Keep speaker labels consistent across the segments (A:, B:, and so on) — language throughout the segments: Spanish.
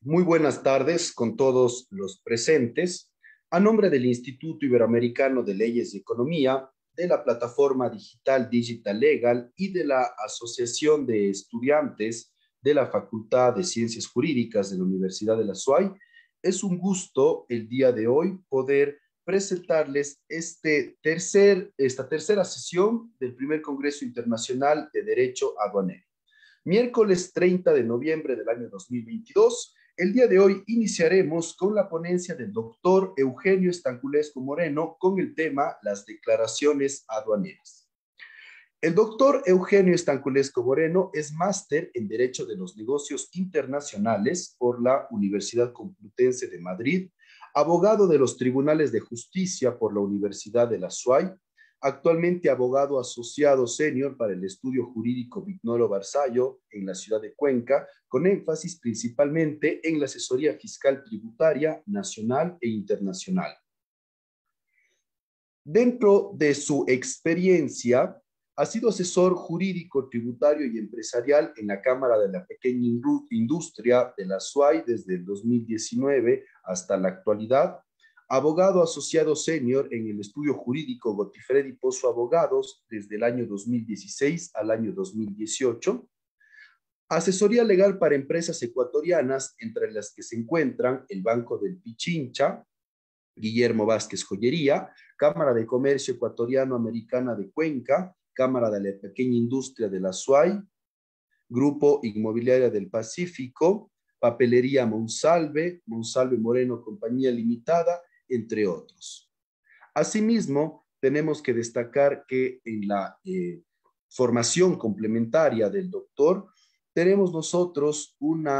A: Muy buenas tardes con todos los presentes. A nombre del Instituto Iberoamericano de Leyes y Economía, de la plataforma digital Digital Legal y de la Asociación de Estudiantes de la Facultad de Ciencias Jurídicas de la Universidad de la SUAY, es un gusto el día de hoy poder presentarles esta tercera sesión del primer Congreso Internacional de Derecho Aduanero. Miércoles 30 de noviembre del año 2022. El día de hoy iniciaremos con la ponencia del doctor Eugenio Estanculesco Moreno con el tema las declaraciones aduaneras. El doctor Eugenio Estanculesco Moreno es máster en Derecho de los Negocios Internacionales por la Universidad Complutense de Madrid, abogado de los Tribunales de Justicia por la Universidad de la SUAY, actualmente abogado asociado senior para el estudio jurídico Vignolo Barzallo en la ciudad de Cuenca, con énfasis principalmente en la asesoría fiscal tributaria nacional e internacional. Dentro de su experiencia, ha sido asesor jurídico, tributario y empresarial en la Cámara de la Pequeña Industria de la SUAY desde el 2019 hasta la actualidad, abogado asociado senior en el estudio jurídico Gotifredi Pozo Abogados desde el año 2016 al año 2018, asesoría legal para empresas ecuatorianas, entre las que se encuentran el Banco del Pichincha, Guillermo Vázquez Joyería, Cámara de Comercio Ecuatoriano-Americana de Cuenca, Cámara de la Pequeña Industria de la SUAY, Grupo Inmobiliaria del Pacífico, Papelería Monsalve, Monsalve Moreno Compañía Limitada, entre otros. Asimismo, tenemos que destacar que en la formación complementaria del doctor, tenemos nosotros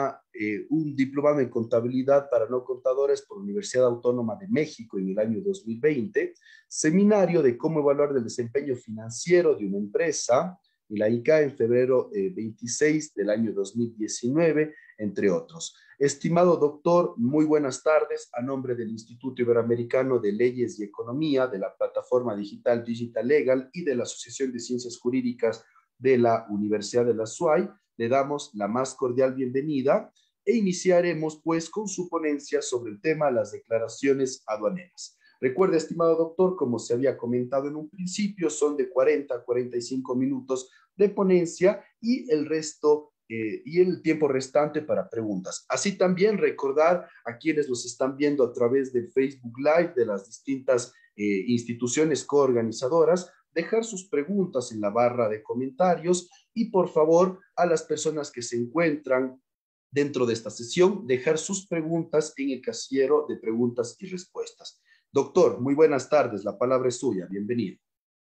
A: un diplomado en contabilidad para no contadores por la Universidad Autónoma de México en el año 2020, seminario de cómo evaluar el desempeño financiero de una empresa, y la ICA en febrero 26 del año 2019, entre otros. Estimado doctor, muy buenas tardes. A nombre del Instituto Iberoamericano de Leyes y Economía, de la plataforma digital Digital Legal y de la Asociación de Ciencias Jurídicas de la Universidad de la SUAY, le damos la más cordial bienvenida e iniciaremos pues con su ponencia sobre el tema las declaraciones aduaneras. Recuerde, estimado doctor, como se había comentado en un principio, son de 40 a 45 minutos de ponencia y el resto y el tiempo restante para preguntas. Así también recordar a quienes nos están viendo a través del Facebook Live de las distintas instituciones coorganizadoras, dejar sus preguntas en la barra de comentarios y por favor a las personas que se encuentran dentro de esta sesión, dejar sus preguntas en el casillero de preguntas y respuestas. Doctor, muy buenas tardes, la palabra es suya, bienvenido.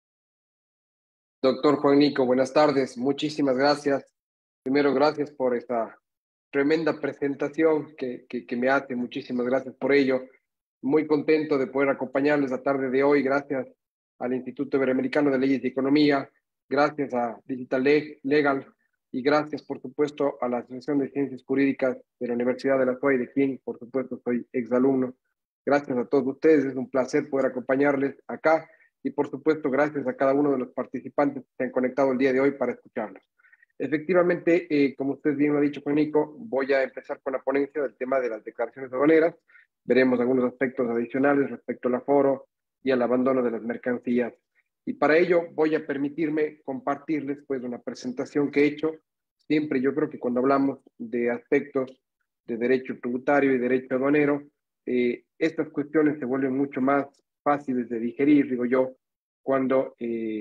B: Doctor Juan Nico, buenas tardes, muchísimas gracias. Primero, gracias por esta tremenda presentación que me hace, muchísimas gracias por ello. Muy contento de poder acompañarles la tarde de hoy, gracias al Instituto Iberoamericano de Leyes y Economía, gracias a Digital Legal y gracias, por supuesto, a la Asociación de Ciencias Jurídicas de la Universidad de la SUAY, de quien, por supuesto, soy exalumno. Gracias a todos ustedes, es un placer poder acompañarles acá y, por supuesto, gracias a cada uno de los participantes que se han conectado el día de hoy para escucharlos. Efectivamente, como usted bien lo ha dicho, Juan Nico, voy a empezar con la ponencia del tema de las declaraciones aduaneras. Veremos algunos aspectos adicionales respecto al aforo y al abandono de las mercancías. Y para ello voy a permitirme compartirles pues una presentación que he hecho. Siempre yo creo que cuando hablamos de aspectos de derecho tributario y derecho aduanero, estas cuestiones se vuelven mucho más fáciles de digerir, digo yo, cuando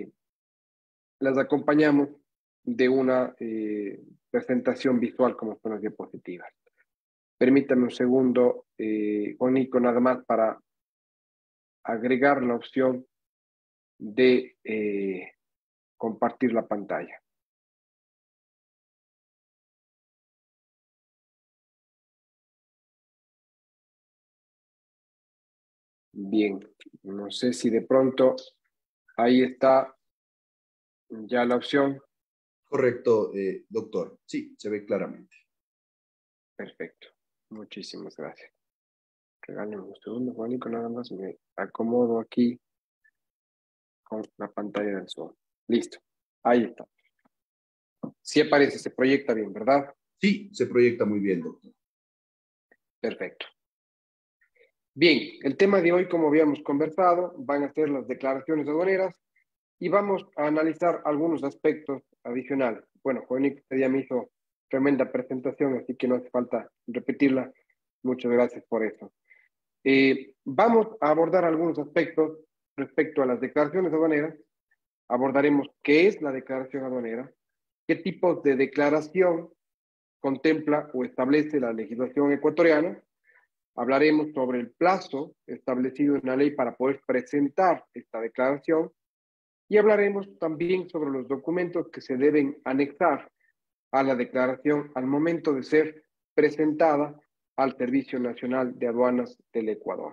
B: las acompañamos de una presentación visual como son las diapositivas. Permítame un segundo, Juan Nico, nada más para agregar la opción de compartir la pantalla. Bien, no sé si de pronto ahí está ya la opción.
A: Correcto, doctor. Sí, se ve claramente.
B: Perfecto. Muchísimas gracias. Regálenme un segundo, Juanico, nada más me acomodo aquí con la pantalla del Zoom. Listo. Ahí está. Sí aparece, se proyecta bien, ¿verdad?
A: Sí, se proyecta muy bien, doctor.
B: Perfecto. Bien, el tema de hoy, como habíamos conversado, van a ser las declaraciones aduaneras y vamos a analizar algunos aspectos adicionales. Bueno, Juanito ya me hizo tremenda presentación, así que no hace falta repetirla. Muchas gracias por eso. Vamos a abordar algunos aspectos respecto a las declaraciones aduaneras. Abordaremos qué es la declaración aduanera, qué tipos de declaración contempla o establece la legislación ecuatoriana. Hablaremos sobre el plazo establecido en la ley para poder presentar esta declaración y hablaremos también sobre los documentos que se deben anexar a la declaración al momento de ser presentada al Servicio Nacional de Aduanas del Ecuador.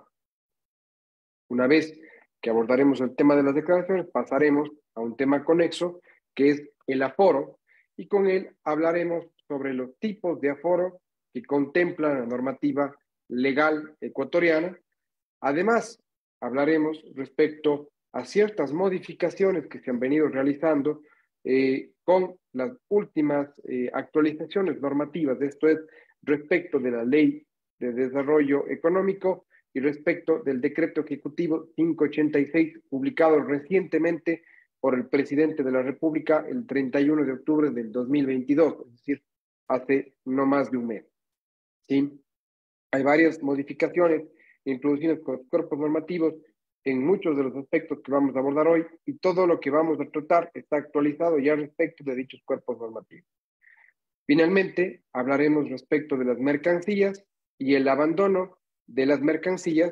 B: Una vez que abordaremos el tema de las declaraciones, pasaremos a un tema conexo, que es el aforo, y con él hablaremos sobre los tipos de aforo que contempla la normativa legal ecuatoriana. Además, hablaremos respecto a ciertas modificaciones que se han venido realizando con las últimas actualizaciones normativas. Esto es respecto de la Ley de Desarrollo Económico y respecto del Decreto Ejecutivo 586, publicado recientemente por el presidente de la República el 31 de octubre del 2022, es decir, hace no más de un mes. ¿Sí? Hay varias modificaciones introducidas con los cuerpos normativos en muchos de los aspectos que vamos a abordar hoy y todo lo que vamos a tratar está actualizado ya respecto de dichos cuerpos normativos. Finalmente, hablaremos respecto de las mercancías y el abandono de las mercancías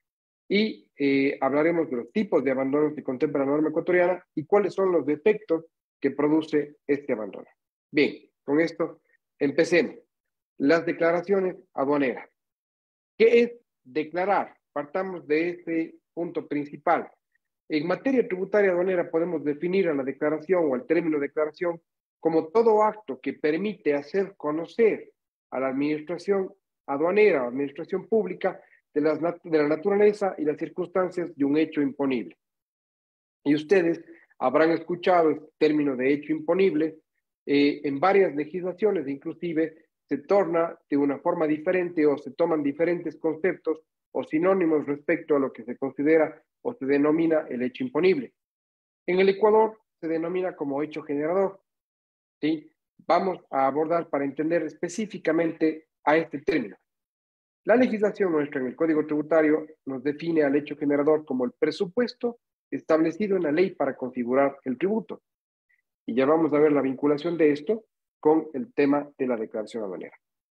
B: y hablaremos de los tipos de abandono que contempla la norma ecuatoriana y cuáles son los defectos que produce este abandono. Bien, con esto empecemos. Las declaraciones aduaneras. ¿Qué es declarar? Partamos de ese punto principal. En materia tributaria aduanera podemos definir a la declaración o al término declaración como todo acto que permite hacer conocer a la administración aduanera o administración pública de la naturaleza y las circunstancias de un hecho imponible. Y ustedes habrán escuchado el término de hecho imponible en varias legislaciones, inclusive se torna de una forma diferente o se toman diferentes conceptos o sinónimos respecto a lo que se considera o se denomina el hecho imponible. En el Ecuador se denomina como hecho generador. ¿Sí? Vamos a abordar para entender específicamente a este término. La legislación nuestra en el Código Tributario nos define al hecho generador como el presupuesto establecido en la ley para configurar el tributo. Y ya vamos a ver la vinculación de esto con el tema de la declaración aduanera.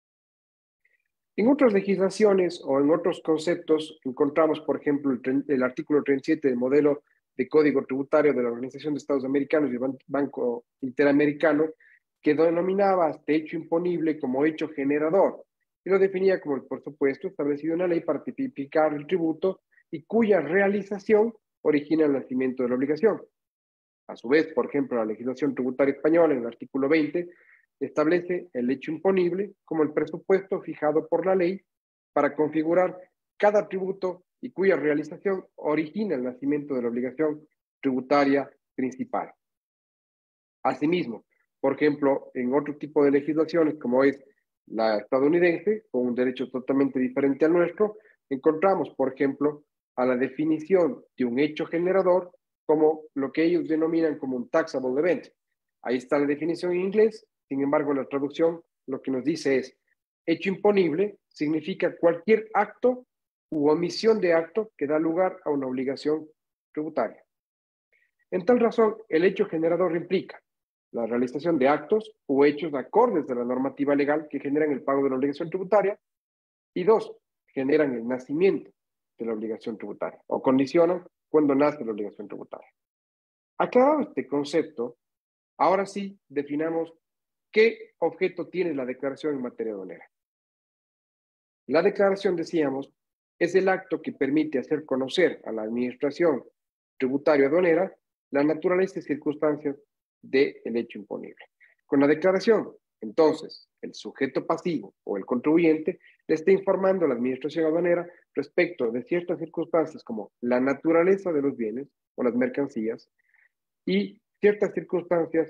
B: En otras legislaciones o en otros conceptos encontramos, por ejemplo, el artículo 37 del modelo de Código Tributario de la Organización de Estados Americanos y el Banco Interamericano, que denominaba este hecho imponible como hecho generador y lo definía como el presupuesto establecido en la ley para tipificar el tributo y cuya realización origina el nacimiento de la obligación. A su vez, por ejemplo, la legislación tributaria española, en el artículo 20, establece el hecho imponible como el presupuesto fijado por la ley para configurar cada tributo y cuya realización origina el nacimiento de la obligación tributaria principal. Asimismo, por ejemplo, en otro tipo de legislaciones, como es la estadounidense, con un derecho totalmente diferente al nuestro, encontramos, por ejemplo, a la definición de un hecho generador como lo que ellos denominan como un taxable event. Ahí está la definición en inglés, sin embargo, la traducción lo que nos dice es, hecho imponible significa cualquier acto u omisión de acto que da lugar a una obligación tributaria. En tal razón, el hecho generador implica la realización de actos o hechos acordes de la normativa legal que generan el pago de la obligación tributaria y dos, generan el nacimiento de la obligación tributaria o condicionan cuando nace la obligación tributaria. Aclarado este concepto, ahora sí definamos qué objeto tiene la declaración en materia aduanera. La declaración, decíamos, es el acto que permite hacer conocer a la administración tributaria aduanera la naturaleza y circunstancias del hecho imponible. Con la declaración, entonces, el sujeto pasivo o el contribuyente le está informando a la administración aduanera respecto de ciertas circunstancias como la naturaleza de los bienes o las mercancías y ciertas circunstancias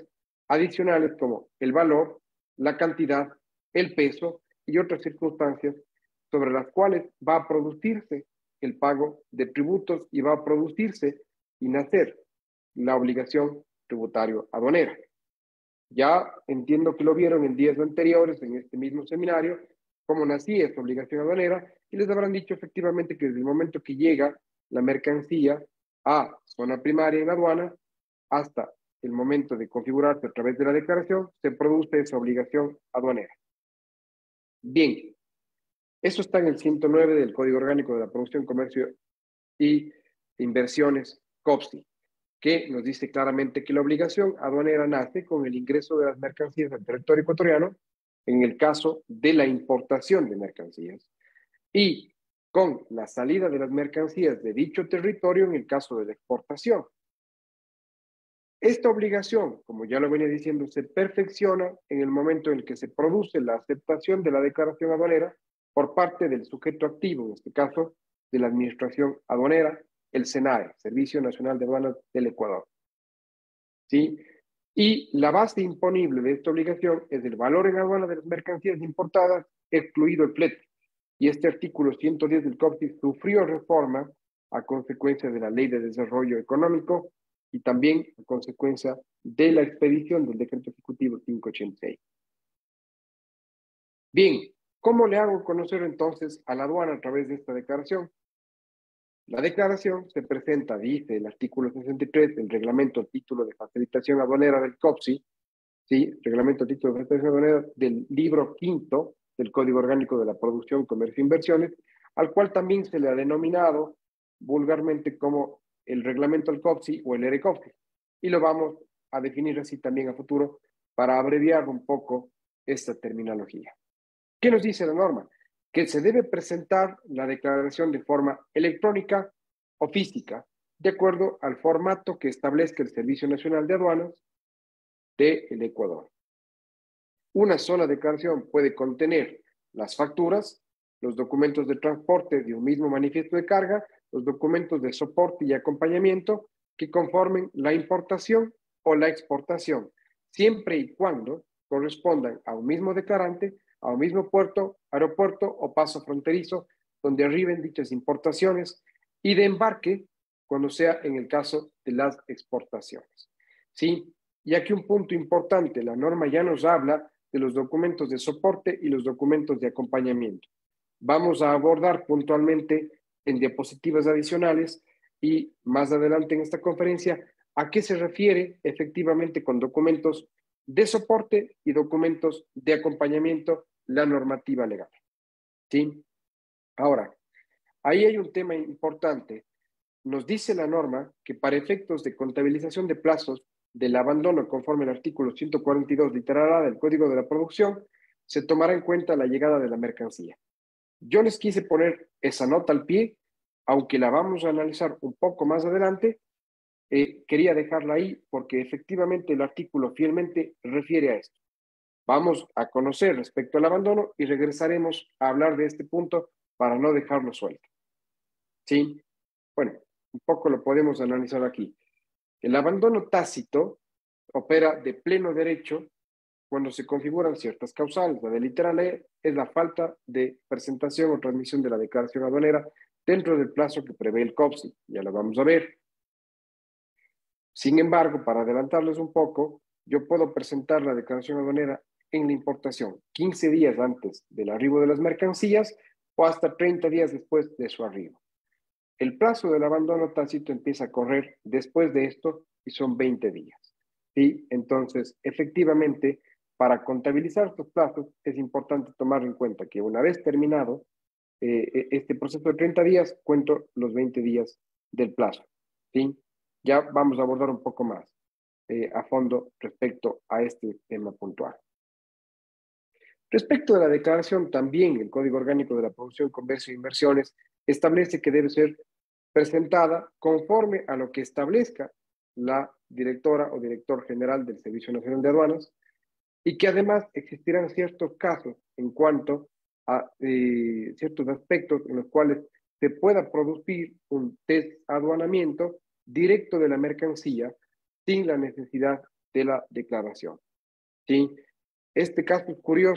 B: adicionales como el valor, la cantidad, el peso y otras circunstancias sobre las cuales va a producirse el pago de tributos y va a producirse y nacer la obligación tributario aduanera. Ya entiendo que lo vieron en días anteriores en este mismo seminario, cómo nacía esta obligación aduanera, y les habrán dicho efectivamente que desde el momento que llega la mercancía a zona primaria en la aduana hasta el momento de configurarse a través de la declaración, se produce esa obligación aduanera. Bien, eso está en el 109 del Código Orgánico de la Producción, Comercio y Inversiones, COPSI, que nos dice claramente que la obligación aduanera nace con el ingreso de las mercancías al territorio ecuatoriano, en el caso de la importación de mercancías, y con la salida de las mercancías de dicho territorio en el caso de la exportación. Esta obligación, como ya lo venía diciendo, se perfecciona en el momento en el que se produce la aceptación de la declaración aduanera por parte del sujeto activo, en este caso de la Administración Aduanera, el SENAE, Servicio Nacional de Aduanas del Ecuador. ¿Sí? Y la base imponible de esta obligación es el valor en aduana de las mercancías importadas, excluido el flete. Y este artículo 110 del COPSI sufrió reforma a consecuencia de la Ley de Desarrollo Económico y también a consecuencia de la expedición del Decreto Ejecutivo 586. Bien, ¿cómo le hago conocer entonces a la aduana a través de esta declaración? La declaración se presenta, dice el artículo 63 del Reglamento Título de Facilitación Aduanera del COPSI, ¿sí? Reglamento Título de Facilitación Aduanera del libro quinto del Código Orgánico de la Producción, Comercio e Inversiones, al cual también se le ha denominado vulgarmente como el Reglamento del COPSI o el ERECOPSI. Y lo vamos a definir así también a futuro para abreviar un poco esta terminología. ¿Qué nos dice la norma? Que se debe presentar la declaración de forma electrónica o física, de acuerdo al formato que establezca el Servicio Nacional de Aduanas del Ecuador. Una sola declaración puede contener las facturas, los documentos de transporte de un mismo manifiesto de carga, los documentos de soporte y acompañamiento que conformen la importación o la exportación, siempre y cuando correspondan a un mismo declarante, a un mismo puerto, aeropuerto o paso fronterizo donde arriben dichas importaciones y de embarque cuando sea en el caso de las exportaciones. ¿Sí? Y aquí un punto importante, la norma ya nos habla de los documentos de soporte y los documentos de acompañamiento. Vamos a abordar puntualmente en diapositivas adicionales y más adelante en esta conferencia a qué se refiere efectivamente con documentos de soporte y documentos de acompañamiento la normativa legal. ¿Sí? Ahora, ahí hay un tema importante. Nos dice la norma que para efectos de contabilización de plazos del abandono conforme al artículo 142 literal A del Código de la Producción, se tomará en cuenta la llegada de la mercancía. Yo les quise poner esa nota al pie, aunque la vamos a analizar un poco más adelante, quería dejarla ahí porque efectivamente el artículo fielmente refiere a esto. Vamos a conocer respecto al abandono y regresaremos a hablar de este punto para no dejarlo suelto. ¿Sí? Bueno, un poco lo podemos analizar aquí. El abandono tácito opera de pleno derecho cuando se configuran ciertas causales. La de literal E es la falta de presentación o transmisión de la declaración aduanera dentro del plazo que prevé el COPSI. Ya lo vamos a ver. Sin embargo, para adelantarles un poco, yo puedo presentar la declaración aduanera en la importación 15 días antes del arribo de las mercancías o hasta 30 días después de su arribo. El plazo del abandono tácito empieza a correr después de esto y son 20 días. ¿Sí? Entonces, efectivamente, para contabilizar estos plazos es importante tomar en cuenta que una vez terminado este proceso de 30 días, cuento los 20 días del plazo. ¿Sí? Ya vamos a abordar un poco más a fondo respecto a este tema puntual. Respecto de la declaración, también el Código Orgánico de la Producción, Comercio e Inversiones establece que debe ser presentada conforme a lo que establezca la directora o director general del Servicio Nacional de Aduanas y que además existirán ciertos casos en cuanto a ciertos aspectos en los cuales se pueda producir un desaduanamiento directo de la mercancía sin la necesidad de la declaración. ¿Sí? Este caso es curioso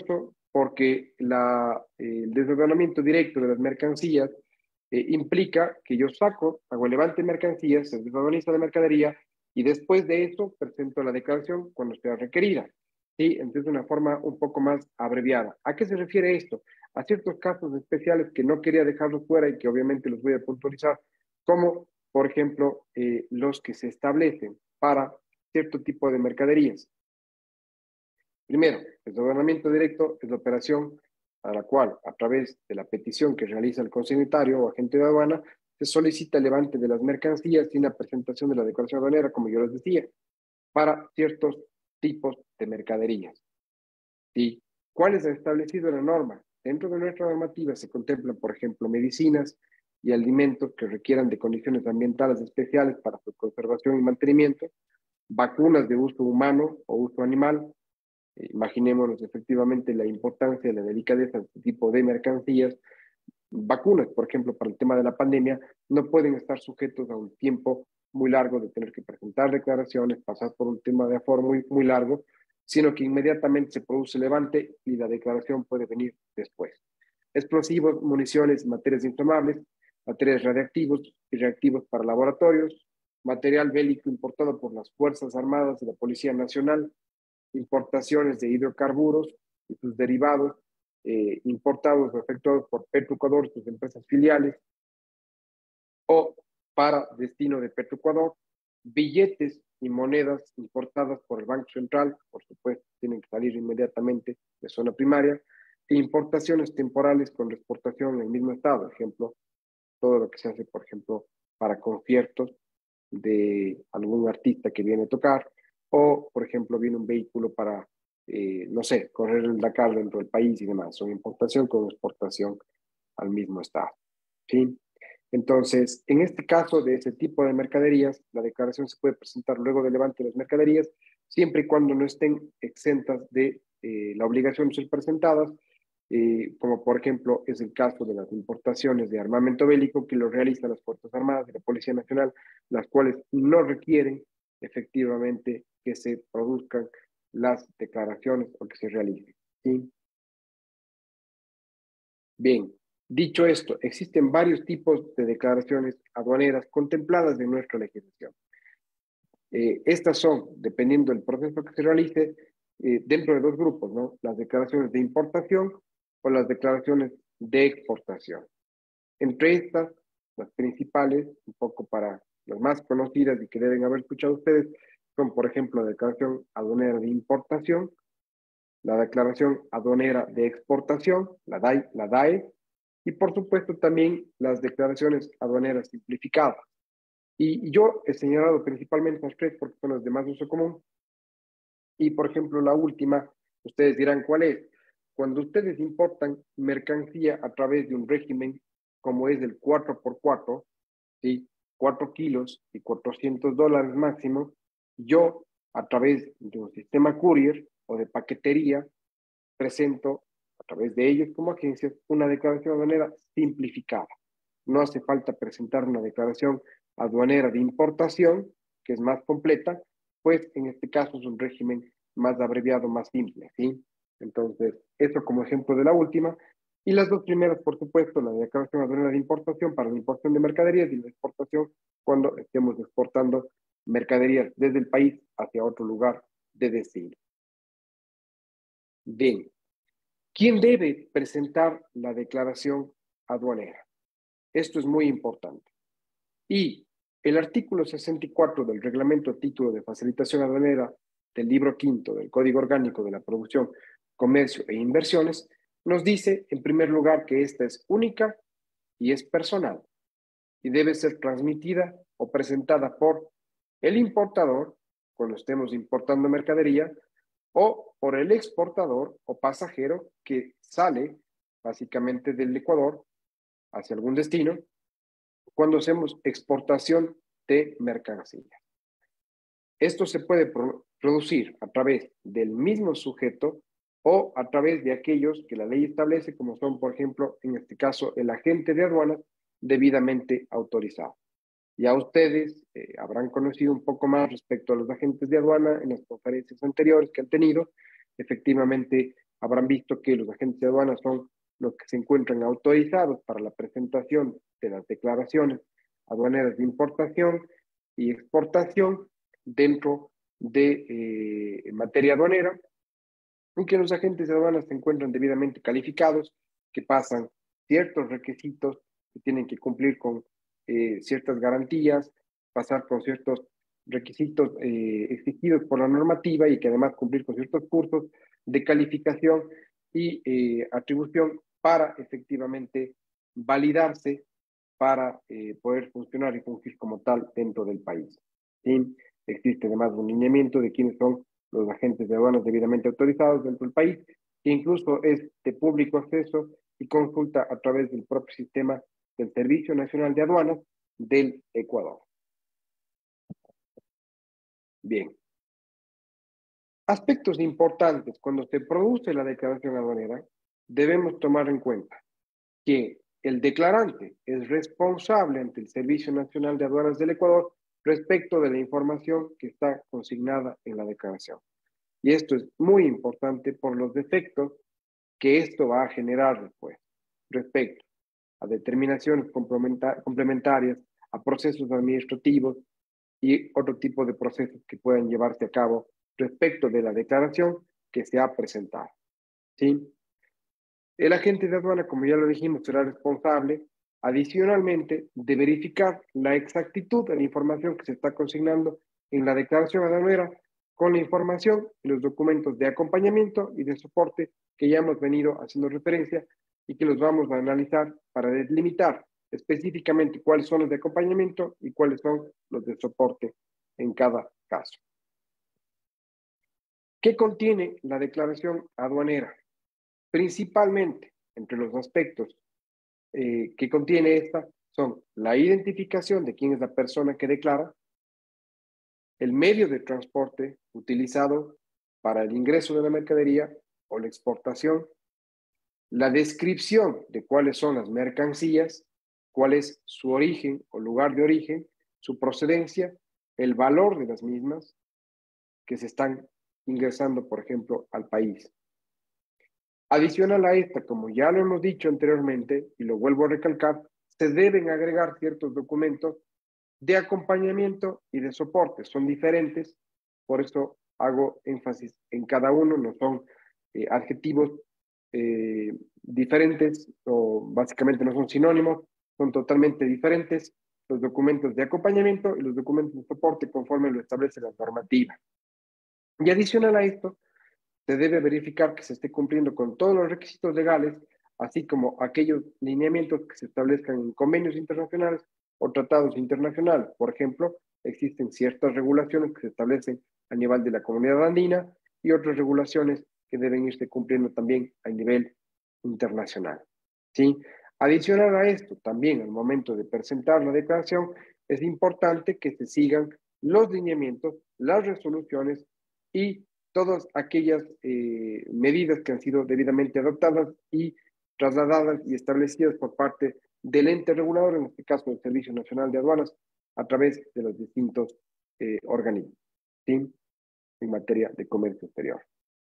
B: porque el desdoblamiento directo de las mercancías implica que yo hago el levante de mercancías, se desvaloriza la mercadería y después de eso presento la declaración cuando sea requerida. ¿Sí? Entonces, de una forma un poco más abreviada. ¿A qué se refiere esto? A ciertos casos especiales que no quería dejarlos fuera y que obviamente los voy a puntualizar, como por ejemplo los que se establecen para cierto tipo de mercaderías. Primero, el desdoblamiento directo es la operación a la cual, a través de la petición que realiza el consignatario o agente de aduana, se solicita el levante de las mercancías sin la presentación de la declaración aduanera, como yo les decía, para ciertos tipos de mercaderías. ¿Sí? ¿Cuál es el establecido en la norma? Dentro de nuestra normativa se contemplan, por ejemplo, medicinas y alimentos que requieran de condiciones ambientales especiales para su conservación y mantenimiento, vacunas de uso humano o uso animal. Imaginémonos efectivamente la importancia y la delicadeza de este tipo de mercancías. Vacunas, por ejemplo, para el tema de la pandemia, no pueden estar sujetos a un tiempo muy largo de tener que presentar declaraciones, pasar por un tema de aforo muy largo, sino que inmediatamente se produce el levante y la declaración puede venir después. Explosivos, municiones, materias inflamables, materiales radiactivos y reactivos para laboratorios, material bélico importado por las Fuerzas Armadas y la Policía Nacional, importaciones de hidrocarburos y sus derivados, importados o efectuados por Petroecuador, sus empresas filiales, o para destino de Petroecuador, billetes y monedas importadas por el Banco Central, por supuesto, tienen que salir inmediatamente de zona primaria, e importaciones temporales con exportación en el mismo estado, ejemplo, todo lo que se hace, por ejemplo, para conciertos de algún artista que viene a tocar, o, por ejemplo, viene un vehículo para, no sé, correr el Dakar dentro del país y demás. Son importación con exportación al mismo estado. ¿Sí? Entonces, en este caso de ese tipo de mercaderías, la declaración se puede presentar luego del levante de las mercaderías, siempre y cuando no estén exentas de la obligación de ser presentadas, como por ejemplo es el caso de las importaciones de armamento bélico que lo realizan las Fuerzas Armadas y la Policía Nacional, las cuales no requieren efectivamente que se produzcan las declaraciones o que se realicen. ¿Sí? Bien, dicho esto, existen varios tipos de declaraciones aduaneras contempladas en nuestra legislación. Estas son, dependiendo del proceso que se realice, dentro de dos grupos, ¿no? Las declaraciones de importación o las declaraciones de exportación. Entre estas, las principales, un poco para las más conocidas y que deben haber escuchado ustedes, son, por ejemplo, la declaración aduanera de importación, la declaración aduanera de exportación, la DAE, y por supuesto también las declaraciones aduaneras simplificadas. Y yo he señalado principalmente las tres porque son las de más uso común. Y por ejemplo, la última, ustedes dirán cuál es. Cuando ustedes importan mercancía a través de un régimen como es el 4x4, ¿sí? 4 kilos y $400 máximo, yo a través de un sistema courier o de paquetería presento a través de ellos como agencias una declaración aduanera simplificada. No hace falta presentar una declaración aduanera de importación, que es más completa, pues en este caso es un régimen más abreviado, más simple, ¿sí? Entonces, eso como ejemplo de la última. Y las dos primeras, por supuesto, la declaración aduanera de importación para la importación de mercaderías y la exportación cuando estemos exportando mercaderías desde el país hacia otro lugar de destino. Bien, ¿quién debe presentar la declaración aduanera? Esto es muy importante. Y el artículo 64 del Reglamento a título de facilitación aduanera del libro quinto del Código Orgánico de la Producción, Comercio e Inversiones nos dice, en primer lugar, que esta es única y es personal y debe ser transmitida o presentada por el importador cuando estemos importando mercadería o por el exportador o pasajero que sale básicamente del Ecuador hacia algún destino cuando hacemos exportación de mercancías. Esto se puede producir a través del mismo sujeto o a través de aquellos que la ley establece, como son, por ejemplo, en este caso, el agente de aduanas debidamente autorizado. Ya ustedes habrán conocido un poco más respecto a los agentes de aduana en las conferencias anteriores que han tenido. Efectivamente, habrán visto que los agentes de aduanas son los que se encuentran autorizados para la presentación de las declaraciones aduaneras de importación y exportación dentro de materia aduanera, y que los agentes de aduanas se encuentran debidamente calificados, que pasan ciertos requisitos, que tienen que cumplir con ciertas garantías, pasar con ciertos requisitos exigidos por la normativa y que además cumplir con ciertos cursos de calificación y atribución para efectivamente validarse para poder funcionar y fungir como tal dentro del país. ¿Sí? Existe además un lineamiento de quiénes son los agentes de aduanas debidamente autorizados dentro del país, que incluso es de público acceso y consulta a través del propio sistema del Servicio Nacional de Aduanas del Ecuador. Bien. Aspectos importantes cuando se produce la declaración aduanera, debemos tomar en cuenta que el declarante es responsable ante el Servicio Nacional de Aduanas del Ecuador respecto de la información que está consignada en la declaración. Y esto es muy importante por los defectos que esto va a generar después respecto a determinaciones complementarias, a procesos administrativos y otro tipo de procesos que puedan llevarse a cabo respecto de la declaración que se ha presentado. ¿Sí? El agente de aduana, como ya lo dijimos, será responsable adicionalmente de verificar la exactitud de la información que se está consignando en la declaración aduanera con la información y los documentos de acompañamiento y de soporte que ya hemos venido haciendo referencia y que los vamos a analizar para delimitar específicamente cuáles son los de acompañamiento y cuáles son los de soporte en cada caso. ¿Qué contiene la declaración aduanera? Principalmente, entre los aspectos que contiene esta, son la identificación de quién es la persona que declara, el medio de transporte utilizado para el ingreso de la mercadería o la exportación, la descripción de cuáles son las mercancías, cuál es su origen o lugar de origen, su procedencia, el valor de las mismas que se están ingresando, por ejemplo, al país. Adicional a esta, como ya lo hemos dicho anteriormente, y lo vuelvo a recalcar, se deben agregar ciertos documentos de acompañamiento y de soporte. Son diferentes, por eso hago énfasis en cada uno, no son adjetivos diferentes o básicamente no son sinónimos, son totalmente diferentes los documentos de acompañamiento y los documentos de soporte conforme lo establece la normativa. Y adicional a esto, se debe verificar que se esté cumpliendo con todos los requisitos legales, así como aquellos lineamientos que se establezcan en convenios internacionales o tratados internacionales. Por ejemplo, existen ciertas regulaciones que se establecen a nivel de la Comunidad Andina y otras regulaciones que deben irse cumpliendo también a nivel internacional. ¿Sí? Adicional a esto, también al momento de presentar la declaración, es importante que se sigan los lineamientos, las resoluciones y todas aquellas medidas que han sido debidamente adoptadas y trasladadas y establecidas por parte del ente regulador, en este caso el Servicio Nacional de Aduanas, a través de los distintos organismos, ¿sí? En materia de comercio exterior.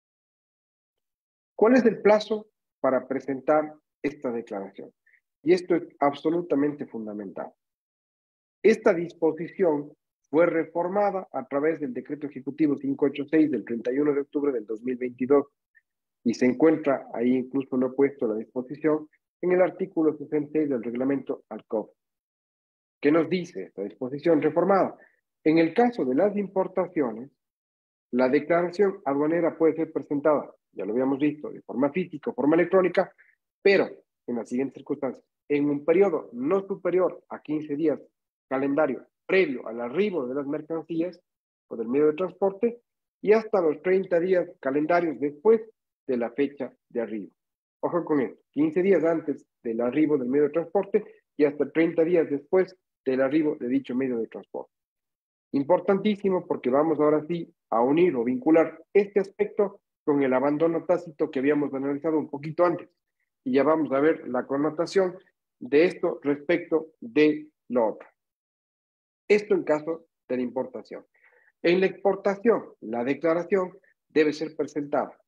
B: ¿Cuál es el plazo para presentar esta declaración? Y esto es absolutamente fundamental. Esta disposición fue reformada a través del Decreto Ejecutivo 586 del 31 de octubre del 2022 y se encuentra ahí, incluso lo he puesto la disposición, en el artículo 66 del reglamento ALCOF. ¿Qué nos dice esta disposición reformada? En el caso de las importaciones, la declaración aduanera puede ser presentada, ya lo habíamos visto, de forma física o forma electrónica, pero en las siguientes circunstancias, en un periodo no superior a 15 días calendario previo al arribo de las mercancías o del medio de transporte y hasta los 30 días calendarios después de la fecha de arribo. Ojo con esto, 15 días antes del arribo del medio de transporte y hasta 30 días después del arribo de dicho medio de transporte. Importantísimo porque vamos ahora sí a unir o vincular este aspecto con el abandono tácito que habíamos analizado un poquito antes. Y ya vamos a ver la connotación de esto respecto de lo otro. Esto en caso de la importación. En la exportación, la declaración debe ser presentada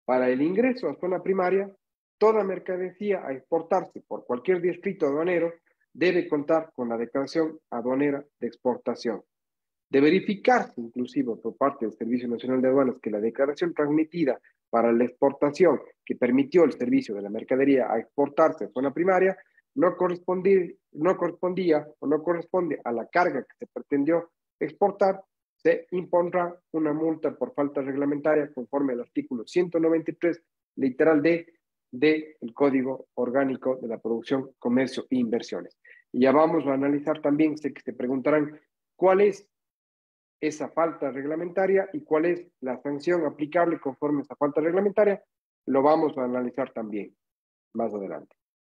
B: Para el ingreso a zona primaria, toda mercancía a exportarse por cualquier distrito aduanero debe contar con la declaración aduanera de exportación. De verificarse inclusive por parte del Servicio Nacional de Aduanas que la declaración transmitida para la exportación que permitió el servicio de la mercadería a exportarse a zona primaria no correspondía o no corresponde a la carga que se pretendió exportar, se impondrá una multa por falta reglamentaria conforme al artículo 193, literal D, del Código Orgánico de la Producción, Comercio e Inversiones. Y ya vamos a analizar también, sé que se preguntarán, ¿cuál es esa falta reglamentaria y cuál es la sanción aplicable conforme a esa falta reglamentaria? Lo vamos a analizar también más adelante.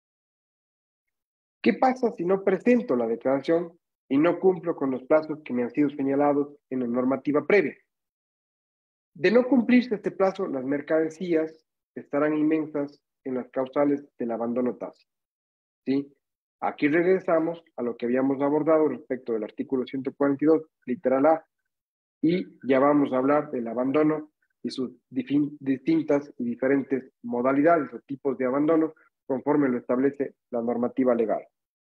B: ¿Qué pasa si no presento la declaración y no cumplo con los plazos que me han sido señalados en la normativa previa? De no cumplirse este plazo, las mercancías estarán inmensas en las causales del abandono tácito, ¿sí? Aquí regresamos a lo que habíamos abordado respecto del artículo 142, literal A, y ya vamos a hablar del abandono y sus distintas y diferentes modalidades o tipos de abandono conforme lo establece la normativa legal.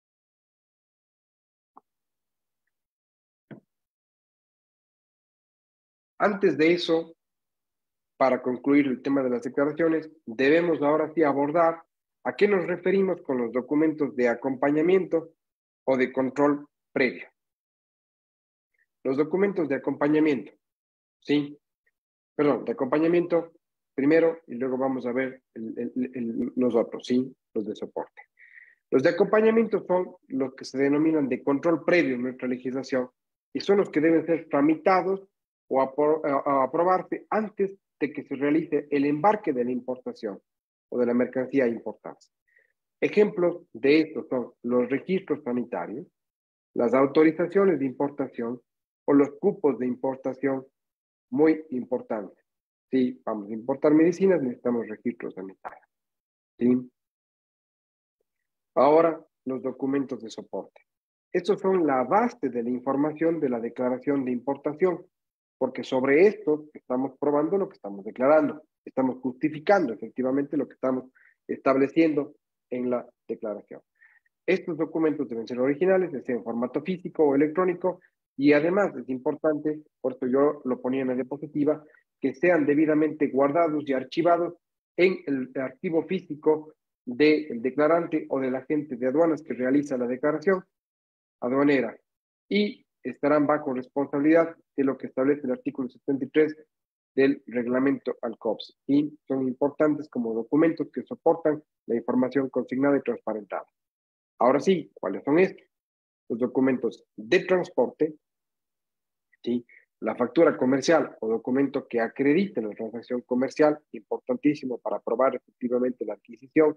B: Antes de eso, para concluir el tema de las declaraciones, debemos ahora sí abordar a qué nos referimos con los documentos de acompañamiento o de control previo. Los documentos de acompañamiento, ¿sí? Perdón, de acompañamiento primero y luego vamos a ver los otros, ¿sí? Los de soporte. Los de acompañamiento son los que se denominan de control previo en nuestra legislación y son los que deben ser tramitados o aprobarse antes de que se realice el embarque de la importación o de la mercancía a importarse. Ejemplos de estos son los registros sanitarios, las autorizaciones de importación o los cupos de importación, muy importantes. Si vamos a importar medicinas, necesitamos registros sanitarios. ¿Sí? Ahora, los documentos de soporte. Estos son la base de la información de la declaración de importación, porque sobre esto estamos probando lo que estamos declarando, estamos justificando efectivamente lo que estamos estableciendo en la declaración. Estos documentos deben ser originales, ya sea en formato físico o electrónico, y además es importante, por esto yo lo ponía en la diapositiva, que sean debidamente guardados y archivados en el archivo físico del declarante o del agente de aduanas que realiza la declaración aduanera y estarán bajo responsabilidad de lo que establece el artículo 73 del reglamento ALCOPS y son importantes como documentos que soportan la información consignada y transparentada. Ahora sí, ¿cuáles son estos? Los documentos de transporte, ¿sí? La factura comercial o documento que acredite la transacción comercial, importantísimo para probar efectivamente la adquisición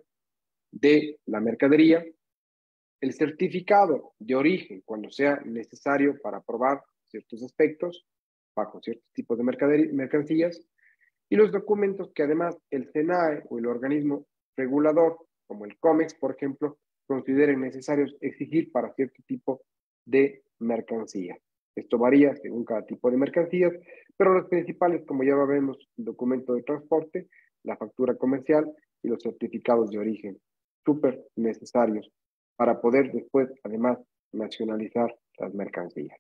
B: de la mercadería, el certificado de origen cuando sea necesario para probar ciertos aspectos bajo ciertos tipos de mercancías y los documentos que además el SENAE o el organismo regulador como el COMEX, por ejemplo, consideren necesarios exigir para cierto tipo de mercancía. Esto varía según cada tipo de mercancías, pero los principales, como ya vemos, el documento de transporte, la factura comercial y los certificados de origen, súper necesarios para poder después, además, nacionalizar las mercancías.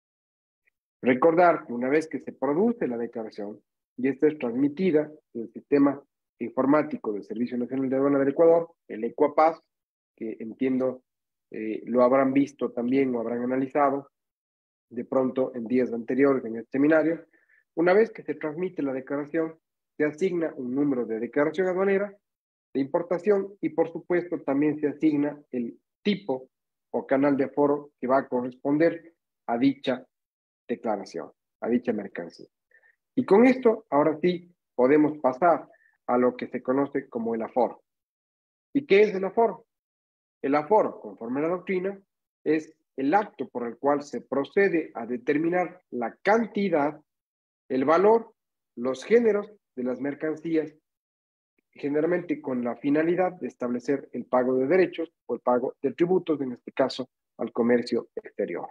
B: Recordar que una vez que se produce la declaración y esta es transmitida en el sistema informático del Servicio Nacional de Aduanas del Ecuador, el ECUAPAS, que entiendo lo habrán visto también o habrán analizado de pronto en días anteriores en este seminario, una vez que se transmite la declaración, se asigna un número de declaración aduanera de importación y por supuesto también se asigna el tipo o canal de aforo que va a corresponder a dicha declaración, a dicha mercancía. Y con esto, ahora sí, podemos pasar a lo que se conoce como el aforo. ¿Y qué es el aforo? El aforo, conforme a la doctrina, es el acto por el cual se procede a determinar la cantidad, el valor, los géneros de las mercancías, generalmente con la finalidad de establecer el pago de derechos o el pago de tributos, en este caso, al comercio exterior.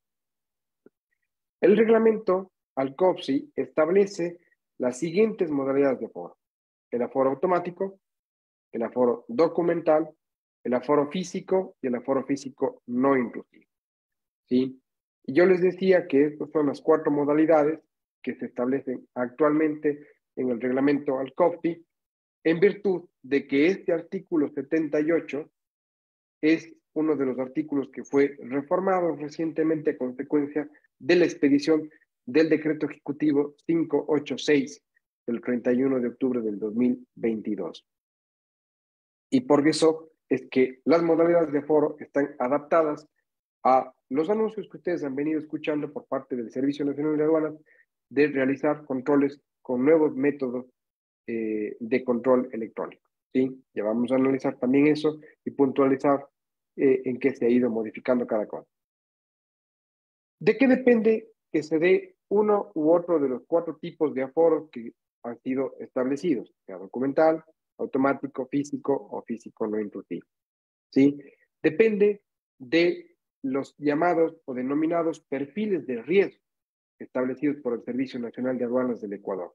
B: El reglamento ALCOPSI establece las siguientes modalidades de aforo. el aforo automático, el aforo documental, el aforo físico y el aforo físico no intrusivo. ¿Sí? Y yo les decía que estas son las 4 modalidades que se establecen actualmente en el reglamento al COFPI, en virtud de que este artículo 78 es uno de los artículos que fue reformado recientemente a consecuencia de la expedición del decreto ejecutivo 586 del 31 de octubre del 2022. Y por eso es que las modalidades de aforo están adaptadas a los anuncios que ustedes han venido escuchando por parte del Servicio Nacional de Aduanas de realizar controles con nuevos métodos de control electrónico. ¿Sí? Ya vamos a analizar también eso y puntualizar en qué se ha ido modificando cada cosa. ¿De qué depende que se dé uno u otro de los 4 tipos de aforos que han sido establecidos, sea documental, automático, físico o físico no intrusivo? ¿Sí? Depende de los llamados o denominados perfiles de riesgo establecidos por el Servicio Nacional de Aduanas del Ecuador.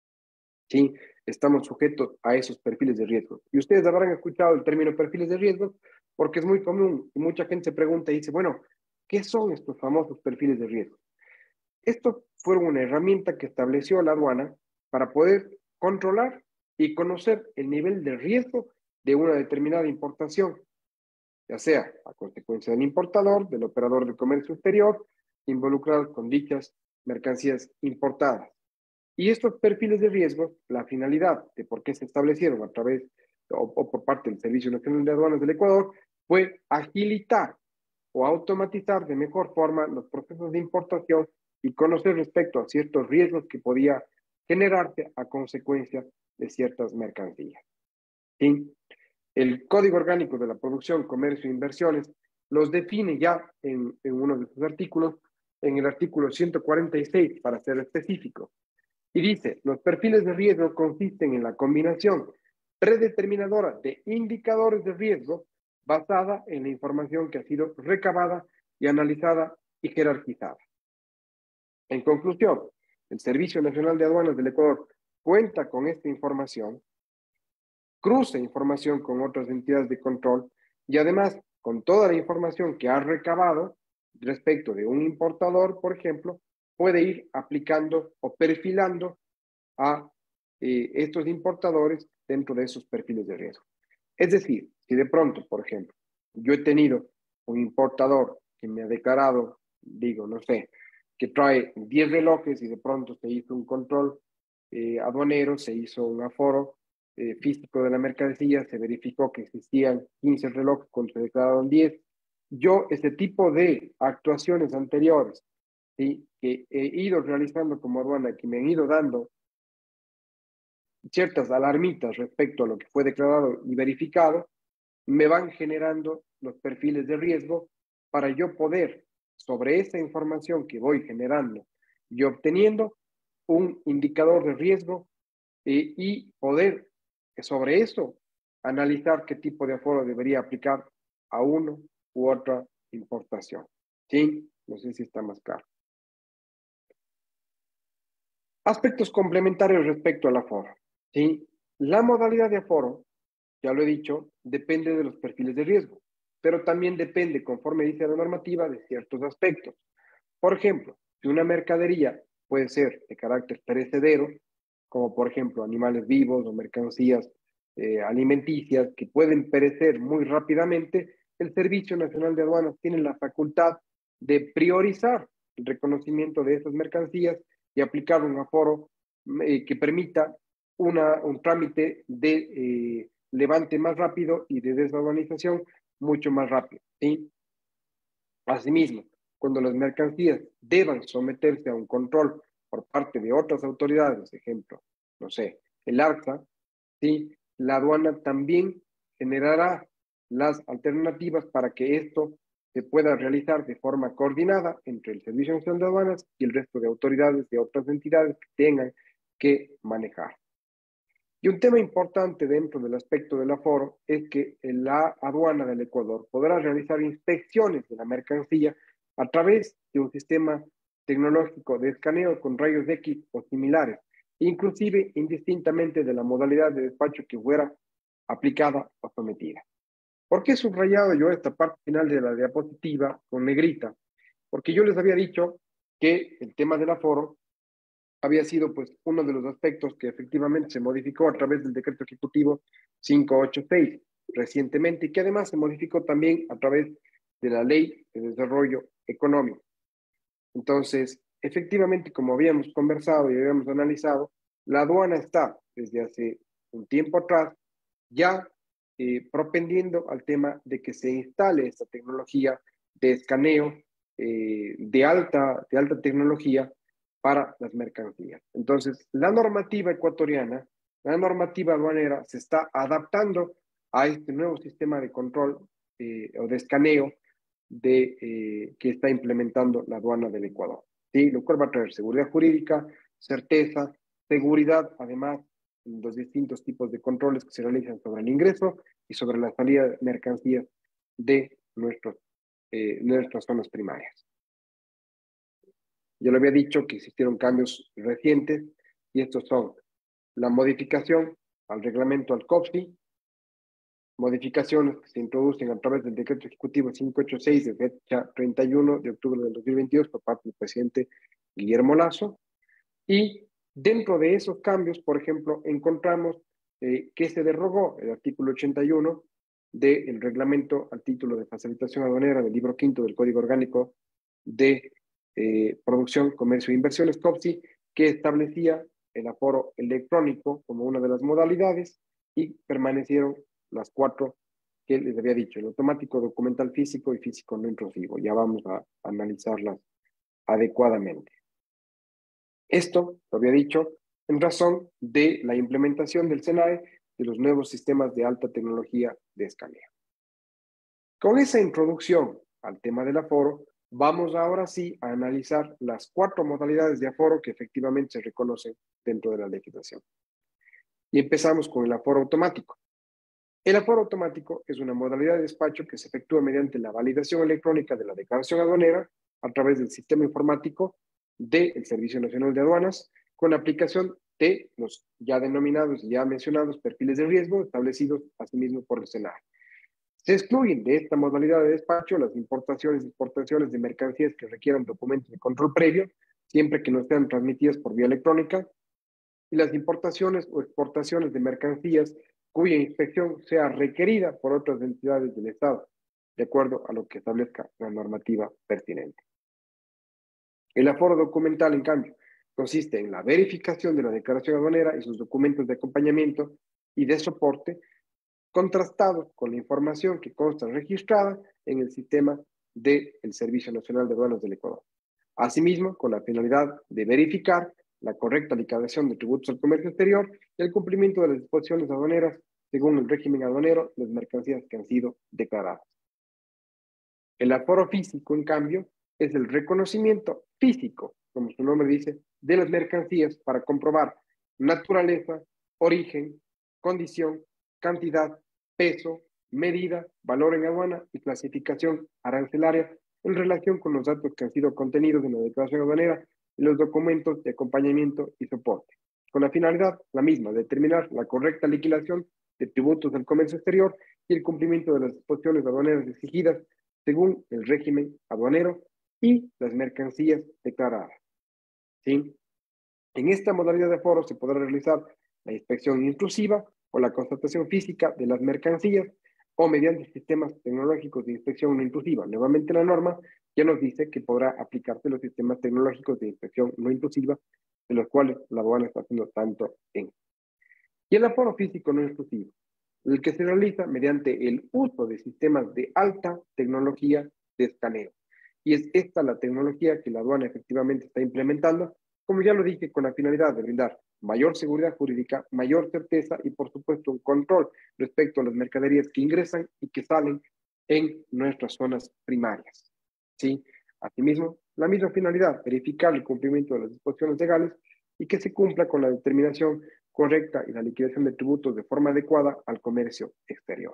B: ¿Sí? Estamos sujetos a esos perfiles de riesgo. Y ustedes habrán escuchado el término perfiles de riesgo porque es muy común y mucha gente se pregunta y dice, bueno, ¿qué son estos famosos perfiles de riesgo? Estos fueron una herramienta que estableció la aduana para poder controlar y conocer el nivel de riesgo de una determinada importación, ya sea a consecuencia del importador, del operador de comercio exterior, involucrado con dichas mercancías importadas. Y estos perfiles de riesgo, la finalidad de por qué se establecieron a través o por parte del Servicio Nacional de Aduanas del Ecuador fue agilitar o automatizar de mejor forma los procesos de importación y conocer respecto a ciertos riesgos que podía generarse a consecuencia de ciertas mercancías. ¿Sí? El Código Orgánico de la Producción, Comercio e Inversiones los define ya en uno de sus artículos, en el artículo 146, para ser específico. Y dice, los perfiles de riesgo consisten en la combinación predeterminadora de indicadores de riesgo basada en la información que ha sido recabada y analizada y jerarquizada. En conclusión, el Servicio Nacional de Aduanas del Ecuador cuenta con esta información, cruza información con otras entidades de control y además con toda la información que ha recabado respecto de un importador, por ejemplo, puede ir aplicando o perfilando a estos importadores dentro de esos perfiles de riesgo. Es decir, si de pronto, por ejemplo, yo he tenido un importador que me ha declarado, digo, no sé, que trae 10 relojes y de pronto se hizo un control aduanero, se hizo un aforo físico de la mercancía, se verificó que existían 15 relojes cuando se declararon 10. Yo, este tipo de actuaciones anteriores, ¿sí?, que he ido realizando como aduana, que me han ido dando ciertas alarmitas respecto a lo que fue declarado y verificado, me van generando los perfiles de riesgo para yo poder, sobre esa información que voy generando y obteniendo, un indicador de riesgo y poder, sobre eso, analizar qué tipo de aforo debería aplicar a uno u otra importación. ¿Sí? No sé si está más claro. Aspectos complementarios respecto al aforo. ¿Sí? La modalidad de aforo, ya lo he dicho, depende de los perfiles de riesgo, pero también depende, conforme dice la normativa, de ciertos aspectos. Por ejemplo, si una mercadería puede ser de carácter perecedero, como por ejemplo animales vivos o mercancías alimenticias que pueden perecer muy rápidamente, el Servicio Nacional de Aduanas tiene la facultad de priorizar el reconocimiento de esas mercancías y aplicar un aforo que permita un trámite de levante más rápido y de desaduanización mucho más rápido. ¿Sí? Asimismo, cuando las mercancías deban someterse a un control por parte de otras autoridades, ejemplo, no sé, el ARCA, ¿sí?, la aduana también generará las alternativas para que esto se pueda realizar de forma coordinada entre el Servicio Nacional de Aduanas y el resto de autoridades de otras entidades que tengan que manejar. Y un tema importante dentro del aspecto del aforo es que la aduana del Ecuador podrá realizar inspecciones de la mercancía a través de un sistema tecnológico de escaneo con rayos X o similares, inclusive indistintamente de la modalidad de despacho que fuera aplicada o sometida. ¿Por qué he subrayado yo esta parte final de la diapositiva con negrita? Porque yo les había dicho que el tema del aforo había sido pues uno de los aspectos que efectivamente se modificó a través del decreto ejecutivo 586 recientemente y que además se modificó también a través de la ley de desarrollo económico. Entonces, efectivamente, como habíamos conversado y habíamos analizado, la aduana está desde hace un tiempo atrás ya propendiendo al tema de que se instale esta tecnología de escaneo de alta tecnología para las mercancías. Entonces, la normativa ecuatoriana, la normativa aduanera se está adaptando a este nuevo sistema de control o de escaneo que está implementando la aduana del Ecuador. ¿Sí? Lo cual va a traer seguridad jurídica, certeza, seguridad, además, en los distintos tipos de controles que se realizan sobre el ingreso y sobre la salida de mercancías de nuestras zonas primarias. Ya lo había dicho que existieron cambios recientes y estos son la modificación al reglamento al COFSI, modificaciones que se introducen a través del decreto ejecutivo 586 de fecha 31 de octubre del 2022 por parte del presidente Guillermo Lasso. Y dentro de esos cambios, por ejemplo, encontramos que se derogó el artículo 81 del reglamento al título de facilitación aduanera del libro quinto del Código Orgánico de Producción, Comercio e Inversiones, COPSI, que establecía el aforo electrónico como una de las modalidades y permanecieron las cuatro que les había dicho, el automático, documental físico y físico no intrusivo. Ya vamos a analizarlas adecuadamente. Esto, lo había dicho, en razón de la implementación del SENAE de los nuevos sistemas de alta tecnología de escaneo. Con esa introducción al tema del aforo, vamos ahora sí a analizar las cuatro modalidades de aforo que efectivamente se reconocen dentro de la legislación. Y empezamos con el aforo automático. El aforo automático es una modalidad de despacho que se efectúa mediante la validación electrónica de la declaración aduanera a través del sistema informático del Servicio Nacional de Aduanas, con la aplicación de los ya denominados y ya mencionados perfiles de riesgo establecidos asimismo por el SENAE. Se excluyen de esta modalidad de despacho las importaciones y exportaciones de mercancías que requieran documentos de control previo, siempre que no sean transmitidas por vía electrónica, y las importaciones o exportaciones de mercancías cuya inspección sea requerida por otras entidades del Estado, de acuerdo a lo que establezca la normativa pertinente. El aforo documental, en cambio, consiste en la verificación de la declaración aduanera y sus documentos de acompañamiento y de soporte, contrastados con la información que consta registrada en el sistema del Servicio Nacional de Aduanas del Ecuador. Asimismo, con la finalidad de verificar la correcta liquidación de tributos al comercio exterior y el cumplimiento de las disposiciones aduaneras según el régimen aduanero de las mercancías que han sido declaradas. El aforo físico, en cambio, es el reconocimiento físico, como su nombre dice, de las mercancías para comprobar naturaleza, origen, condición, cantidad, peso, medida, valor en aduana y clasificación arancelaria en relación con los datos que han sido contenidos en la declaración aduanera y los documentos de acompañamiento y soporte, con la finalidad, la misma, de determinar la correcta liquidación de tributos del comercio exterior y el cumplimiento de las disposiciones aduaneras exigidas según el régimen aduanero y las mercancías declaradas. ¿Sí? En esta modalidad de aforo se podrá realizar la inspección intrusiva o la constatación física de las mercancías o mediante sistemas tecnológicos de inspección no intrusiva. Nuevamente la norma ya nos dice que podrá aplicarse los sistemas tecnológicos de inspección no intrusiva, de los cuales la aduana está haciendo tanto en. Y el aforo físico no intrusivo, el que se realiza mediante el uso de sistemas de alta tecnología de escaneo. Y es esta la tecnología que la aduana efectivamente está implementando, como ya lo dije, con la finalidad de brindar mayor seguridad jurídica, mayor certeza y, por supuesto, un control respecto a las mercaderías que ingresan y que salen en nuestras zonas primarias. ¿Sí? Asimismo, la misma finalidad, verificar el cumplimiento de las disposiciones legales y que se cumpla con la determinación correcta y la liquidación de tributos de forma adecuada al comercio exterior.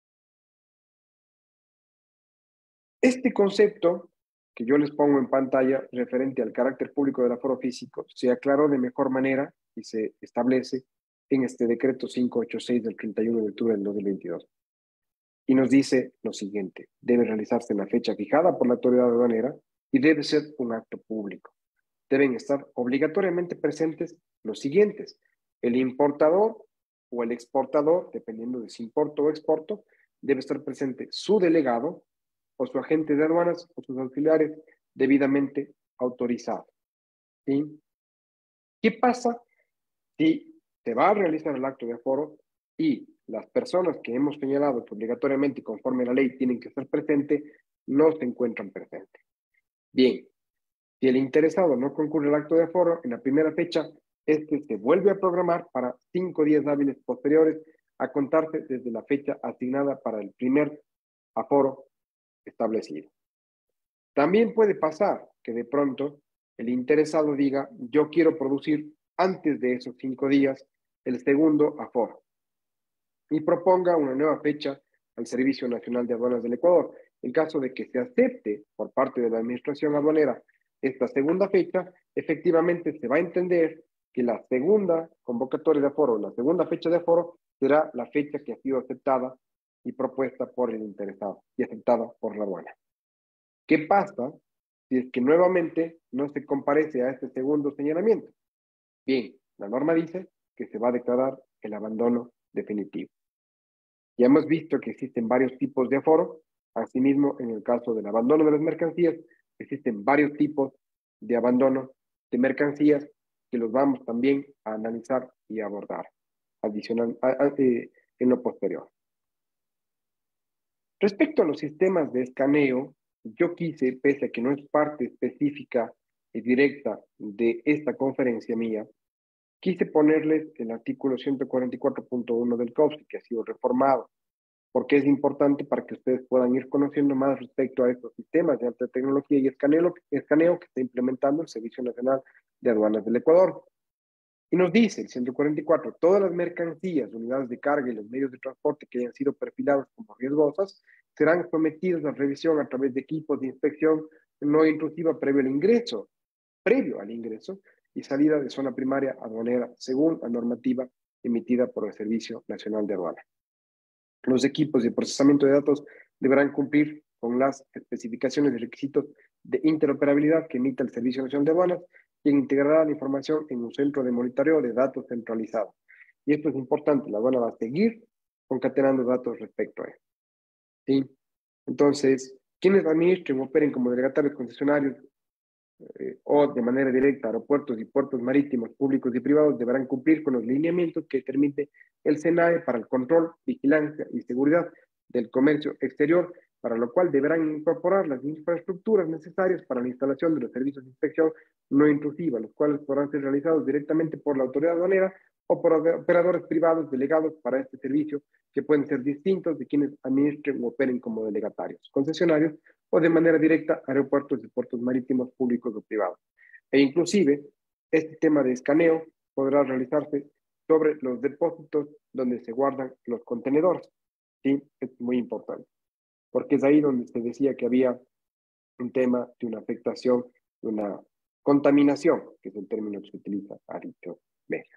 B: Este concepto que yo les pongo en pantalla referente al carácter público del aforo físico se aclaró de mejor manera y se establece en este decreto 586 del 31 de octubre del 2022. Y nos dice lo siguiente: debe realizarse en la fecha fijada por la autoridad aduanera y debe ser un acto público. Deben estar obligatoriamente presentes los siguientes: el importador o el exportador, dependiendo de si importo o exporto, debe estar presente su delegado o su agente de aduanas o sus auxiliares debidamente autorizados. ¿Sí? ¿Qué pasa si se va a realizar el acto de aforo y las personas que hemos señalado que obligatoriamente conforme a la ley tienen que estar presentes no se encuentran presentes? Bien, si el interesado no concurre al acto de aforo en la primera fecha, este se vuelve a programar para 5 días hábiles posteriores a contarse desde la fecha asignada para el primer aforo establecido. También puede pasar que de pronto el interesado diga: yo quiero producir antes de esos 5 días el segundo aforo, y proponga una nueva fecha al Servicio Nacional de Aduanas del Ecuador. En caso de que se acepte por parte de la Administración Aduanera esta segunda fecha, efectivamente se va a entender que la segunda convocatoria de aforo, la segunda fecha de aforo, será la fecha que ha sido aceptada y propuesta por el interesado y aceptada por la aduana. ¿Qué pasa si es que nuevamente no se comparece a este segundo señalamiento? Bien, la norma dice que se va a declarar el abandono definitivo. Ya hemos visto que existen varios tipos de aforo. Asimismo, en el caso del abandono de las mercancías, existen varios tipos de abandono de mercancías que los vamos también a analizar y a abordar en lo posterior. Respecto a los sistemas de escaneo, yo quise, pese a que no es parte específica y directa de esta conferencia mía, quise ponerles el artículo 144.1 del COFSI, que ha sido reformado, porque es importante para que ustedes puedan ir conociendo más respecto a estos sistemas de alta tecnología y escaneo que está implementando el Servicio Nacional de Aduanas del Ecuador. Y nos dice el 144: todas las mercancías, unidades de carga y los medios de transporte que hayan sido perfilados como riesgosas serán sometidos a revisión a través de equipos de inspección no intrusiva previo al ingreso y salida de zona primaria aduanera, según la normativa emitida por el Servicio Nacional de Aduanas. Los equipos de procesamiento de datos deberán cumplir con las especificaciones y requisitos de interoperabilidad que emita el Servicio Nacional de Aduanas, quien integrará la información en un centro de monitoreo de datos centralizado. Y esto es importante: la aduana va a seguir concatenando datos respecto a esto. ¿Sí? Entonces, quienes administren o operen como delegatarios concesionarios o de manera directa aeropuertos y puertos marítimos públicos y privados deberán cumplir con los lineamientos que permite el SENAE para el control, vigilancia y seguridad del comercio exterior, para lo cual deberán incorporar las infraestructuras necesarias para la instalación de los servicios de inspección no intrusiva, los cuales podrán ser realizados directamente por la autoridad aduanera o por operadores privados delegados para este servicio, que pueden ser distintos de quienes administren o operen como delegatarios, concesionarios o de manera directa aeropuertos y puertos marítimos públicos o privados. E inclusive, este tema de escaneo podrá realizarse sobre los depósitos donde se guardan los contenedores. ¿Sí? Es muy importante, porque es ahí donde se decía que había un tema de una afectación, de una contaminación, que es el término que se utiliza a dicho medio.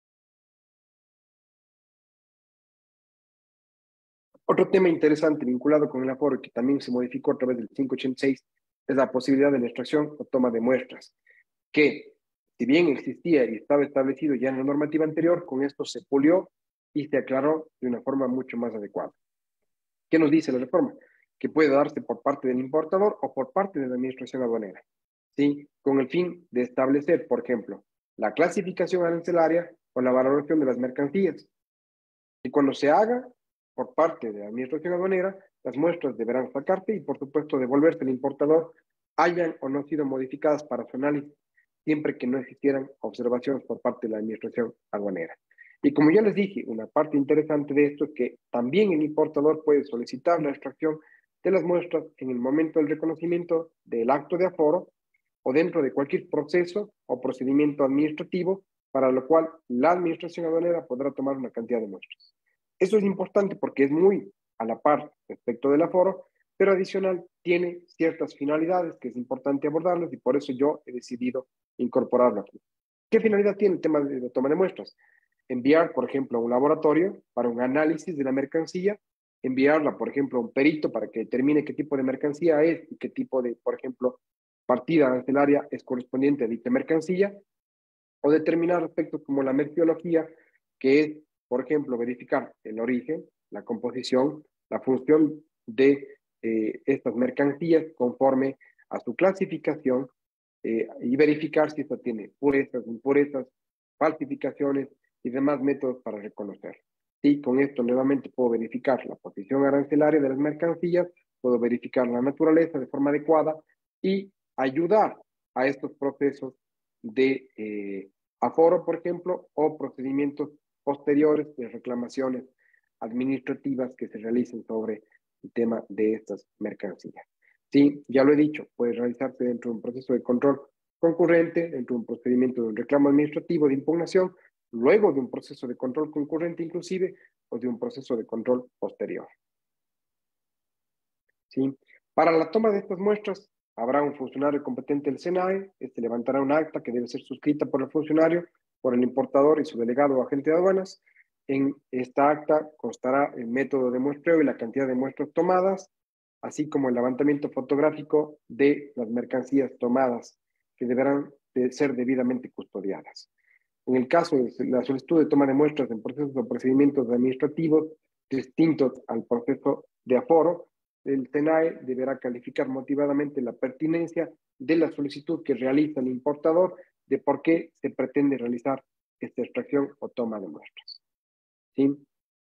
B: Otro tema interesante vinculado con el aforo, que también se modificó a través del 586, es la posibilidad de la extracción o toma de muestras, que si bien existía y estaba establecido ya en la normativa anterior, con esto se pulió y se aclaró de una forma mucho más adecuada. ¿Qué nos dice la reforma? Que puede darse por parte del importador o por parte de la administración aduanera, ¿sí? Con el fin de establecer, por ejemplo, la clasificación arancelaria o la valoración de las mercancías. Y cuando se haga por parte de la administración aduanera, las muestras deberán sacarse y, por supuesto, devolverse al importador, hayan o no sido modificadas para su análisis, siempre que no existieran observaciones por parte de la administración aduanera. Y como ya les dije, una parte interesante de esto es que también el importador puede solicitar la extracción de las muestras en el momento del reconocimiento del acto de aforo o dentro de cualquier proceso o procedimiento administrativo, para lo cual la administración aduanera podrá tomar una cantidad de muestras. Eso es importante porque es muy a la par respecto del aforo, pero adicional tiene ciertas finalidades que es importante abordarlas y por eso yo he decidido incorporarlo aquí. ¿Qué finalidad tiene el tema de la toma de muestras? Enviar, por ejemplo, a un laboratorio para un análisis de la mercancía, enviarla, por ejemplo, a un perito para que determine qué tipo de mercancía es y qué tipo de, por ejemplo, partida arancelaria es correspondiente a dicha mercancía, o determinar aspectos como la merciología, que es, por ejemplo, verificar el origen, la composición, la función de estas mercancías conforme a su clasificación y verificar si esto tiene purezas, impurezas, falsificaciones y demás métodos para reconocer. Y con esto nuevamente puedo verificar la posición arancelaria de las mercancías, puedo verificar la naturaleza de forma adecuada y ayudar a estos procesos de aforo, por ejemplo, o procedimientos posteriores de reclamaciones administrativas que se realicen sobre el tema de estas mercancías. Sí, ya lo he dicho, puede realizarse dentro de un proceso de control concurrente, dentro de un procedimiento de un reclamo administrativo de impugnación, luego de un proceso de control concurrente inclusive, o de un proceso de control posterior. ¿Sí? Para la toma de estas muestras, habrá un funcionario competente del SENAE, este levantará un acta que debe ser suscrita por el funcionario, por el importador y su delegado o agente de aduanas. En esta acta constará el método de muestreo y la cantidad de muestras tomadas, así como el levantamiento fotográfico de las mercancías tomadas, que deberán de ser debidamente custodiadas. En el caso de la solicitud de toma de muestras en procesos o procedimientos administrativos distintos al proceso de aforo, el SENAE deberá calificar motivadamente la pertinencia de la solicitud que realiza el importador de por qué se pretende realizar esta extracción o toma de muestras. ¿Sí?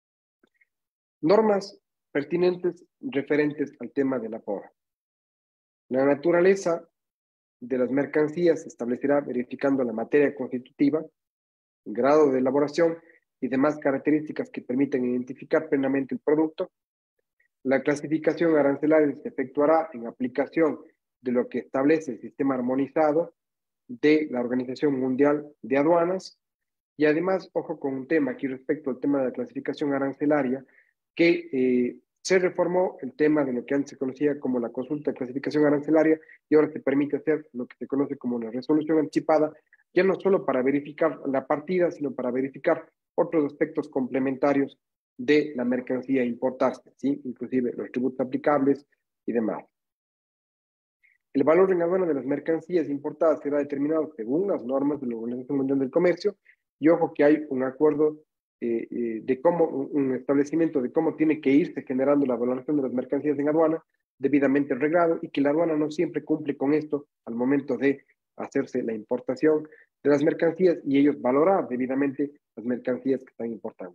B: Normas pertinentes referentes al tema del aforo. La naturaleza de las mercancías se establecerá verificando la materia constitutiva, el grado de elaboración y demás características que permitan identificar plenamente el producto. La clasificación arancelaria se efectuará en aplicación de lo que establece el sistema armonizado de la Organización Mundial de Aduanas. Y además, ojo con un tema aquí respecto al tema de la clasificación arancelaria, que se reformó el tema de lo que antes se conocía como la consulta de clasificación arancelaria y ahora se permite hacer lo que se conoce como una resolución anticipada, ya no solo para verificar la partida, sino para verificar otros aspectos complementarios de la mercancía a importarse, ¿sí? Inclusive los tributos aplicables y demás. El valor en aduana de las mercancías importadas será determinado según las normas de la Organización Mundial del Comercio, y ojo que hay un acuerdo de cómo, un establecimiento de cómo tiene que irse generando la valoración de las mercancías en aduana, debidamente reglado, y que la aduana no siempre cumple con esto al momento de hacerse la importación de las mercancías y ellos valorar debidamente las mercancías que están importando.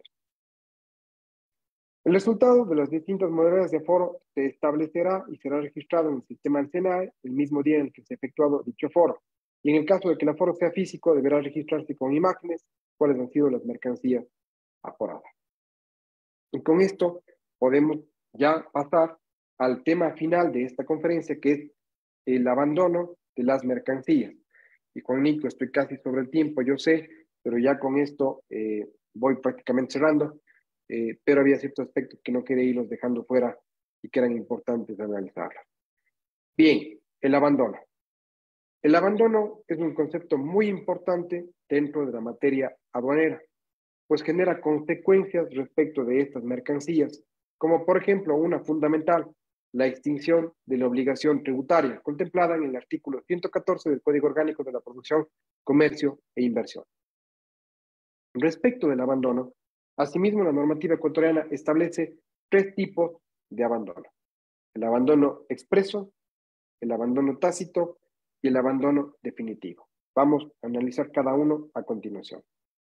B: El resultado de las distintas modalidades de aforo se establecerá y será registrado en el sistema del SENAE el mismo día en el que se ha efectuado dicho aforo. Y en el caso de que el aforo sea físico, deberá registrarse con imágenes cuáles han sido las mercancías aforadas. Y con esto podemos ya pasar al tema final de esta conferencia, que es el abandono de las mercancías. Y Juan Nico, estoy casi sobre el tiempo, yo sé, pero ya con esto voy prácticamente cerrando. Pero había ciertos aspectos que no quería irlos dejando fuera y que eran importantes de analizar. Bien, el abandono. El abandono es un concepto muy importante dentro de la materia aduanera, pues genera consecuencias respecto de estas mercancías, como por ejemplo una fundamental, la extinción de la obligación tributaria, contemplada en el artículo 114 del Código Orgánico de la Producción, Comercio e Inversión. Respecto del abandono, asimismo, la normativa ecuatoriana establece tres tipos de abandono: el abandono expreso, el abandono tácito y el abandono definitivo. Vamos a analizar cada uno a continuación.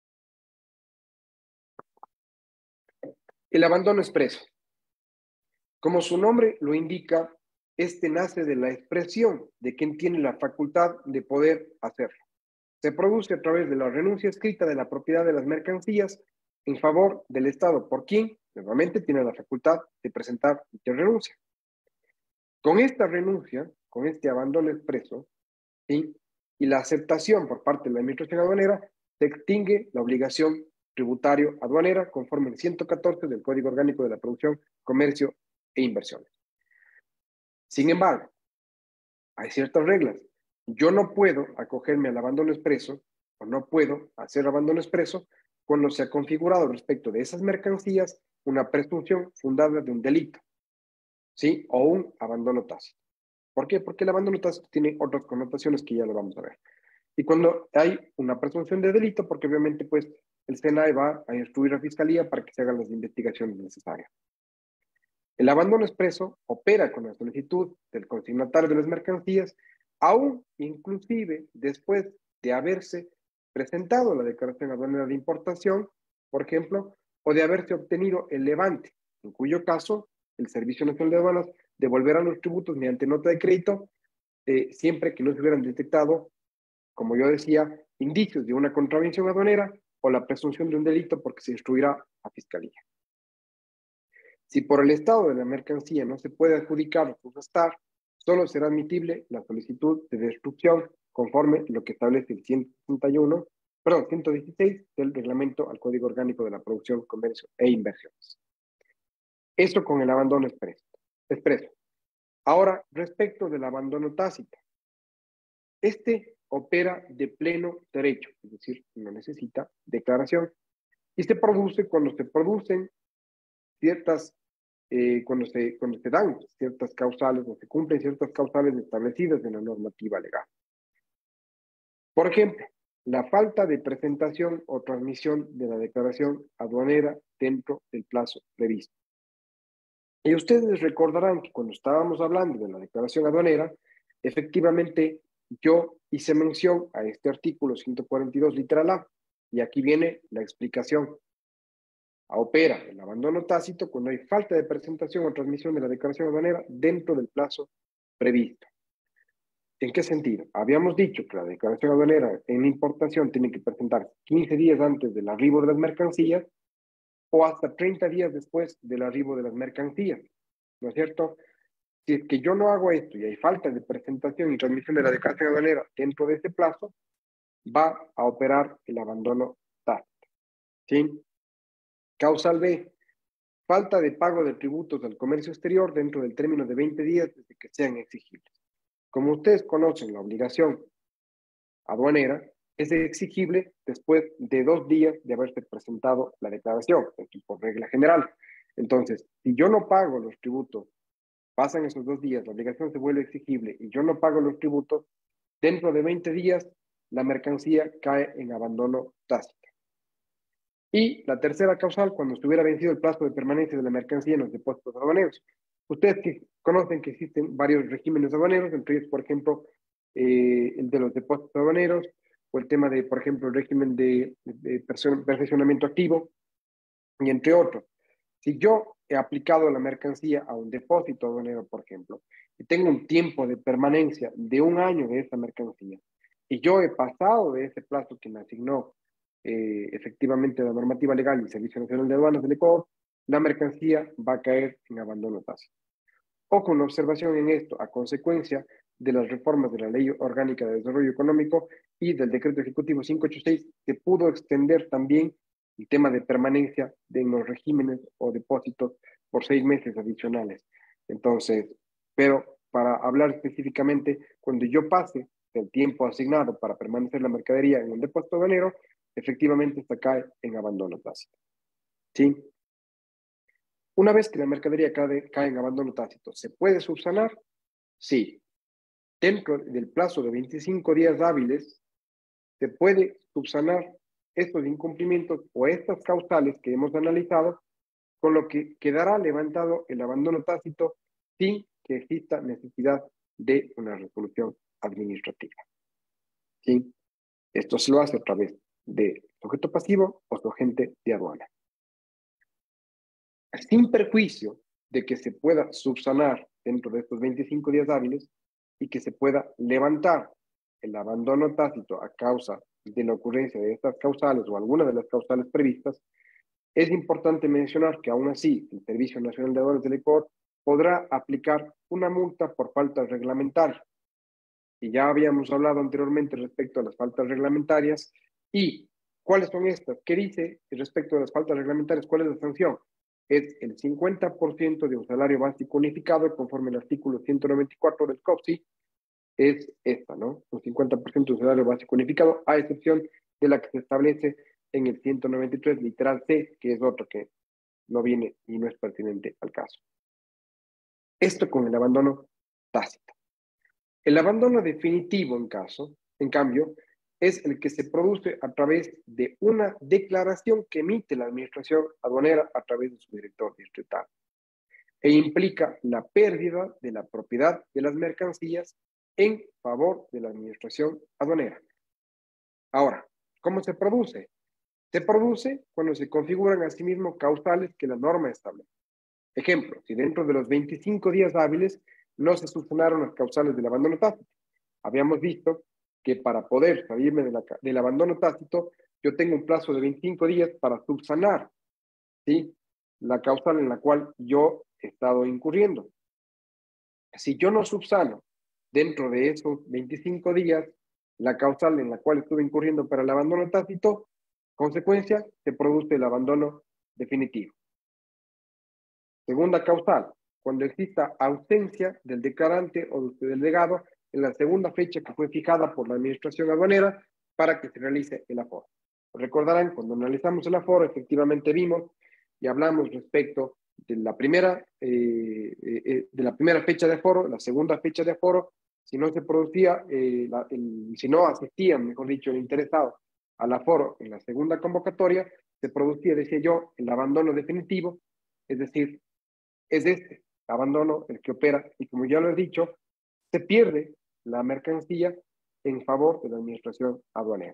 B: El abandono expreso. Como su nombre lo indica, este nace de la expresión de quien tiene la facultad de poder hacerlo. Se produce a través de la renuncia escrita de la propiedad de las mercancías en favor del Estado, por quien, nuevamente, tiene la facultad de presentar dicha renuncia. Con esta renuncia, con este abandono expreso, ¿sí?, y la aceptación por parte de la Administración Aduanera, se extingue la obligación tributario aduanera conforme al 114 del Código Orgánico de la Producción, Comercio e Inversiones. Sin embargo, hay ciertas reglas. Yo no puedo acogerme al abandono expreso o no puedo hacer abandono expreso cuando se ha configurado respecto de esas mercancías una presunción fundada de un delito, ¿sí? O un abandono tácito. ¿Por qué? Porque el abandono tácito tiene otras connotaciones que ya lo vamos a ver. Y cuando hay una presunción de delito, porque obviamente pues el SENAE va a instruir a Fiscalía para que se hagan las investigaciones necesarias. El abandono expreso opera con la solicitud del consignatario de las mercancías, aún inclusive después de haberse presentado la declaración aduanera de importación, por ejemplo, o de haberse obtenido el levante, en cuyo caso el Servicio Nacional de Aduanas devolverá los tributos mediante nota de crédito, siempre que no se hubieran detectado, como yo decía, indicios de una contravención aduanera o la presunción de un delito porque se instruirá a Fiscalía. Si por el estado de la mercancía no se puede adjudicar o subastar, solo será admitible la solicitud de destrucción conforme lo que establece el 116 del reglamento al Código Orgánico de la Producción, Comercio e Inversiones. Eso con el abandono expreso. Ahora, respecto del abandono tácito. Este opera de pleno derecho, es decir, no necesita declaración. Y se produce cuando se producen ciertas cuando se dan ciertas causales o se cumplen ciertas causales establecidas en la normativa legal. Por ejemplo, la falta de presentación o transmisión de la declaración aduanera dentro del plazo previsto. Y ustedes recordarán que cuando estábamos hablando de la declaración aduanera, efectivamente yo hice mención a este artículo 142 literal A, y aquí viene la explicación. Opera el abandono tácito cuando hay falta de presentación o transmisión de la declaración aduanera dentro del plazo previsto. ¿En qué sentido? Habíamos dicho que la declaración aduanera en importación tiene que presentarse 15 días antes del arribo de las mercancías o hasta 30 días después del arribo de las mercancías, ¿no es cierto? Si es que yo no hago esto y hay falta de presentación y transmisión de la declaración aduanera dentro de ese plazo, va a operar el abandono tácito, ¿sí? Causal B, falta de pago de tributos al comercio exterior dentro del término de 20 días desde que sean exigibles. Como ustedes conocen, la obligación aduanera es exigible después de 2 días de haberse presentado la declaración, por regla general. Entonces, si yo no pago los tributos, pasan esos 2 días, la obligación se vuelve exigible y yo no pago los tributos, dentro de 20 días la mercancía cae en abandono tácito. Y la tercera causal, cuando estuviera vencido el plazo de permanencia de la mercancía en los depósitos aduaneros. Ustedes que conocen que existen varios regímenes aduaneros, entre ellos, por ejemplo, el de los depósitos aduaneros, o el tema de, por ejemplo, el régimen de perfeccionamiento activo, y entre otros. Si yo he aplicado la mercancía a un depósito aduanero, por ejemplo, y tengo un tiempo de permanencia de 1 año de esa mercancía, y yo he pasado de ese plazo que me asignó efectivamente la normativa legal y el Servicio Nacional de Aduanas del Ecuador, la mercancía va a caer en abandono tácito. Ojo, una observación en esto, a consecuencia de las reformas de la Ley Orgánica de Desarrollo Económico y del Decreto Ejecutivo 586, se pudo extender también el tema de permanencia de los regímenes o depósitos por 6 meses adicionales. Entonces, pero para hablar específicamente, cuando yo pase del tiempo asignado para permanecer la mercadería en un depósito aduanero, efectivamente esta cae en abandono tácito. ¿Sí? Una vez que la mercadería cae en abandono tácito, ¿se puede subsanar? Sí. Dentro del plazo de 25 días hábiles, se puede subsanar estos incumplimientos o estas causales que hemos analizado, con lo que quedará levantado el abandono tácito sin que exista necesidad de una resolución administrativa. ¿Sí? Esto se lo hace a través de sujeto pasivo o su agente de aduana. Sin perjuicio de que se pueda subsanar dentro de estos 25 días hábiles y que se pueda levantar el abandono tácito a causa de la ocurrencia de estas causales o alguna de las causales previstas, es importante mencionar que aún así el Servicio Nacional de Aduanas del Ecuador podrá aplicar una multa por falta reglamentaria. Y ya habíamos hablado anteriormente respecto a las faltas reglamentarias. ¿Y cuáles son estas? ¿Qué dice respecto a las faltas reglamentarias? ¿Cuál es la sanción? Es el 50% de un salario básico unificado conforme al artículo 194 del COPSI, es esta, ¿no? Un 50% de un salario básico unificado, a excepción de la que se establece en el 193, literal C, que es otro que no viene y no es pertinente al caso. Esto con el abandono tácito. El abandono definitivo, en cambio, es el que se produce a través de una declaración que emite la administración aduanera a través de su director distrital e implica la pérdida de la propiedad de las mercancías en favor de la administración aduanera. Ahora, ¿cómo se produce? Se produce cuando se configuran asimismo causales que la norma establece. Ejemplo, si dentro de los 25 días hábiles no se subsanaron las causales del abandono tácito. Habíamos visto que para poder salirme del abandono tácito, yo tengo un plazo de 25 días para subsanar, ¿sí?, la causal en la cual yo he estado incurriendo. Si yo no subsano dentro de esos 25 días la causal en la cual estuve incurriendo para el abandono tácito, consecuencia, se produce el abandono definitivo. Segunda causal, cuando exista ausencia del declarante o del delegado en la segunda fecha que fue fijada por la administración aduanera para que se realice el aforo. Recordarán, cuando analizamos el aforo, efectivamente vimos y hablamos respecto de la primera fecha de aforo, la segunda fecha de aforo, si no se producía, si no asistía, mejor dicho, el interesado al aforo en la segunda convocatoria, se producía, decía yo, el abandono definitivo, es decir, es este abandono el que opera y, como ya lo he dicho, se pierde la mercancía en favor de la administración aduanera.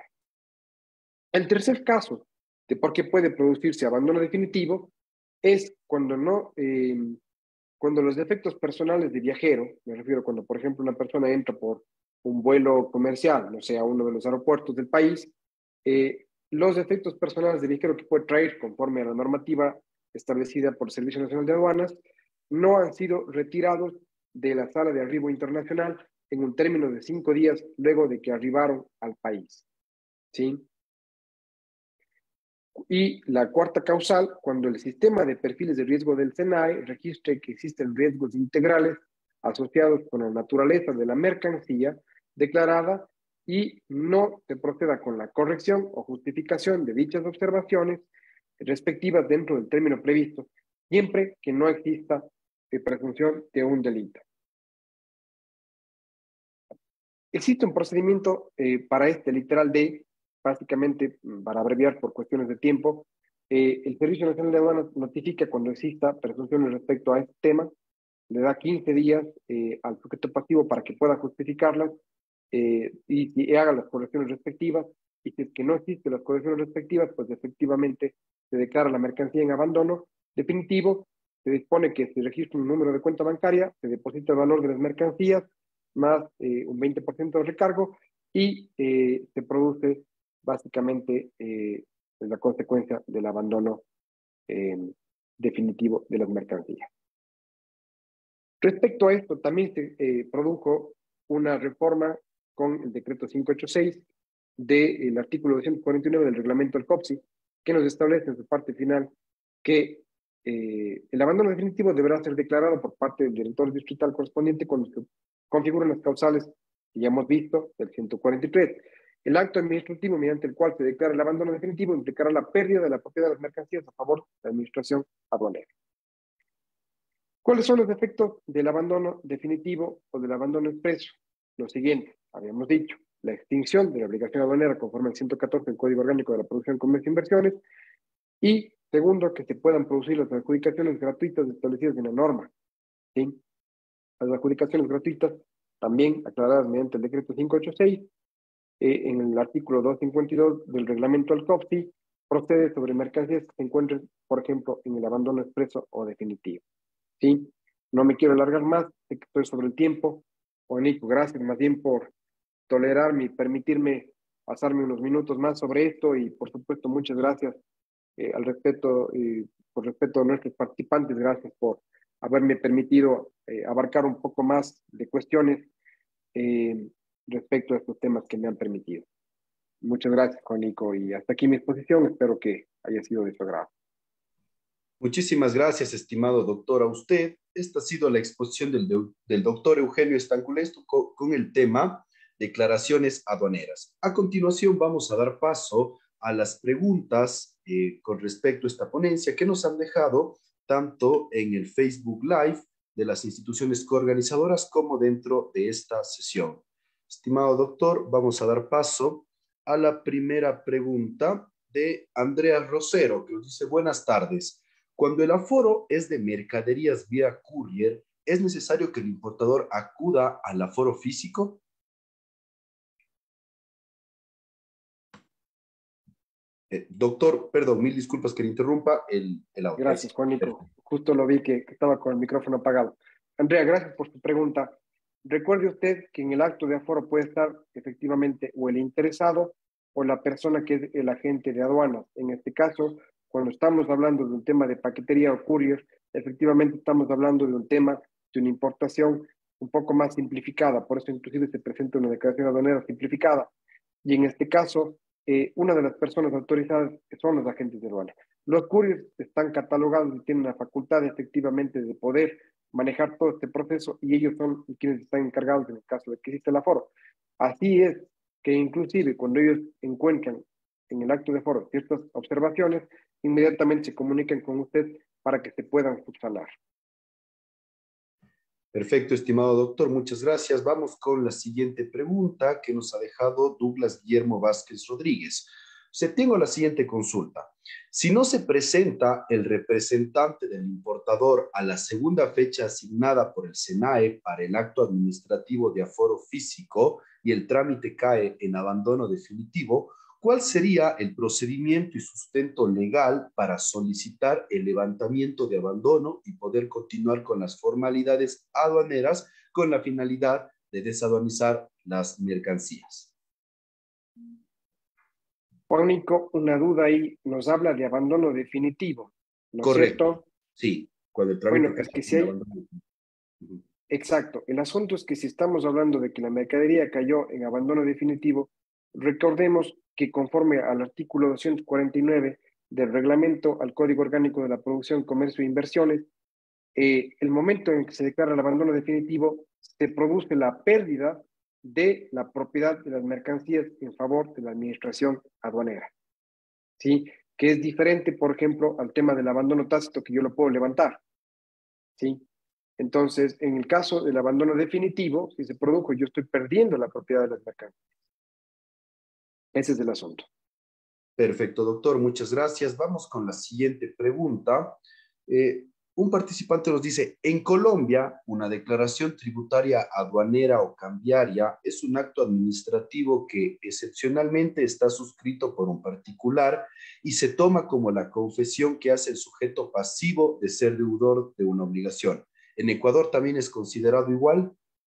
B: El tercer caso de por qué puede producirse abandono definitivo es cuando cuando los defectos personales de viajero, me refiero cuando, por ejemplo, una persona entra por un vuelo comercial, no sé, a uno de los aeropuertos del país, los defectos personales de viajero que puede traer conforme a la normativa establecida por el Servicio Nacional de Aduanas no han sido retirados de la sala de arribo internacional en un término de 5 días luego de que arribaron al país, ¿sí? Y la cuarta causal, cuando el sistema de perfiles de riesgo del SENAE registre que existen riesgos integrales asociados con la naturaleza de la mercancía declarada y no se proceda con la corrección o justificación de dichas observaciones respectivas dentro del término previsto, siempre que no exista presunción de un delito. Existe un procedimiento para este literal D, básicamente, para abreviar por cuestiones de tiempo. El Servicio Nacional de Aduanas notifica cuando exista presunciones respecto a este tema, le da 15 días al sujeto pasivo para que pueda justificarlas y haga las correcciones respectivas, y si es que no existen las correcciones respectivas, pues efectivamente se declara la mercancía en abandono definitivo, se dispone que se registre un número de cuenta bancaria, se deposita el valor de las mercancías, más un 20% de recargo, y se produce básicamente la consecuencia del abandono definitivo de las mercancías. Respecto a esto, también se produjo una reforma con el decreto 586 del artículo 249 del reglamento del COPSI, que nos establece en su parte final que el abandono definitivo deberá ser declarado por parte del director distrital correspondiente cuando se configuran las causales que ya hemos visto del 143. El acto administrativo mediante el cual se declara el abandono definitivo implicará la pérdida de la propiedad de las mercancías a favor de la administración aduanera. ¿Cuáles son los efectos del abandono definitivo o del abandono expreso? Lo siguiente, habíamos dicho, la extinción de la obligación aduanera conforme al 114 del Código Orgánico de la Producción, Comercio e Inversiones, y segundo, que se puedan producir las adjudicaciones gratuitas establecidas en la norma, ¿sí? Las adjudicaciones gratuitas, también aclaradas mediante el decreto 586, en el artículo 252 del reglamento al COPSI, procede sobre mercancías que se encuentren, por ejemplo, en el abandono expreso o definitivo, ¿sí? No me quiero alargar más, sé que estoy sobre el tiempo. Nico, gracias más bien por tolerarme y permitirme pasarme unos minutos más sobre esto, y por supuesto muchas gracias al respeto, por respeto a nuestros participantes, gracias por haberme permitido abarcar un poco más de cuestiones respecto a estos temas que me han permitido. Muchas gracias, Nico, y hasta aquí mi exposición, espero que haya sido de su agrado.
A: Muchísimas gracias, estimado doctor, a usted. Esta ha sido la exposición del doctor Eugenio Estanculesto con el tema declaraciones aduaneras. A continuación vamos a dar paso a las preguntas con respecto a esta ponencia que nos han dejado tanto en el Facebook Live de las instituciones coorganizadoras como dentro de esta sesión. Estimado doctor, vamos a dar paso a la primera pregunta de Andrea Rosero, que nos dice: buenas tardes. Cuando el aforo es de mercaderías vía courier, ¿es necesario que el importador acuda al aforo físico? Doctor, perdón, mil disculpas que le interrumpa el audio.
B: Gracias, Juanico. Justo lo vi que estaba con el micrófono apagado. Andrea, gracias por su pregunta. Recuerde usted que en el acto de aforo puede estar efectivamente o el interesado o la persona que es el agente de aduanas. En este caso, cuando estamos hablando de un tema de paquetería o courier, efectivamente estamos hablando de un tema de una importación un poco más simplificada. Por eso inclusive se presenta una declaración aduanera simplificada. Y en este caso, una de las personas autorizadas son los agentes de aduana. Los couriers están catalogados y tienen la facultad efectivamente de poder manejar todo este proceso y ellos son quienes están encargados en el caso de que existe el aforo. Así es que inclusive cuando ellos encuentran en el acto de aforo ciertas observaciones, inmediatamente se comunican con usted para que se puedan subsanar.
A: Perfecto, estimado doctor, muchas gracias. Vamos con la siguiente pregunta que nos ha dejado Douglas Guillermo Vázquez Rodríguez. Tengo la siguiente consulta. Si no se presenta el representante del importador a la segunda fecha asignada por el SENAE para el acto administrativo de aforo físico y el trámite cae en abandono definitivo, ¿cuál sería el procedimiento y sustento legal para solicitar el levantamiento de abandono y poder continuar con las formalidades aduaneras con la finalidad de desaduanizar las mercancías?
B: Juanico, una duda ahí, nos habla de abandono definitivo, ¿no es
A: Correcto.
B: cierto?
A: Sí, cuando el trámite
B: Bueno,
A: cae
B: es que si
A: en
B: hay,
A: abandono definitivo.
B: exacto, el asunto es que si estamos hablando de que la mercadería cayó en abandono definitivo, recordemos que conforme al artículo 249 del reglamento al Código Orgánico de la Producción, Comercio e Inversiones, el momento en que se declara el abandono definitivo, se produce la pérdida de la propiedad de las mercancías en favor de la administración aduanera, ¿sí? Que es diferente, por ejemplo, al tema del abandono tácito, que yo lo puedo levantar, ¿sí? Entonces, en el caso del abandono definitivo, si se produjo, yo estoy perdiendo la propiedad de las mercancías. Ese es el asunto.
A: Perfecto, doctor, muchas gracias. Vamos con la siguiente pregunta. Eh, un participante nos dice: en Colombia, una declaración tributaria aduanera o cambiaria es un acto administrativo que excepcionalmente está suscrito por un particular y se toma como la confesión que hace el sujeto pasivo de ser deudor de una obligación. ¿En Ecuador también es considerado igual?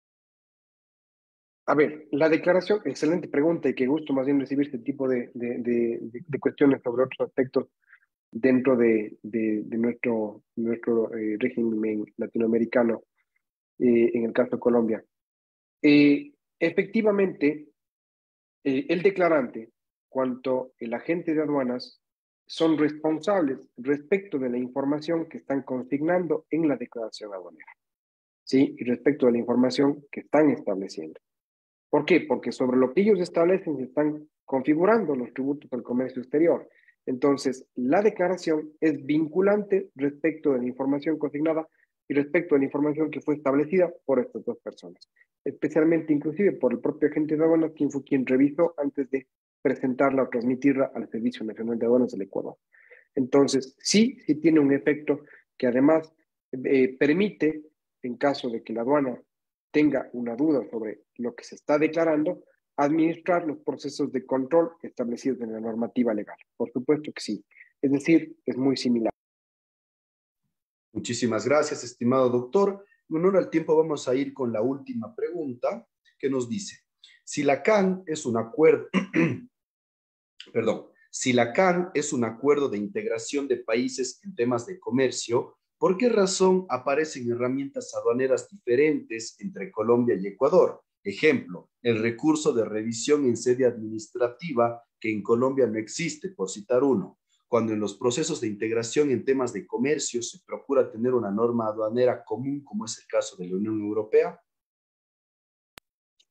B: A ver, la declaración, excelente pregunta y qué gusto más bien recibir este tipo de cuestiones sobre otros aspectos dentro de nuestro régimen latinoamericano, en el caso de Colombia. Efectivamente, el declarante, cuanto el agente de aduanas, son responsables respecto de la información que están consignando en la declaración aduanera, ¿sí? Y respecto de la información que están estableciendo. ¿Por qué? Porque sobre lo que ellos establecen se están configurando los tributos del comercio exterior. Entonces, la declaración es vinculante respecto de la información consignada y respecto de la información que fue establecida por estas dos personas, especialmente inclusive por el propio agente de aduanas, quien fue quien revisó antes de presentarla o transmitirla al Servicio Nacional de Aduanas del Ecuador. Entonces, sí tiene un efecto que además permite, en caso de que la aduana tenga una duda sobre lo que se está declarando, administrar los procesos de control establecidos en la normativa legal. Por supuesto que sí. Es decir, es muy similar.
A: Muchísimas gracias, estimado doctor. En honor al tiempo, vamos a ir con la última pregunta que nos dice: si la CAN es un acuerdo, perdón, si la CAN es un acuerdo de integración de países en temas de comercio, ¿por qué razón aparecen herramientas aduaneras diferentes entre Colombia y Ecuador? Ejemplo, el recurso de revisión en sede administrativa que en Colombia no existe, por citar uno, cuando en los procesos de integración en temas de comercio se procura tener una norma aduanera común, como es el caso de la Unión Europea.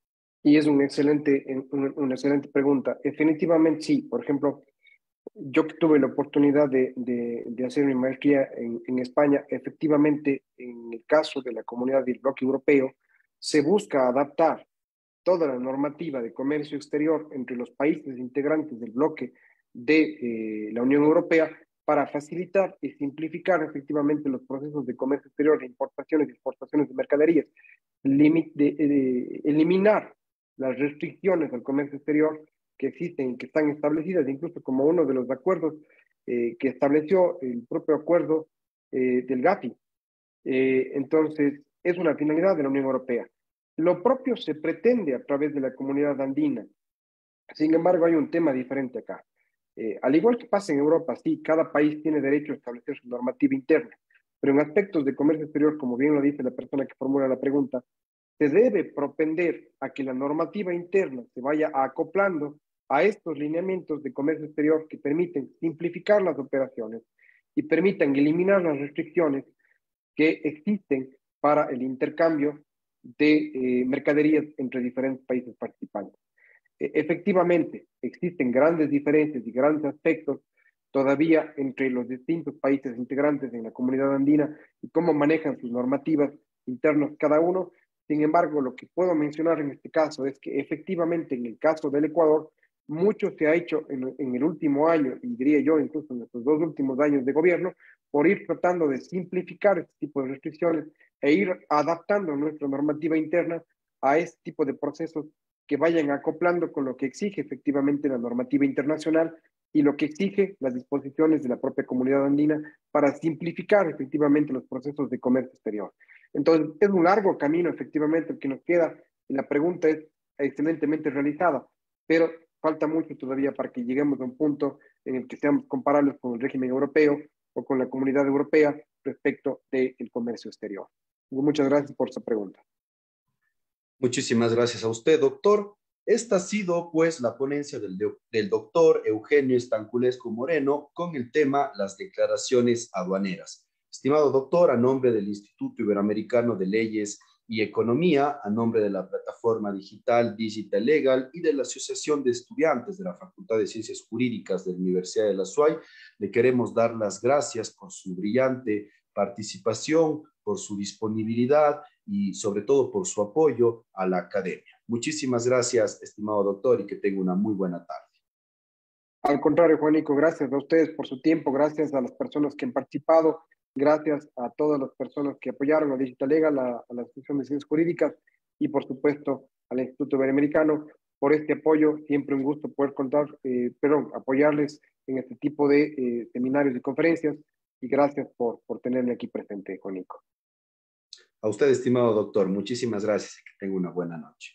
B: Y es una excelente pregunta. Definitivamente sí. Por ejemplo, yo que tuve la oportunidad de hacer mi maestría en España, efectivamente, en el caso de la comunidad del bloque europeo, se busca adaptar toda la normativa de comercio exterior entre los países integrantes del bloque de la Unión Europea para facilitar y simplificar efectivamente los procesos de comercio exterior, de importaciones y exportaciones de mercaderías, eliminar las restricciones al comercio exterior que existen, que están establecidas, incluso como uno de los acuerdos que estableció el propio acuerdo del GATI. Entonces, es una finalidad de la Unión Europea. Lo propio se pretende a través de la comunidad andina. Sin embargo, hay un tema diferente acá. Al igual que pasa en Europa, sí, cada país tiene derecho a establecer su normativa interna, pero en aspectos de comercio exterior, como bien lo dice la persona que formula la pregunta, se debe propender a que la normativa interna se vaya acoplando a estos lineamientos de comercio exterior que permiten simplificar las operaciones y permitan eliminar las restricciones que existen para el intercambio de mercaderías entre diferentes países participantes. Efectivamente, existen grandes diferencias y grandes aspectos todavía entre los distintos países integrantes en la comunidad andina y cómo manejan sus normativas internas cada uno. Sin embargo, lo que puedo mencionar en este caso es que efectivamente en el caso del Ecuador, mucho se ha hecho en el último año, y diría yo incluso en estos 2 últimos años de gobierno, por ir tratando de simplificar este tipo de restricciones e ir adaptando nuestra normativa interna a este tipo de procesos que vayan acoplando con lo que exige efectivamente la normativa internacional y lo que exige las disposiciones de la propia comunidad andina para simplificar efectivamente los procesos de comercio exterior. Entonces, es un largo camino efectivamente el que nos queda y la pregunta es excelentemente realizada, pero falta mucho todavía para que lleguemos a un punto en el que seamos comparables con el régimen europeo o con la comunidad europea respecto del comercio exterior. Muchas gracias por su pregunta.
A: Muchísimas gracias a usted, doctor. Esta ha sido, pues, la ponencia del doctor Eugenio Estanculescu Moreno con el tema las declaraciones aduaneras. Estimado doctor, a nombre del Instituto Iberoamericano de Leyes y Economía, a nombre de la plataforma digital Digital Legal y de la Asociación de Estudiantes de la Facultad de Ciencias Jurídicas de la Universidad de la SUAY, le queremos dar las gracias por su brillante participación, por su disponibilidad y sobre todo por su apoyo a la academia. Muchísimas gracias, estimado doctor, y que tenga una muy buena tarde.
B: Al contrario, Juanico, gracias a ustedes por su tiempo, gracias a las personas que han participado, gracias a todas las personas que apoyaron a Digital Legal, a la Asociación de Ciencias Jurídicas y, por supuesto, al Instituto Iberoamericano por este apoyo. Siempre un gusto poder apoyarles en este tipo de seminarios y conferencias. Y gracias por tenerme aquí presente, Juanico.
A: A usted, estimado doctor, muchísimas gracias y que tenga una buena noche.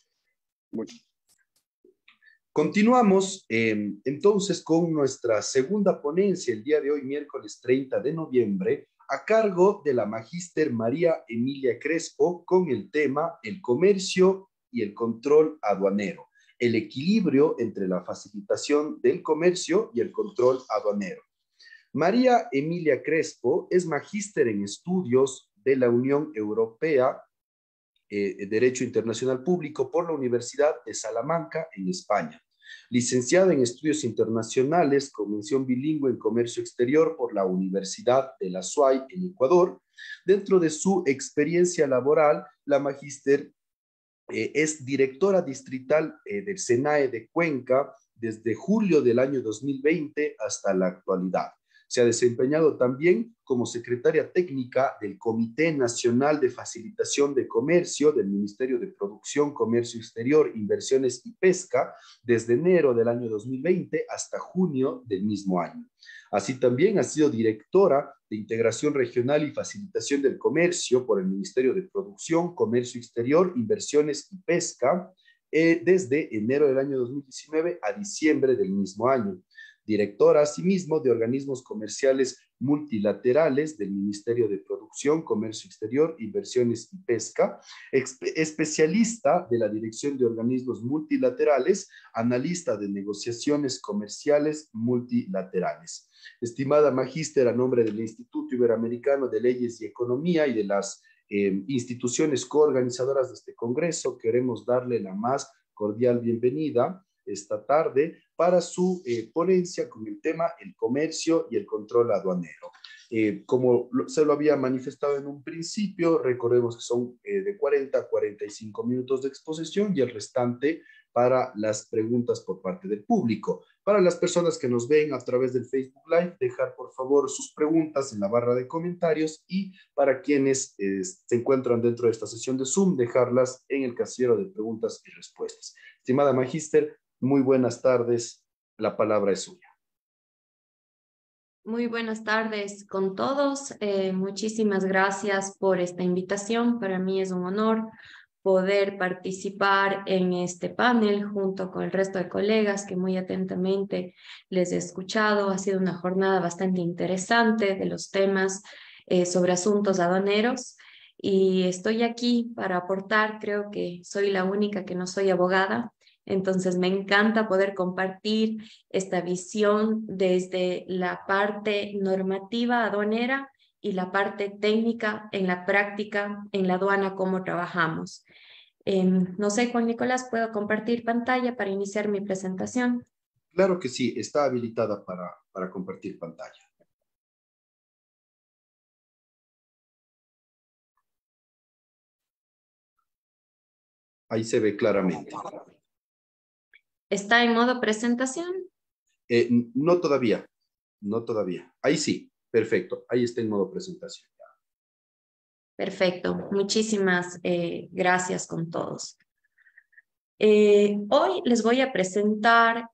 A: Continuamos entonces con nuestra segunda ponencia el día de hoy, miércoles 30 de noviembre, a cargo de la magíster María Emilia Crespo con el tema El comercio y el control aduanero, el equilibrio entre la facilitación del comercio y el control aduanero. María Emilia Crespo es magíster en estudios de la Unión Europea, Derecho Internacional Público por la Universidad de Salamanca, en España. Licenciada en Estudios Internacionales con mención bilingüe en Comercio Exterior por la Universidad de la SUAY, en Ecuador. Dentro de su experiencia laboral, la magíster es directora distrital del SENAE de Cuenca desde julio del año 2020 hasta la actualidad. Se ha desempeñado también como secretaria técnica del Comité Nacional de Facilitación de Comercio del Ministerio de Producción, Comercio Exterior, Inversiones y Pesca desde enero del año 2020 hasta junio del mismo año. Así también ha sido directora de Integración Regional y Facilitación del Comercio por el Ministerio de Producción, Comercio Exterior, Inversiones y Pesca desde enero del año 2019 a diciembre del mismo año. Directora asimismo de organismos comerciales multilaterales del Ministerio de Producción, Comercio Exterior, Inversiones y Pesca, especialista de la Dirección de Organismos Multilaterales, analista de negociaciones comerciales multilaterales. Estimada magíster, a nombre del Instituto Iberoamericano de Leyes y Economía y de las instituciones coorganizadoras de este Congreso, queremos darle la más cordial bienvenida esta tarde para su ponencia con el tema el comercio y el control aduanero. Como se lo había manifestado en un principio, recordemos que son de 40 a 45 minutos de exposición y el restante para las preguntas por parte del público. Para las personas que nos ven a través del Facebook Live, dejar por favor sus preguntas en la barra de comentarios y para quienes se encuentran dentro de esta sesión de Zoom, dejarlas en el casillero de preguntas y respuestas. Estimada Magíster, muy buenas tardes. La palabra es suya.
C: Muy buenas tardes con todos. Muchísimas gracias por esta invitación. Para mí es un honor poder participar en este panel junto con el resto de colegas que muy atentamente les he escuchado. Ha sido una jornada bastante interesante de los temas sobre asuntos aduaneros y estoy aquí para aportar. Creo que soy la única que no soy abogada. Entonces me encanta poder compartir esta visión desde la parte normativa aduanera y la parte técnica en la práctica en la aduana, cómo trabajamos. No sé, Juan Nicolás, ¿puedo compartir pantalla para iniciar mi presentación?
A: Claro que sí, está habilitada para compartir pantalla. Ahí se ve claramente.
C: ¿Está en modo presentación?
A: No todavía, no todavía. Ahí sí, perfecto. Ahí está en modo presentación.
C: Perfecto, muchísimas gracias con todos. Hoy les voy a presentar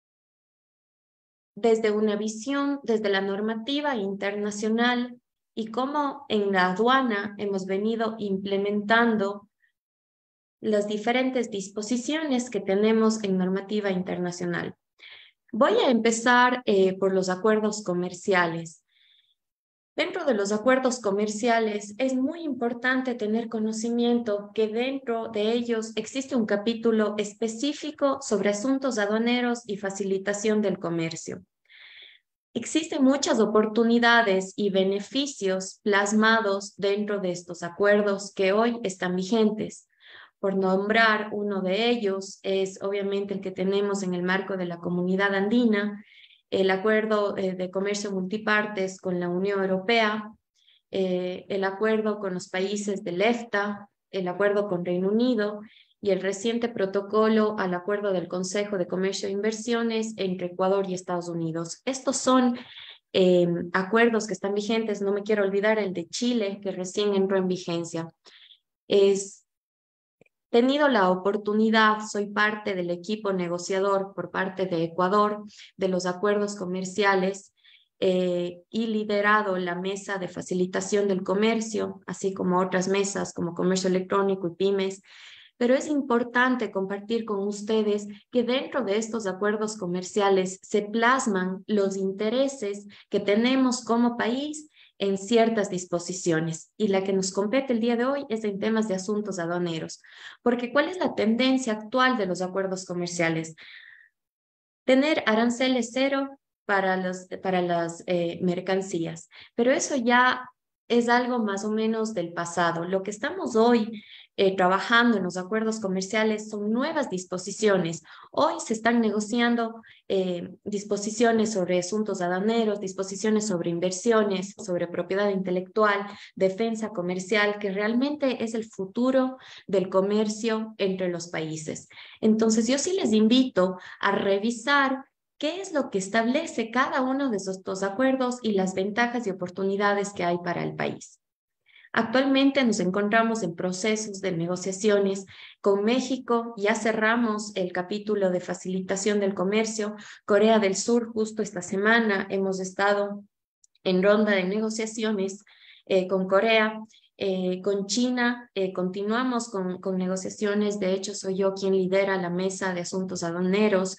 C: desde una visión, desde la normativa internacional y cómo en la aduana hemos venido implementando las diferentes disposiciones que tenemos en normativa internacional. Voy a empezar por los acuerdos comerciales. Dentro de los acuerdos comerciales es muy importante tener conocimiento que dentro de ellos existe un capítulo específico sobre asuntos aduaneros y facilitación del comercio. Existen muchas oportunidades y beneficios plasmados dentro de estos acuerdos que hoy están vigentes. Por nombrar uno de ellos es obviamente el que tenemos en el marco de la Comunidad Andina, el acuerdo de comercio multipartes con la Unión Europea, el acuerdo con los países del EFTA, el acuerdo con Reino Unido y el reciente protocolo al acuerdo del Consejo de Comercio e Inversiones entre Ecuador y Estados Unidos. Estos son acuerdos que están vigentes. No me quiero olvidar el de Chile, que recién entró en vigencia. Tenido la oportunidad, soy parte del equipo negociador por parte de Ecuador de los acuerdos comerciales y liderado la mesa de facilitación del comercio, así como otras mesas como comercio electrónico y pymes. Pero es importante compartir con ustedes que dentro de estos acuerdos comerciales se plasman los intereses que tenemos como país en ciertas disposiciones. Y la que nos compete el día de hoy es en temas de asuntos aduaneros. Porque ¿cuál es la tendencia actual de los acuerdos comerciales? Tener aranceles cero para las mercancías. Pero eso ya es algo más o menos del pasado. Lo que estamos hoy trabajando en los acuerdos comerciales son nuevas disposiciones. Hoy se están negociando disposiciones sobre asuntos aduaneros, disposiciones sobre inversiones, sobre propiedad intelectual, defensa comercial, que realmente es el futuro del comercio entre los países. Entonces, yo sí les invito a revisar qué es lo que establece cada uno de esos dos acuerdos y las ventajas y oportunidades que hay para el país. Actualmente nos encontramos en procesos de negociaciones con México. Ya cerramos el capítulo de facilitación del comercio. Corea del Sur, justo esta semana, hemos estado en ronda de negociaciones con Corea. Con China continuamos con negociaciones. De hecho, soy yo quien lidera la mesa de asuntos aduaneros.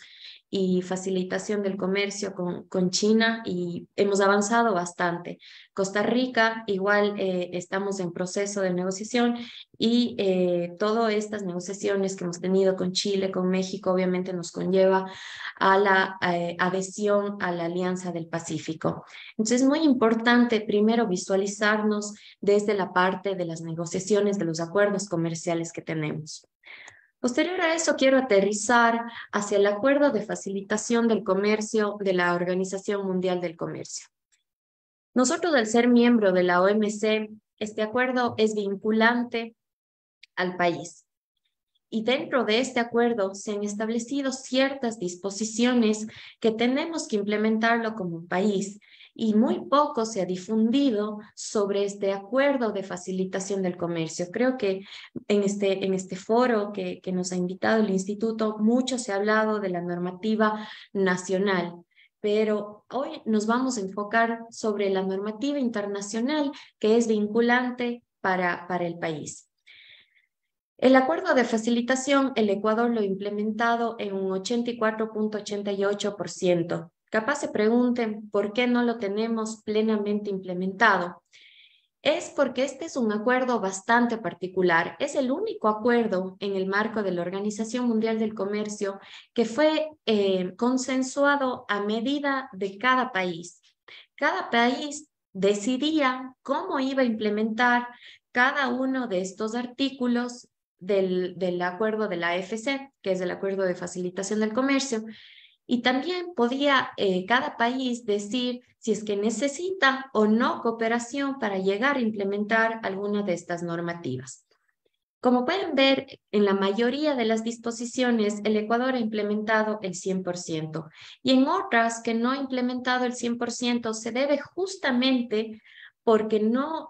C: y facilitación del comercio con China y hemos avanzado bastante. Costa Rica, igual estamos en proceso de negociación y todas estas negociaciones que hemos tenido con Chile, con México, obviamente nos conlleva a la adhesión a la Alianza del Pacífico. Entonces es muy importante primero visualizarnos desde la parte de las negociaciones de los acuerdos comerciales que tenemos. Posterior a eso, quiero aterrizar hacia el acuerdo de facilitación del comercio de la Organización Mundial del Comercio. Nosotros, al ser miembro de la OMC, este acuerdo es vinculante al país. Y dentro de este acuerdo se han establecido ciertas disposiciones que tenemos que implementarlo como país y muy poco se ha difundido sobre este acuerdo de facilitación del comercio. Creo que en este foro que nos ha invitado el instituto, mucho se ha hablado de la normativa nacional, pero hoy nos vamos a enfocar sobre la normativa internacional que es vinculante para el país. El acuerdo de facilitación, el Ecuador lo ha implementado en un 84.88%. Capaz se pregunten por qué no lo tenemos plenamente implementado. Es porque este es un acuerdo bastante particular. Es el único acuerdo en el marco de la Organización Mundial del Comercio que fue consensuado a medida de cada país. Cada país decidía cómo iba a implementar cada uno de estos artículos del acuerdo de la AFC, que es el Acuerdo de Facilitación del Comercio, y también podía cada país decir si es que necesita o no cooperación para llegar a implementar alguna de estas normativas. Como pueden ver, en la mayoría de las disposiciones, el Ecuador ha implementado el 100%, y en otras que no ha implementado el 100% se debe justamente porque no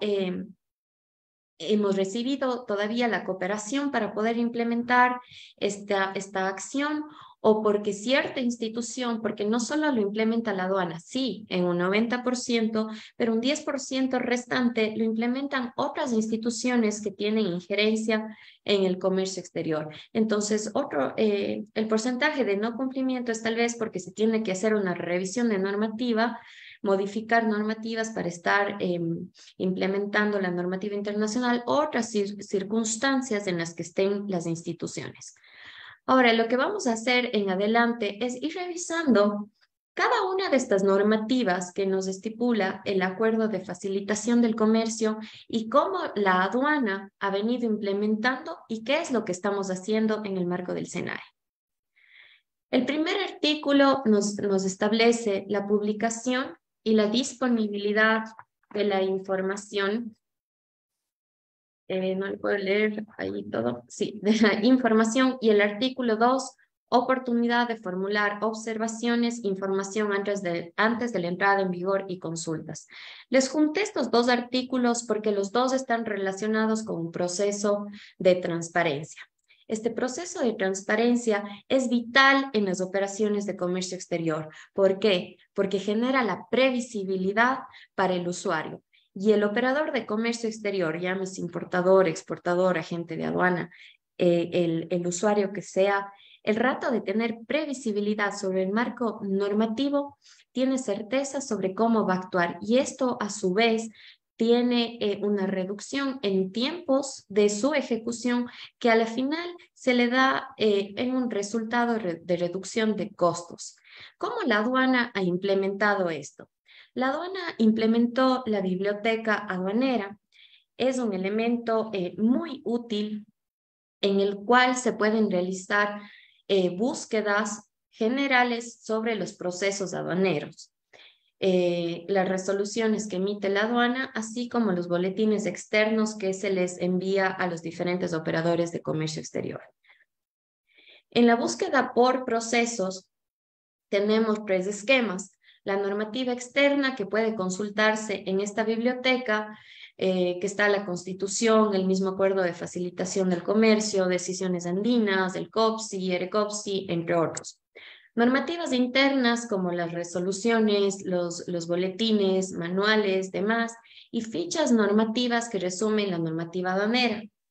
C: hemos recibido todavía la cooperación para poder implementar esta acción o porque cierta institución, porque no solo lo implementa la aduana, sí, en un 90%, pero un 10% restante lo implementan otras instituciones que tienen injerencia en el comercio exterior. Entonces, el porcentaje de no cumplimiento es tal vez porque se tiene que hacer una revisión de normativa, modificar normativas para estar implementando la normativa internacional, otras circunstancias en las que estén las instituciones. Ahora, lo que vamos a hacer en adelante es ir revisando cada una de estas normativas que nos estipula el acuerdo de facilitación del comercio y cómo la aduana ha venido implementando y qué es lo que estamos haciendo en el marco del SENAE. El primer artículo nos establece la publicación y la disponibilidad de la información. No le puedo leer ahí todo. Sí, de la información. Y el artículo 2, oportunidad de formular observaciones, información antes de la entrada en vigor y consultas. Les junté estos dos artículos porque los dos están relacionados con un proceso de transparencia. Este proceso de transparencia es vital en las operaciones de comercio exterior. ¿Por qué? Porque genera la previsibilidad para el usuario. Y el operador de comercio exterior, llámese importador, exportador, agente de aduana, el usuario que sea, el rato de tener previsibilidad sobre el marco normativo, tiene certeza sobre cómo va a actuar. Y esto, a su vez, tiene una reducción en tiempos de su ejecución que a la final se le da en un resultado de reducción de costos. ¿Cómo la aduana ha implementado esto? La aduana implementó la biblioteca aduanera. Es un elemento muy útil en el cual se pueden realizar búsquedas generales sobre los procesos aduaneros. Las resoluciones que emite la aduana, así como los boletines externos que se les envía a los diferentes operadores de comercio exterior. En la búsqueda por procesos tenemos tres esquemas. La normativa externa que puede consultarse en esta biblioteca, que está la Constitución, el mismo Acuerdo de Facilitación del Comercio, decisiones andinas, el COPSI, ERECOPSI, entre otros. Normativas internas como las resoluciones, los boletines, manuales, demás, y fichas normativas que resumen la normativa aduanera.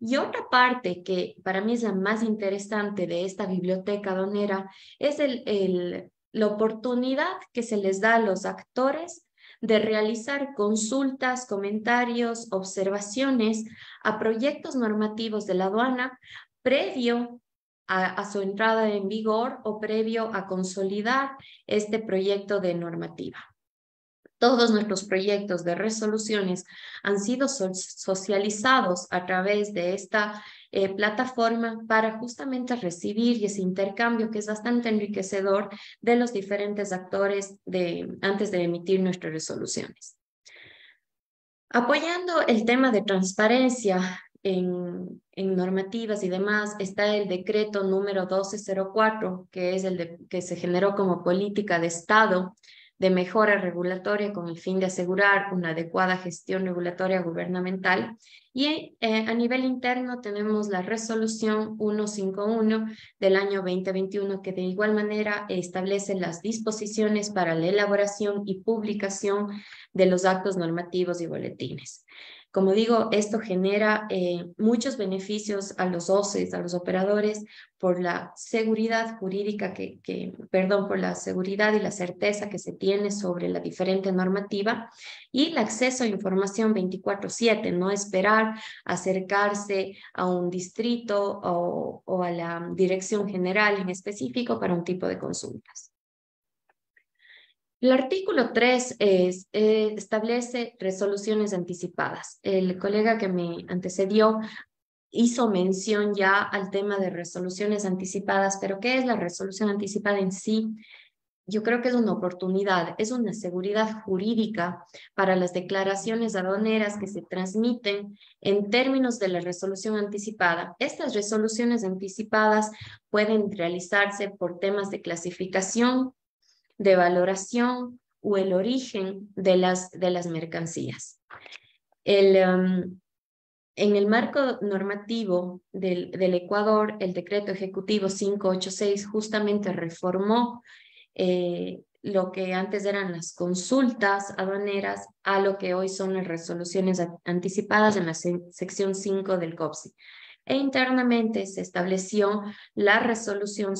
C: Y otra parte que para mí es la más interesante de esta biblioteca aduanera es la oportunidad que se les da a los actores de realizar consultas, comentarios, observaciones a proyectos normativos de la aduana previo a su entrada en vigor o previo a consolidar este proyecto de normativa. Todos nuestros proyectos de resoluciones han sido socializados a través de esta plataforma para justamente recibir ese intercambio que es bastante enriquecedor de los diferentes actores antes de emitir nuestras resoluciones. Apoyando el tema de transparencia en normativas y demás, está el decreto número 1204, que es que se generó como política de Estado de mejora regulatoria con el fin de asegurar una adecuada gestión regulatoria gubernamental. Y a nivel interno tenemos la resolución 151 del año 2021, que de igual manera establece las disposiciones para la elaboración y publicación de los actos normativos y boletines. Como digo, esto genera muchos beneficios a los OCEs, a los operadores, por la seguridad jurídica por la seguridad y la certeza que se tiene sobre la diferente normativa y el acceso a información 24/7, no esperar acercarse a un distrito o a la dirección general en específico para un tipo de consultas. El artículo 3 establece resoluciones anticipadas. El colega que me antecedió hizo mención ya al tema de resoluciones anticipadas, pero ¿qué es la resolución anticipada en sí? Yo creo que es una oportunidad, es una seguridad jurídica para las declaraciones aduaneras que se transmiten en términos de la resolución anticipada. Estas resoluciones anticipadas pueden realizarse por temas de clasificación, de valoración o el origen de las mercancías. En el marco normativo del Ecuador, el decreto ejecutivo 586 justamente reformó lo que antes eran las consultas aduaneras a lo que hoy son las resoluciones anticipadas en la sección 5 del COPSI. E internamente se estableció la resolución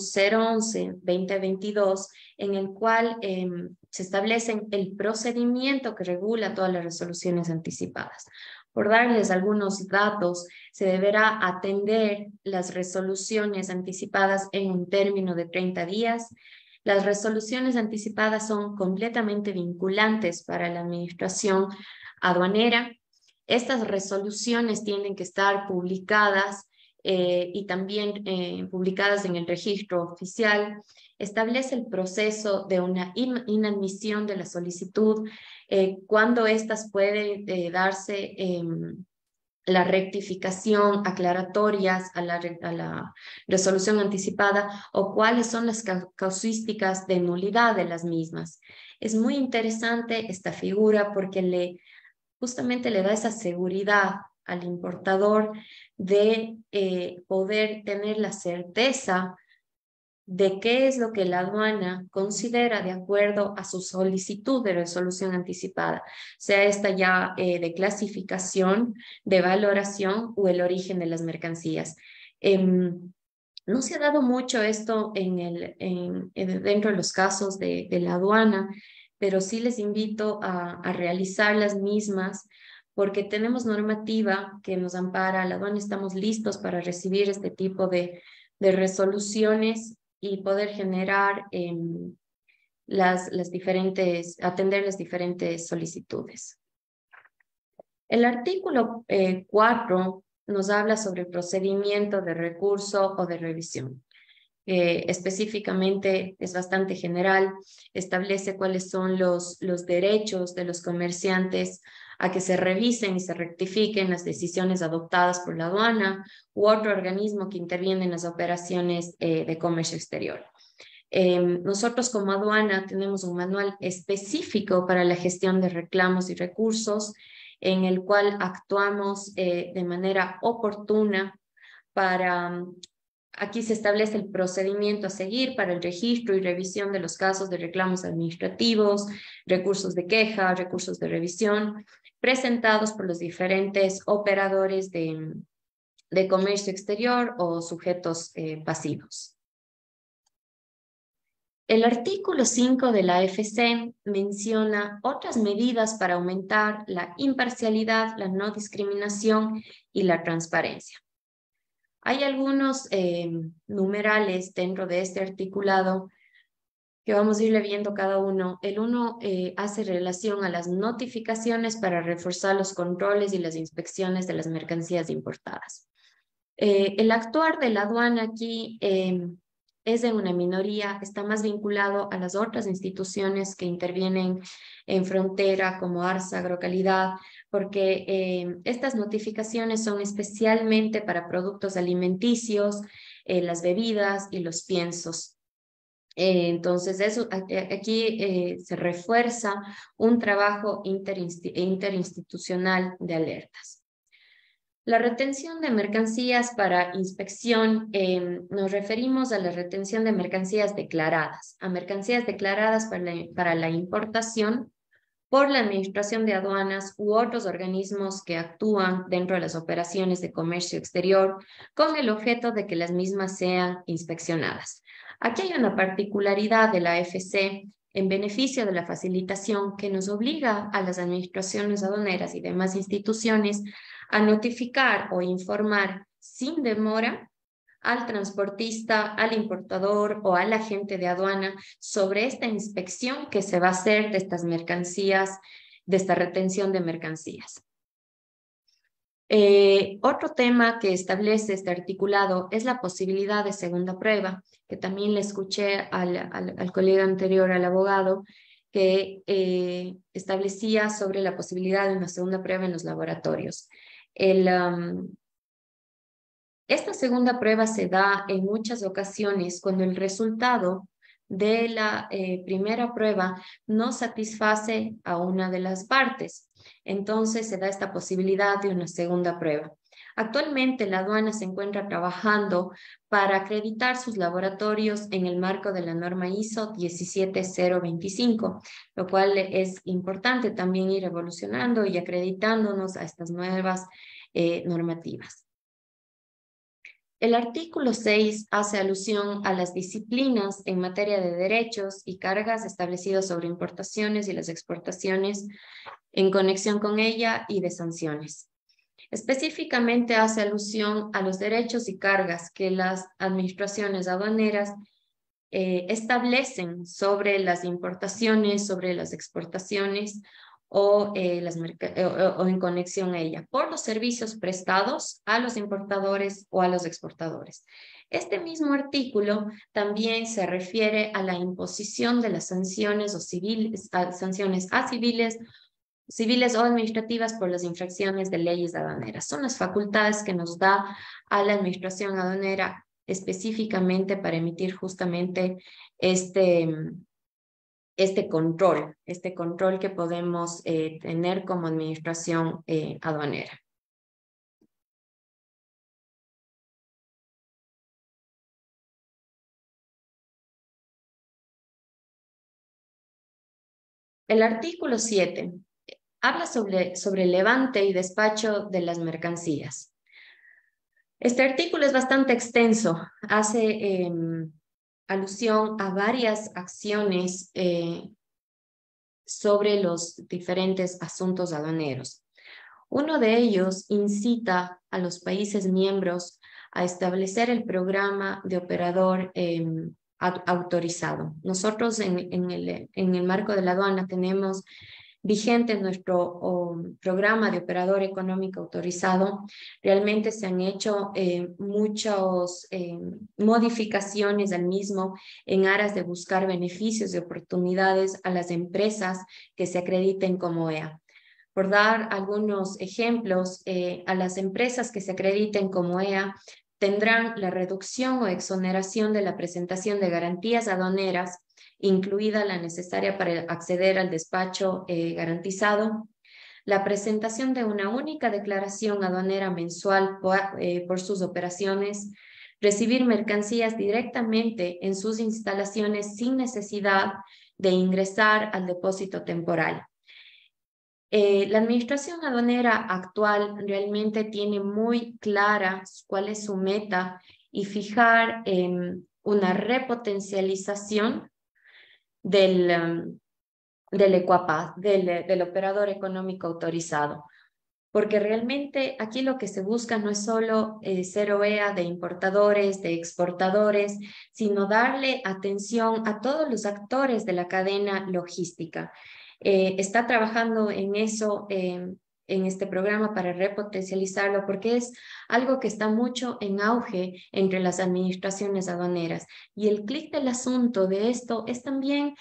C: 011-2022, en el cual se establece el procedimiento que regula todas las resoluciones anticipadas. Por darles algunos datos, se deberá atender las resoluciones anticipadas en un término de 30 días. Las resoluciones anticipadas son completamente vinculantes para la administración aduanera. Estas resoluciones tienen que estar publicadas y también publicadas en el registro oficial. Establece el proceso de una inadmisión de la solicitud, cuando éstas pueden darse la rectificación, aclaratorias a la resolución anticipada o cuáles son las causísticas de nulidad de las mismas. Es muy interesante esta figura porque justamente le da esa seguridad al importador de poder tener la certeza de qué es lo que la aduana considera de acuerdo a su solicitud de resolución anticipada, sea esta ya de clasificación, de valoración o el origen de las mercancías. No se ha dado mucho esto dentro de los casos de la aduana, pero sí les invito a realizar las mismas porque tenemos normativa que nos ampara. La aduana estamos listos para recibir este tipo de resoluciones y poder generar atender las diferentes solicitudes. El artículo 4 nos habla sobre el procedimiento de recurso o de revisión. Específicamente es bastante general, establece cuáles son los derechos de los comerciantes a que se revisen y se rectifiquen las decisiones adoptadas por la aduana u otro organismo que interviene en las operaciones de comercio exterior. Nosotros como aduana tenemos un manual específico para la gestión de reclamos y recursos en el cual actuamos de manera oportuna para... Aquí se establece el procedimiento a seguir para el registro y revisión de los casos de reclamos administrativos, recursos de queja, recursos de revisión, presentados por los diferentes operadores de de comercio exterior o sujetos pasivos. El artículo 5 de la AFC menciona otras medidas para aumentar la imparcialidad, la no discriminación y la transparencia. Hay algunos numerales dentro de este articulado que vamos a irle viendo cada uno. El uno hace relación a las notificaciones para reforzar los controles y las inspecciones de las mercancías importadas. El actuar de la aduana aquí es de una minoría, está más vinculado a las otras instituciones que intervienen en frontera, como ARSA, Agrocalidad, porque estas notificaciones son especialmente para productos alimenticios, las bebidas y los piensos. Entonces, eso, aquí se refuerza un trabajo interinstitucional de alertas. La retención de mercancías para inspección, nos referimos a la retención de mercancías declaradas, a mercancías declaradas para la importación por la Administración de Aduanas u otros organismos que actúan dentro de las operaciones de comercio exterior con el objeto de que las mismas sean inspeccionadas. Aquí hay una particularidad de la AFC en beneficio de la facilitación que nos obliga a las administraciones aduaneras y demás instituciones a notificar o informar sin demora al transportista, al importador o al agente de aduana sobre esta inspección que se va a hacer de estas mercancías, de esta retención de mercancías. Otro tema que establece este articulado es la posibilidad de segunda prueba, que también le escuché al colega anterior, al abogado, que establecía sobre la posibilidad de una segunda prueba en los laboratorios. Esta segunda prueba se da en muchas ocasiones cuando el resultado de la primera prueba no satisface a una de las partes. Entonces se da esta posibilidad de una segunda prueba. Actualmente la aduana se encuentra trabajando para acreditar sus laboratorios en el marco de la norma ISO 17025, lo cual es importante también ir evolucionando y acreditándonos a estas nuevas normativas. El artículo 6 hace alusión a las disciplinas en materia de derechos y cargas establecidos sobre importaciones y las exportaciones en conexión con ella y de sanciones. Específicamente hace alusión a los derechos y cargas que las administraciones aduaneras establecen sobre las importaciones, sobre las exportaciones o en conexión a ella, por los servicios prestados a los importadores o a los exportadores. Este mismo artículo también se refiere a la imposición de las sanciones o sanciones a civiles o administrativas por las infracciones de leyes aduaneras. Son las facultades que nos da a la administración aduanera específicamente para emitir justamente este control que podemos tener como administración aduanera. El artículo 7 habla sobre el levante y despacho de las mercancías. Este artículo es bastante extenso, hace alusión a varias acciones sobre los diferentes asuntos aduaneros. Uno de ellos incita a los países miembros a establecer el programa de operador autorizado. Nosotros en el marco de la aduana tenemos vigente nuestro programa de operador económico autorizado. Realmente se han hecho muchas modificaciones al mismo en aras de buscar beneficios y oportunidades a las empresas que se acrediten como EA. Por dar algunos ejemplos, a las empresas que se acrediten como EA tendrán la reducción o exoneración de la presentación de garantías aduaneras, incluida la necesaria para acceder al despacho garantizado, la presentación de una única declaración aduanera mensual por sus operaciones, recibir mercancías directamente en sus instalaciones sin necesidad de ingresar al depósito temporal. La administración aduanera actual realmente tiene muy clara cuál es su meta y fijar una repotencialización del Ecuapaz, del operador económico autorizado. Porque realmente aquí lo que se busca no es solo ser OEA de importadores, de exportadores, sino darle atención a todos los actores de la cadena logística. Está trabajando en eso en este programa para repotencializarlo, porque es algo que está mucho en auge entre las administraciones aduaneras. Y el clic del asunto de esto es también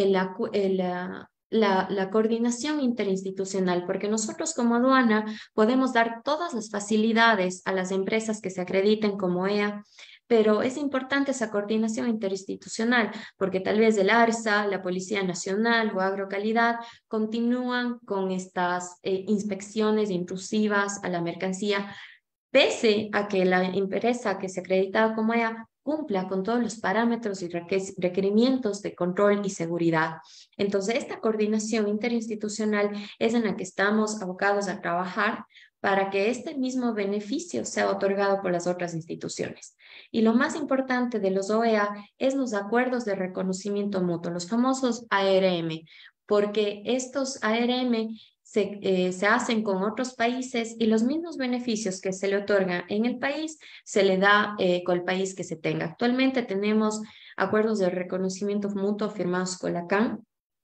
C: la coordinación interinstitucional, porque nosotros como aduana podemos dar todas las facilidades a las empresas que se acrediten como EA, pero es importante esa coordinación interinstitucional, porque tal vez el ARSA, la Policía Nacional o Agrocalidad continúan con estas inspecciones intrusivas a la mercancía, pese a que la empresa que se acreditaba como EA cumpla con todos los parámetros y requerimientos de control y seguridad. Entonces, esta coordinación interinstitucional es en la que estamos abocados a trabajar para que este mismo beneficio sea otorgado por las otras instituciones. Y lo más importante de los OEA es los acuerdos de reconocimiento mutuo, los famosos ARM, porque estos ARM se hacen con otros países y los mismos beneficios que se le otorgan en el país se le da con el país que se tenga. Actualmente tenemos acuerdos de reconocimiento mutuo firmados con la CAN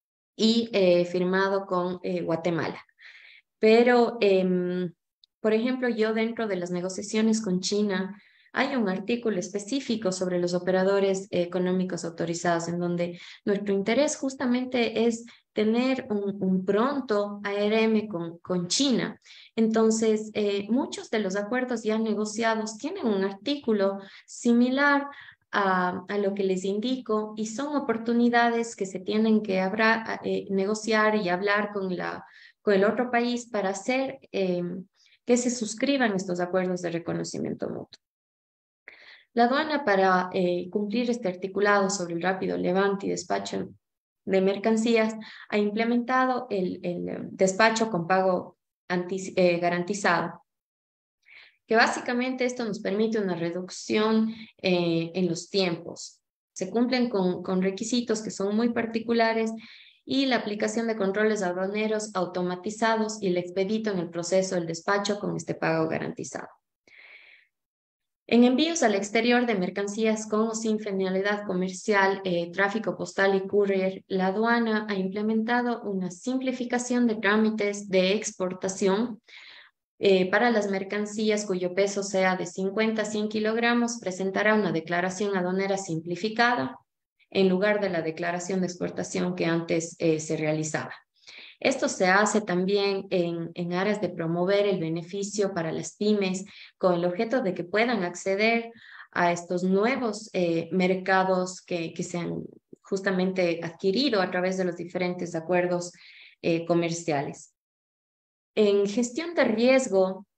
C: y firmado con Guatemala. Pero, por ejemplo, yo dentro de las negociaciones con China, hay un artículo específico sobre los operadores económicos autorizados, en donde nuestro interés justamente es tener un pronto ARM con China. Entonces, muchos de los acuerdos ya negociados tienen un artículo similar a lo que les indico y son oportunidades que se tienen que negociar y hablar con el otro país para hacer que se suscriban estos acuerdos de reconocimiento mutuo. La aduana, para cumplir este articulado sobre el rápido levante y despacho de mercancías, ha implementado el despacho con pago garantizado, que básicamente esto nos permite una reducción en los tiempos. Se cumplen con requisitos que son muy particulares y la aplicación de controles aduaneros automatizados y el expedito en el proceso del despacho con este pago garantizado. En envíos al exterior de mercancías con o sin finalidad comercial, tráfico postal y courier, la aduana ha implementado una simplificación de trámites de exportación para las mercancías cuyo peso sea de 50 a 100 kilogramos, presentará una declaración aduanera simplificada en lugar de la declaración de exportación que antes se realizaba. Esto se hace también en áreas de promover el beneficio para las pymes con el objeto de que puedan acceder a estos nuevos mercados que se han justamente adquirido a través de los diferentes acuerdos comerciales. En gestión de riesgo,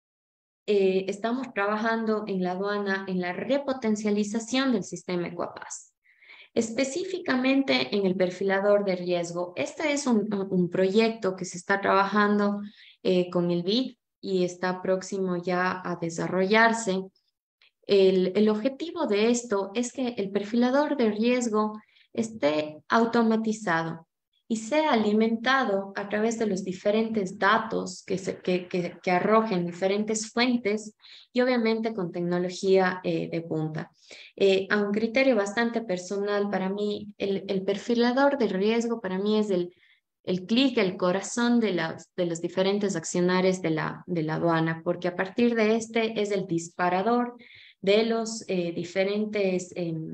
C: estamos trabajando en la aduana en la repotencialización del sistema Ecuapaz. Específicamente en el perfilador de riesgo. Este es un proyecto que se está trabajando con el BID y está próximo ya a desarrollarse. El objetivo de esto es que el perfilador de riesgo esté automatizado y sea alimentado a través de los diferentes datos que arrojen diferentes fuentes y obviamente con tecnología de punta. A un criterio bastante personal, para mí, el perfilador de riesgo para mí es el clic, el corazón de los diferentes accionarios de la aduana, porque a partir de este es el disparador de los diferentes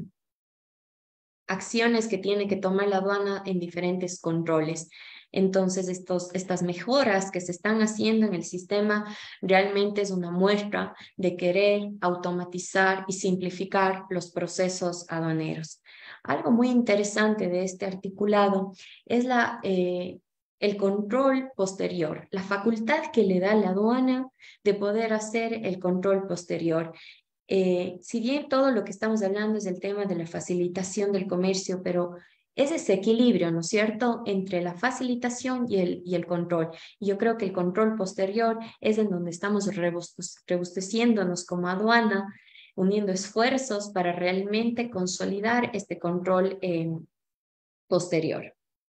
C: acciones que tiene que tomar la aduana en diferentes controles. Entonces, estas mejoras que se están haciendo en el sistema realmente es una muestra de querer automatizar y simplificar los procesos aduaneros. Algo muy interesante de este articulado es el control posterior, la facultad que le da la aduana de poder hacer el control posterior. Si bien todo lo que estamos hablando es el tema de la facilitación del comercio, pero es ese equilibrio, ¿no es cierto?, entre la facilitación y el control. Y yo creo que el control posterior es en donde estamos robusteciéndonos como aduana, uniendo esfuerzos para realmente consolidar este control posterior.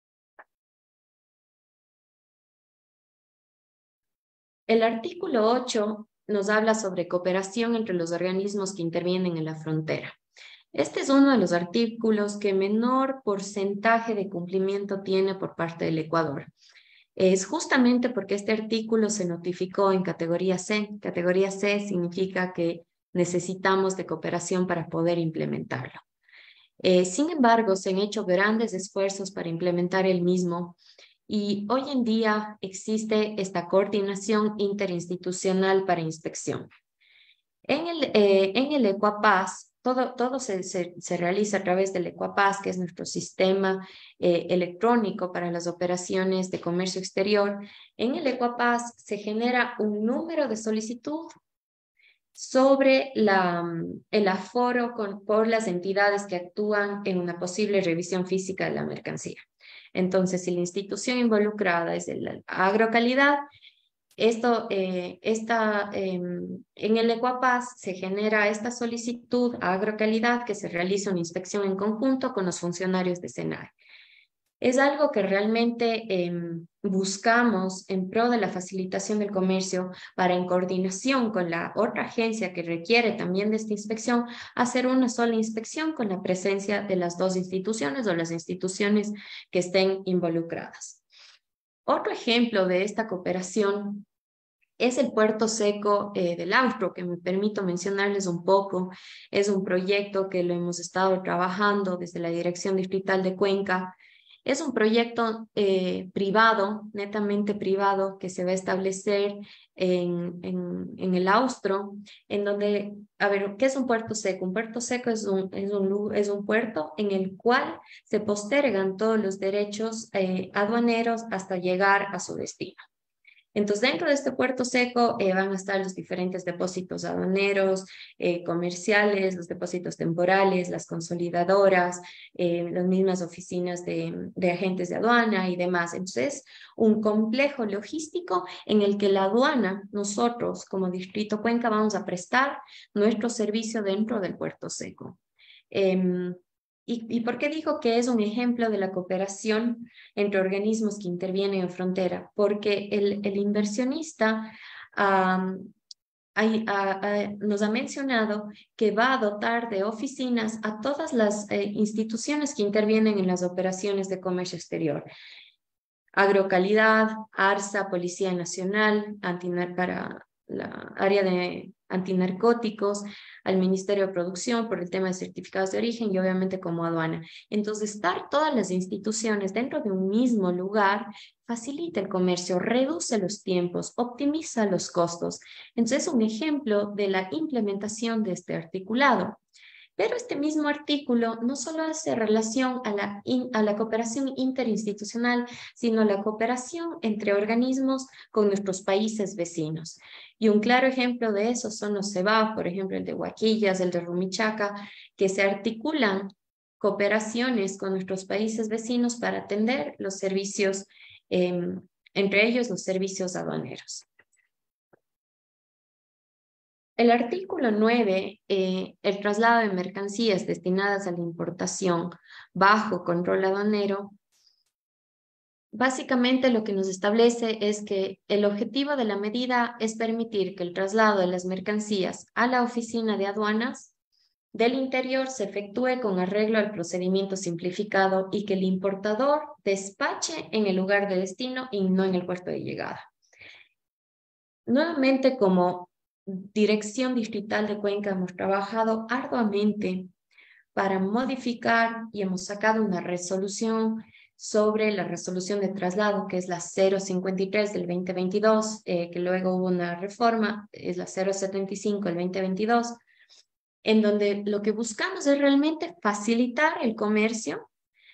C: El artículo 8 nos habla sobre cooperación entre los organismos que intervienen en la frontera. Este es uno de los artículos que menor porcentaje de cumplimiento tiene por parte del Ecuador. Es justamente porque este artículo se notificó en categoría C. Categoría C significa que necesitamos de cooperación para poder implementarlo. Sin embargo, se han hecho grandes esfuerzos para implementar el mismo y hoy en día existe esta coordinación interinstitucional para inspección. En el Ecuapaz, todo se realiza a través del Ecuapaz, que es nuestro sistema electrónico para las operaciones de comercio exterior. En el Ecuapaz se genera un número de solicitud sobre el aforo por las entidades que actúan en una posible revisión física de la mercancía. Entonces, si la institución involucrada es la agrocalidad, en el Ecuapaz se genera esta solicitud a agrocalidad que se realiza una inspección en conjunto con los funcionarios de SENAI. Es algo que realmente buscamos en pro de la facilitación del comercio para, en coordinación con la otra agencia que requiere también de esta inspección, hacer una sola inspección con la presencia de las dos instituciones o las instituciones que estén involucradas. Otro ejemplo de esta cooperación es el Puerto Seco del Austro, que me permito mencionarles un poco. Es un proyecto que lo hemos estado trabajando desde la Dirección Distrital de Cuenca. Es un proyecto privado, netamente privado, que se va a establecer en el Austro, en donde, a ver, ¿qué es un puerto seco? Un puerto seco es un puerto en el cual se postergan todos los derechos aduaneros hasta llegar a su destino. Entonces, dentro de este puerto seco van a estar los diferentes depósitos aduaneros, comerciales, los depósitos temporales, las consolidadoras, las mismas oficinas de agentes de aduana y demás. Entonces, un complejo logístico en el que la aduana, nosotros como Distrito Cuenca, vamos a prestar nuestro servicio dentro del puerto seco. ¿Y por qué digo que es un ejemplo de la cooperación entre organismos que intervienen en frontera? Porque el inversionista nos ha mencionado que va a dotar de oficinas a todas las instituciones que intervienen en las operaciones de comercio exterior. Agrocalidad, ARSA, Policía Nacional, para la área de antinarcóticos, al Ministerio de Producción por el tema de certificados de origen y obviamente como aduana. Entonces, estar todas las instituciones dentro de un mismo lugar facilita el comercio, reduce los tiempos, optimiza los costos. Entonces, es un ejemplo de la implementación de este articulado. Pero este mismo artículo no solo hace relación a la cooperación interinstitucional, sino la cooperación entre organismos con nuestros países vecinos. Y un claro ejemplo de eso son los CEBAF, por ejemplo, el de Huaquillas, el de Rumichaca, que se articulan cooperaciones con nuestros países vecinos para atender los servicios, entre ellos los servicios aduaneros. El artículo 9, el traslado de mercancías destinadas a la importación bajo control aduanero, básicamente lo que nos establece es que el objetivo de la medida es permitir que el traslado de las mercancías a la oficina de aduanas del interior se efectúe con arreglo al procedimiento simplificado y que el importador despache en el lugar de destino y no en el puerto de llegada. Nuevamente, como Dirección Distrital de Cuenca hemos trabajado arduamente para modificar y hemos sacado una resolución sobre la resolución de traslado, que es la 053 del 2022, que luego hubo una reforma, es la 075 del 2022, en donde lo que buscamos es realmente facilitar el comercio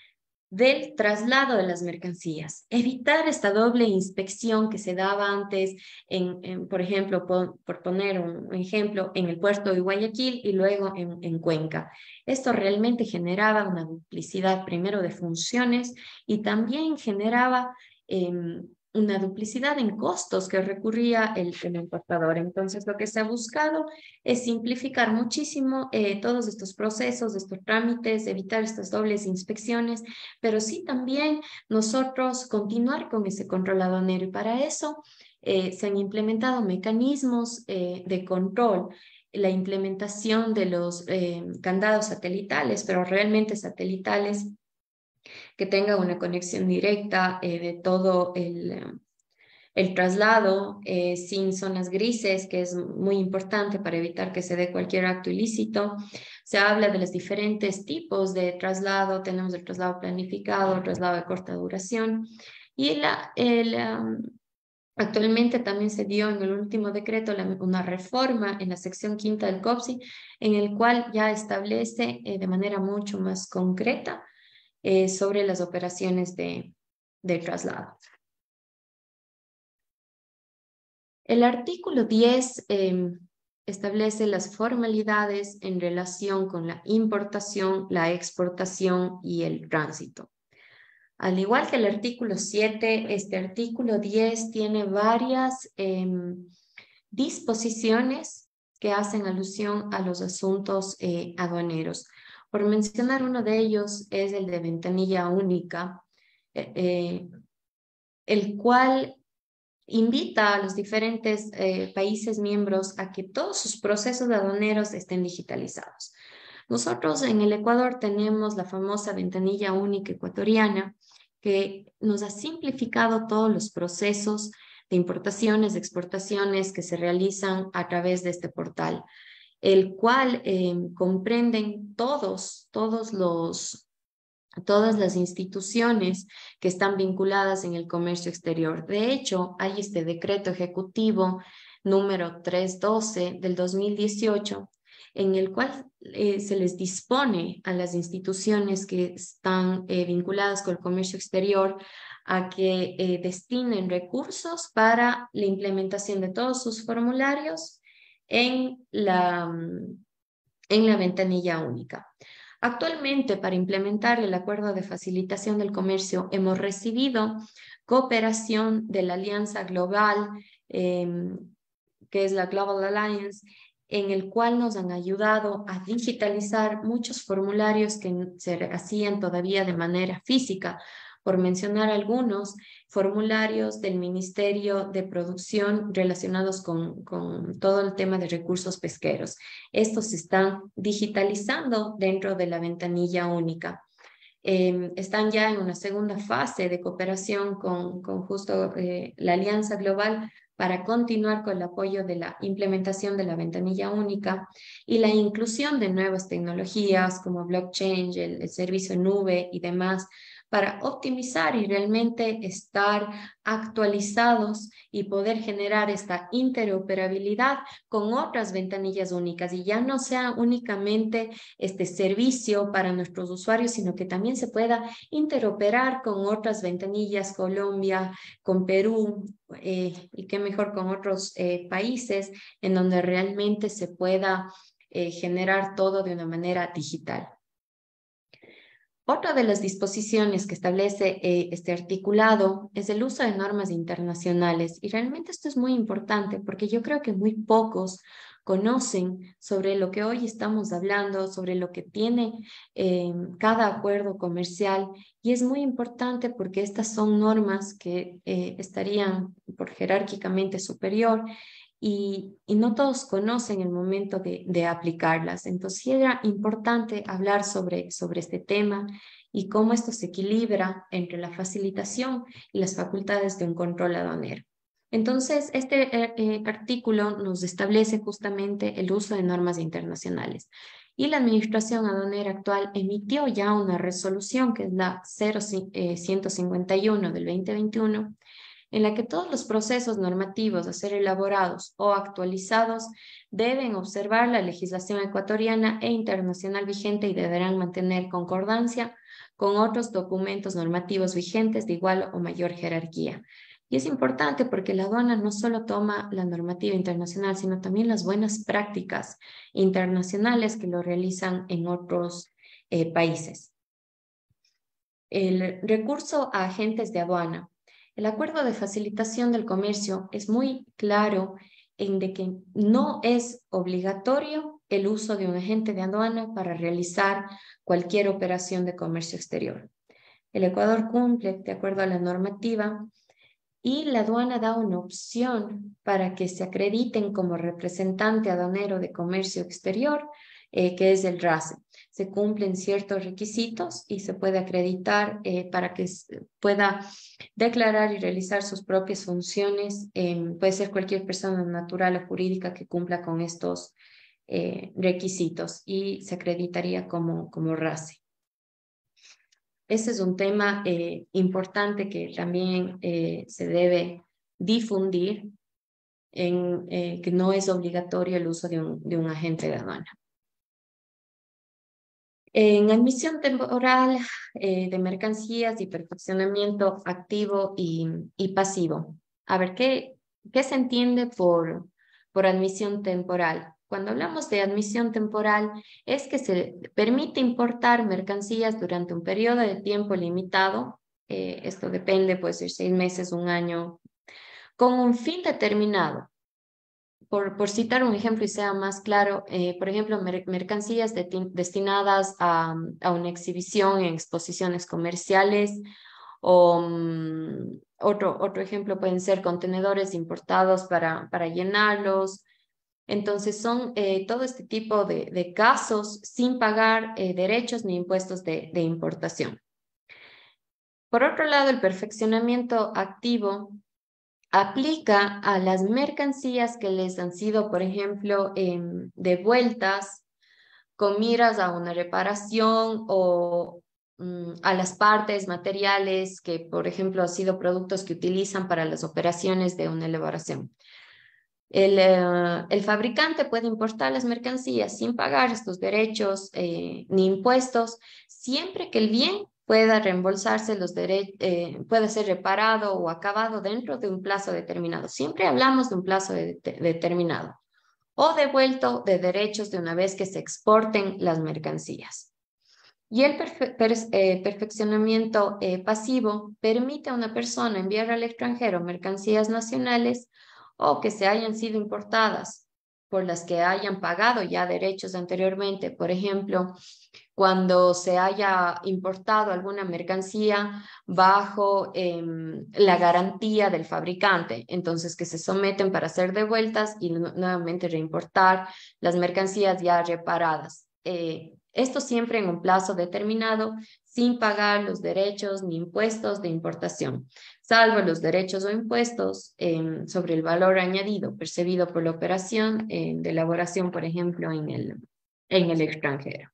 C: del traslado de las mercancías, evitar esta doble inspección que se daba antes, por ejemplo, por poner un ejemplo, en el puerto de Guayaquil y luego en Cuenca. Esto realmente generaba una duplicidad primero de funciones y también generaba una duplicidad en costos que recurría el importador. Entonces, lo que se ha buscado es simplificar muchísimo todos estos procesos, estos trámites, evitar estas dobles inspecciones, pero sí también nosotros continuar con ese control aduanero. Y para eso se han implementado mecanismos de control, la implementación de los candados satelitales, pero realmente satelitales que tengan una conexión directa de todo el traslado sin zonas grises, que es muy importante para evitar que se dé cualquier acto ilícito. Se habla de los diferentes tipos de traslado. Tenemos el traslado planificado, el traslado de corta duración. Y actualmente también se dio en el último decreto una reforma en la sección quinta del COPSI, en el cual ya establece de manera mucho más concreta sobre las operaciones de traslado. El artículo 10 establece las formalidades en relación con la importación, la exportación y el tránsito. Al igual que el artículo 7, este artículo 10 tiene varias disposiciones que hacen alusión a los asuntos aduaneros. Por mencionar uno de ellos es el de ventanilla única, el cual invita a los diferentes países miembros a que todos sus procesos aduaneros estén digitalizados. Nosotros en el Ecuador tenemos la famosa ventanilla única ecuatoriana, que nos ha simplificado todos los procesos de importaciones, de exportaciones que se realizan a través de este portal, el cual comprenden todas las instituciones que están vinculadas en el comercio exterior. De hecho, hay este decreto ejecutivo número 312 del 2018, en el cual se les dispone a las instituciones que están vinculadas con el comercio exterior a que destinen recursos para la implementación de todos sus formularios en la ventanilla única. Actualmente, para implementar el acuerdo de facilitación del comercio, hemos recibido cooperación de la Alianza Global, que es la Global Alliance, en el cual nos han ayudado a digitalizar muchos formularios que se hacían todavía de manera física. Por mencionar algunos, formularios del Ministerio de Producción relacionados con todo el tema de recursos pesqueros. Estos se están digitalizando dentro de la ventanilla única. Están ya en una segunda fase de cooperación con justo la Alianza Global para continuar con el apoyo de la implementación de la ventanilla única y la inclusión de nuevas tecnologías como blockchain, el servicio en nube y demás, para optimizar y realmente estar actualizados y poder generar esta interoperabilidad con otras ventanillas únicas y ya no sea únicamente este servicio para nuestros usuarios, sino que también se pueda interoperar con otras ventanillas, Colombia, con Perú y qué mejor con otros países en donde realmente se pueda generar todo de una manera digital. Otra de las disposiciones que establece este articulado es el uso de normas internacionales y realmente esto es muy importante porque yo creo que muy pocos conocen sobre lo que hoy estamos hablando, sobre lo que tiene cada acuerdo comercial y es muy importante porque estas son normas que estarían por jerárquicamente superior y no todos conocen el momento de aplicarlas. Entonces, sí era importante hablar sobre este tema y cómo esto se equilibra entre la facilitación y las facultades de un control aduanero. Entonces, este artículo nos establece justamente el uso de normas internacionales. Y la Administración Aduanera actual emitió ya una resolución, que es la 0151 del 2021, en la que todos los procesos normativos a ser elaborados o actualizados deben observar la legislación ecuatoriana e internacional vigente y deberán mantener concordancia con otros documentos normativos vigentes de igual o mayor jerarquía. Y es importante porque la aduana no solo toma la normativa internacional, sino también las buenas prácticas internacionales que lo realizan en otros países. El recurso a agentes de aduana. El acuerdo de facilitación del comercio es muy claro en de que no es obligatorio el uso de un agente de aduana para realizar cualquier operación de comercio exterior. El Ecuador cumple de acuerdo a la normativa y la aduana da una opción para que se acrediten como representante aduanero de comercio exterior, que es el RACE. Se cumplen ciertos requisitos y se puede acreditar para que pueda declarar y realizar sus propias funciones. Puede ser cualquier persona natural o jurídica que cumpla con estos requisitos y se acreditaría como RACE. Ese es un tema importante que también se debe difundir, que no es obligatorio el uso de un agente de aduana. En admisión temporal de mercancías y perfeccionamiento activo y pasivo. A ver, ¿qué se entiende por admisión temporal? Cuando hablamos de admisión temporal, es que se permite importar mercancías durante un periodo de tiempo limitado. Esto depende, puede ser 6 meses, 1 año, con un fin determinado. Por citar un ejemplo y sea más claro, por ejemplo, mercancías destinadas a una exhibición en exposiciones comerciales o otro ejemplo pueden ser contenedores importados para llenarlos. Entonces son todo este tipo de casos sin pagar derechos ni impuestos de importación. Por otro lado, el perfeccionamiento activo aplica a las mercancías que les han sido, por ejemplo, devueltas con miras a una reparación o a las partes materiales que, por ejemplo, han sido productos que utilizan para las operaciones de una elaboración. El fabricante puede importar las mercancías sin pagar estos derechos ni impuestos, siempre que el bien pueda reembolsarse pueda ser reparado o acabado dentro de un plazo determinado. Siempre hablamos de un plazo determinado. O devuelto de derechos de una vez que se exporten las mercancías. Y el perfeccionamiento pasivo permite a una persona enviar al extranjero mercancías nacionales o que se hayan sido importadas por las que hayan pagado ya derechos anteriormente. Por ejemplo, cuando se haya importado alguna mercancía bajo la garantía del fabricante, entonces que se someten para ser devueltas y nuevamente reimportar las mercancías ya reparadas. Esto siempre en un plazo determinado, sin pagar los derechos ni impuestos de importación, salvo los derechos o impuestos sobre el valor añadido percibido por la operación de elaboración, por ejemplo, en el extranjero.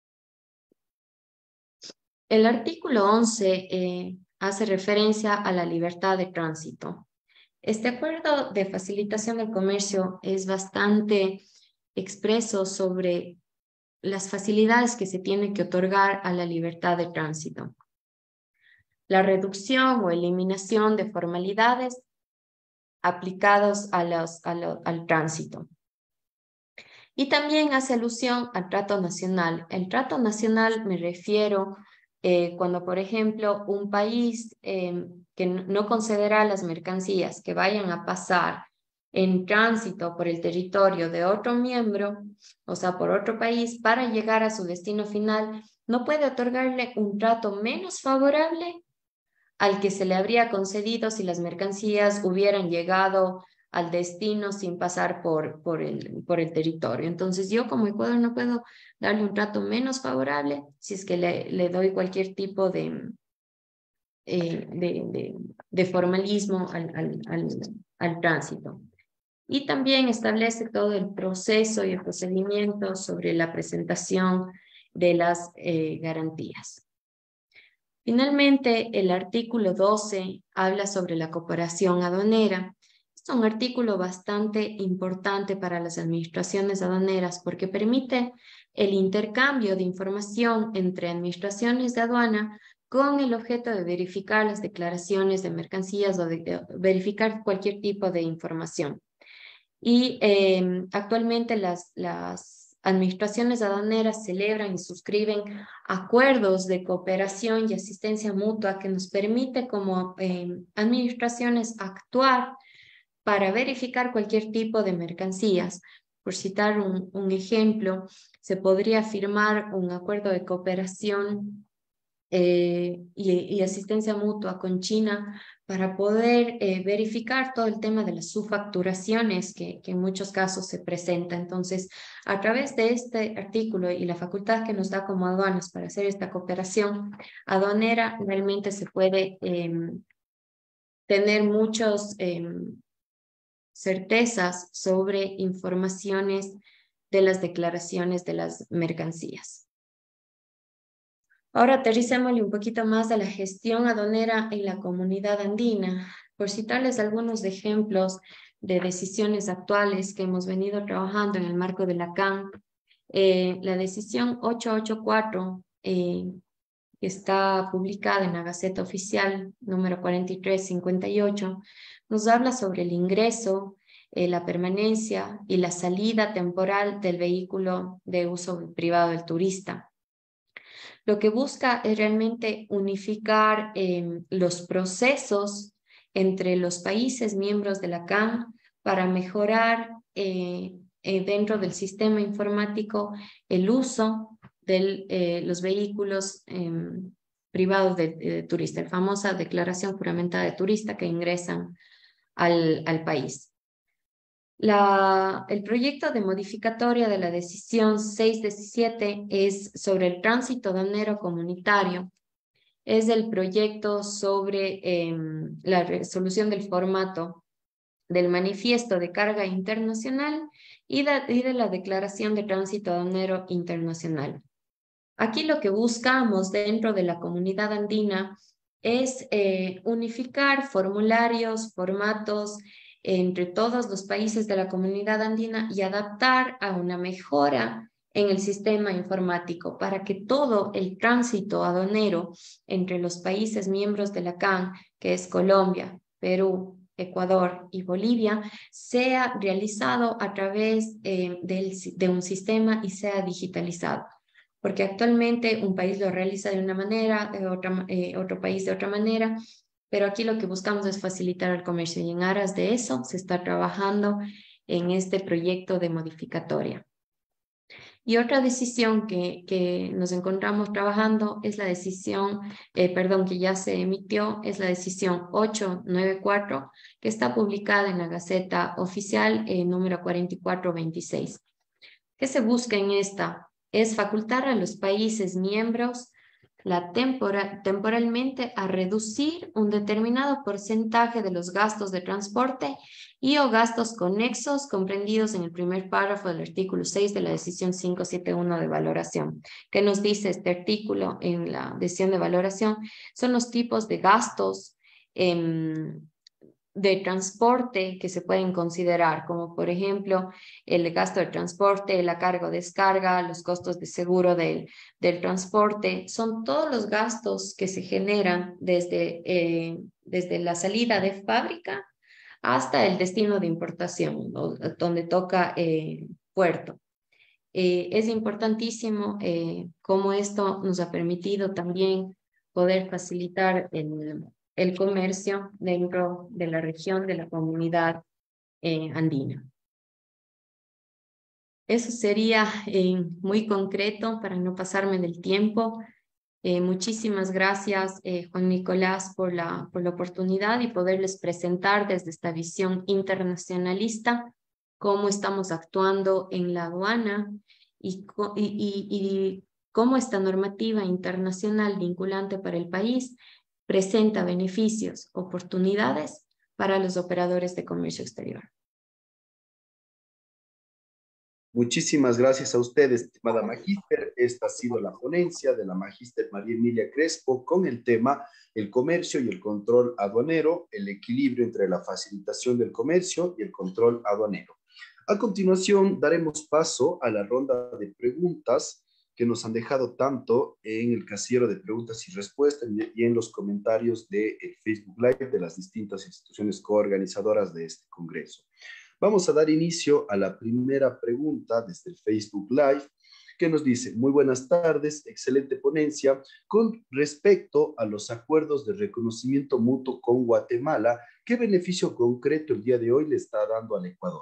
C: El artículo 11 hace referencia a la libertad de tránsito. Este acuerdo de facilitación del comercio es bastante expreso sobre las facilidades que se tienen que otorgar a la libertad de tránsito. La reducción o eliminación de formalidades aplicados al tránsito. Y también hace alusión al trato nacional. El trato nacional me refiero cuando, por ejemplo, un país que no concederá las mercancías que vayan a pasar en tránsito por el territorio de otro miembro, o sea, por otro país, para llegar a su destino final, no puede otorgarle un trato menos favorable al que se le habría concedido si las mercancías hubieran llegado al destino sin pasar por el territorio. Entonces yo como Ecuador no puedo darle un trato menos favorable si es que le doy cualquier tipo de formalismo al tránsito. Y también establece todo el proceso y el procedimiento sobre la presentación de las garantías. Finalmente, el artículo 12 habla sobre la cooperación aduanera. Es un artículo bastante importante para las administraciones aduaneras porque permite el intercambio de información entre administraciones de aduana con el objeto de verificar las declaraciones de mercancías o de verificar cualquier tipo de información. Y actualmente las administraciones aduaneras celebran y suscriben acuerdos de cooperación y asistencia mutua que nos permite como administraciones actuar para verificar cualquier tipo de mercancías. Por citar un ejemplo, se podría firmar un acuerdo de cooperación y asistencia mutua con China para poder verificar todo el tema de las subfacturaciones que en muchos casos se presenta. Entonces, a través de este artículo y la facultad que nos da como aduanas para hacer esta cooperación aduanera, realmente se puede tener muchos certezas sobre informaciones de las declaraciones de las mercancías. Ahora aterricémosle un poquito más de la gestión aduanera en la comunidad andina, por citarles algunos ejemplos de decisiones actuales que hemos venido trabajando en el marco de la CAN. La decisión 884, que está publicada en la Gaceta Oficial número 4358, nos habla sobre el ingreso, la permanencia y la salida temporal del vehículo de uso privado del turista. Lo que busca es realmente unificar los procesos entre los países miembros de la CAN para mejorar dentro del sistema informático el uso de los vehículos privados de turista, la famosa declaración juramentada de turista que ingresan al país. El proyecto de modificatoria de la decisión 617 es sobre el tránsito aduanero comunitario. Es el proyecto sobre la resolución del formato del manifiesto de carga internacional y de la declaración de tránsito aduanero internacional. Aquí lo que buscamos dentro de la comunidad andina es unificar formularios, formatos entre todos los países de la comunidad andina y adaptar a una mejora en el sistema informático para que todo el tránsito aduanero entre los países miembros de la CAN, que es Colombia, Perú, Ecuador y Bolivia, sea realizado a través de un sistema y sea digitalizado. Porque actualmente un país lo realiza de una manera, otro país de otra manera, pero aquí lo que buscamos es facilitar el comercio y en aras de eso se está trabajando en este proyecto de modificatoria. Y otra decisión que nos encontramos trabajando es la decisión, que ya se emitió, es la decisión 894, que está publicada en la Gaceta Oficial número 4426. ¿Qué se busca en esta? Es facultar a los países miembros temporalmente a reducir un determinado porcentaje de los gastos de transporte y o gastos conexos comprendidos en el primer párrafo del artículo 6 de la decisión 571 de valoración. ¿Qué nos dice este artículo en la decisión de valoración? Son los tipos de gastos de transporte que se pueden considerar, como por ejemplo el gasto de transporte, la carga-descarga, los costos de seguro del transporte. Son todos los gastos que se generan desde la salida de fábrica hasta el destino de importación, donde toca puerto. Es importantísimo cómo esto nos ha permitido también poder facilitar el comercio dentro de la región de la comunidad andina. Eso sería muy concreto para no pasarme del tiempo. Muchísimas gracias, Juan Nicolás, por la oportunidad y poderles presentar desde esta visión internacionalista cómo estamos actuando en la aduana y cómo esta normativa internacional vinculante para el país presenta beneficios, oportunidades para los operadores de comercio exterior.
A: Muchísimas gracias a usted, estimada magíster. Esta ha sido la ponencia de la magíster María Emilia Crespo con el tema el comercio y el control aduanero, el equilibrio entre la facilitación del comercio y el control aduanero. A continuación, daremos paso a la ronda de preguntas que nos han dejado tanto en el casillero de preguntas y respuestas y en los comentarios del Facebook Live de las distintas instituciones coorganizadoras de este Congreso. Vamos a dar inicio a la primera pregunta desde el Facebook Live, que nos dice: muy buenas tardes, excelente ponencia. Con respecto a los acuerdos de reconocimiento mutuo con Guatemala, ¿qué beneficio concreto el día de hoy le está dando al Ecuador?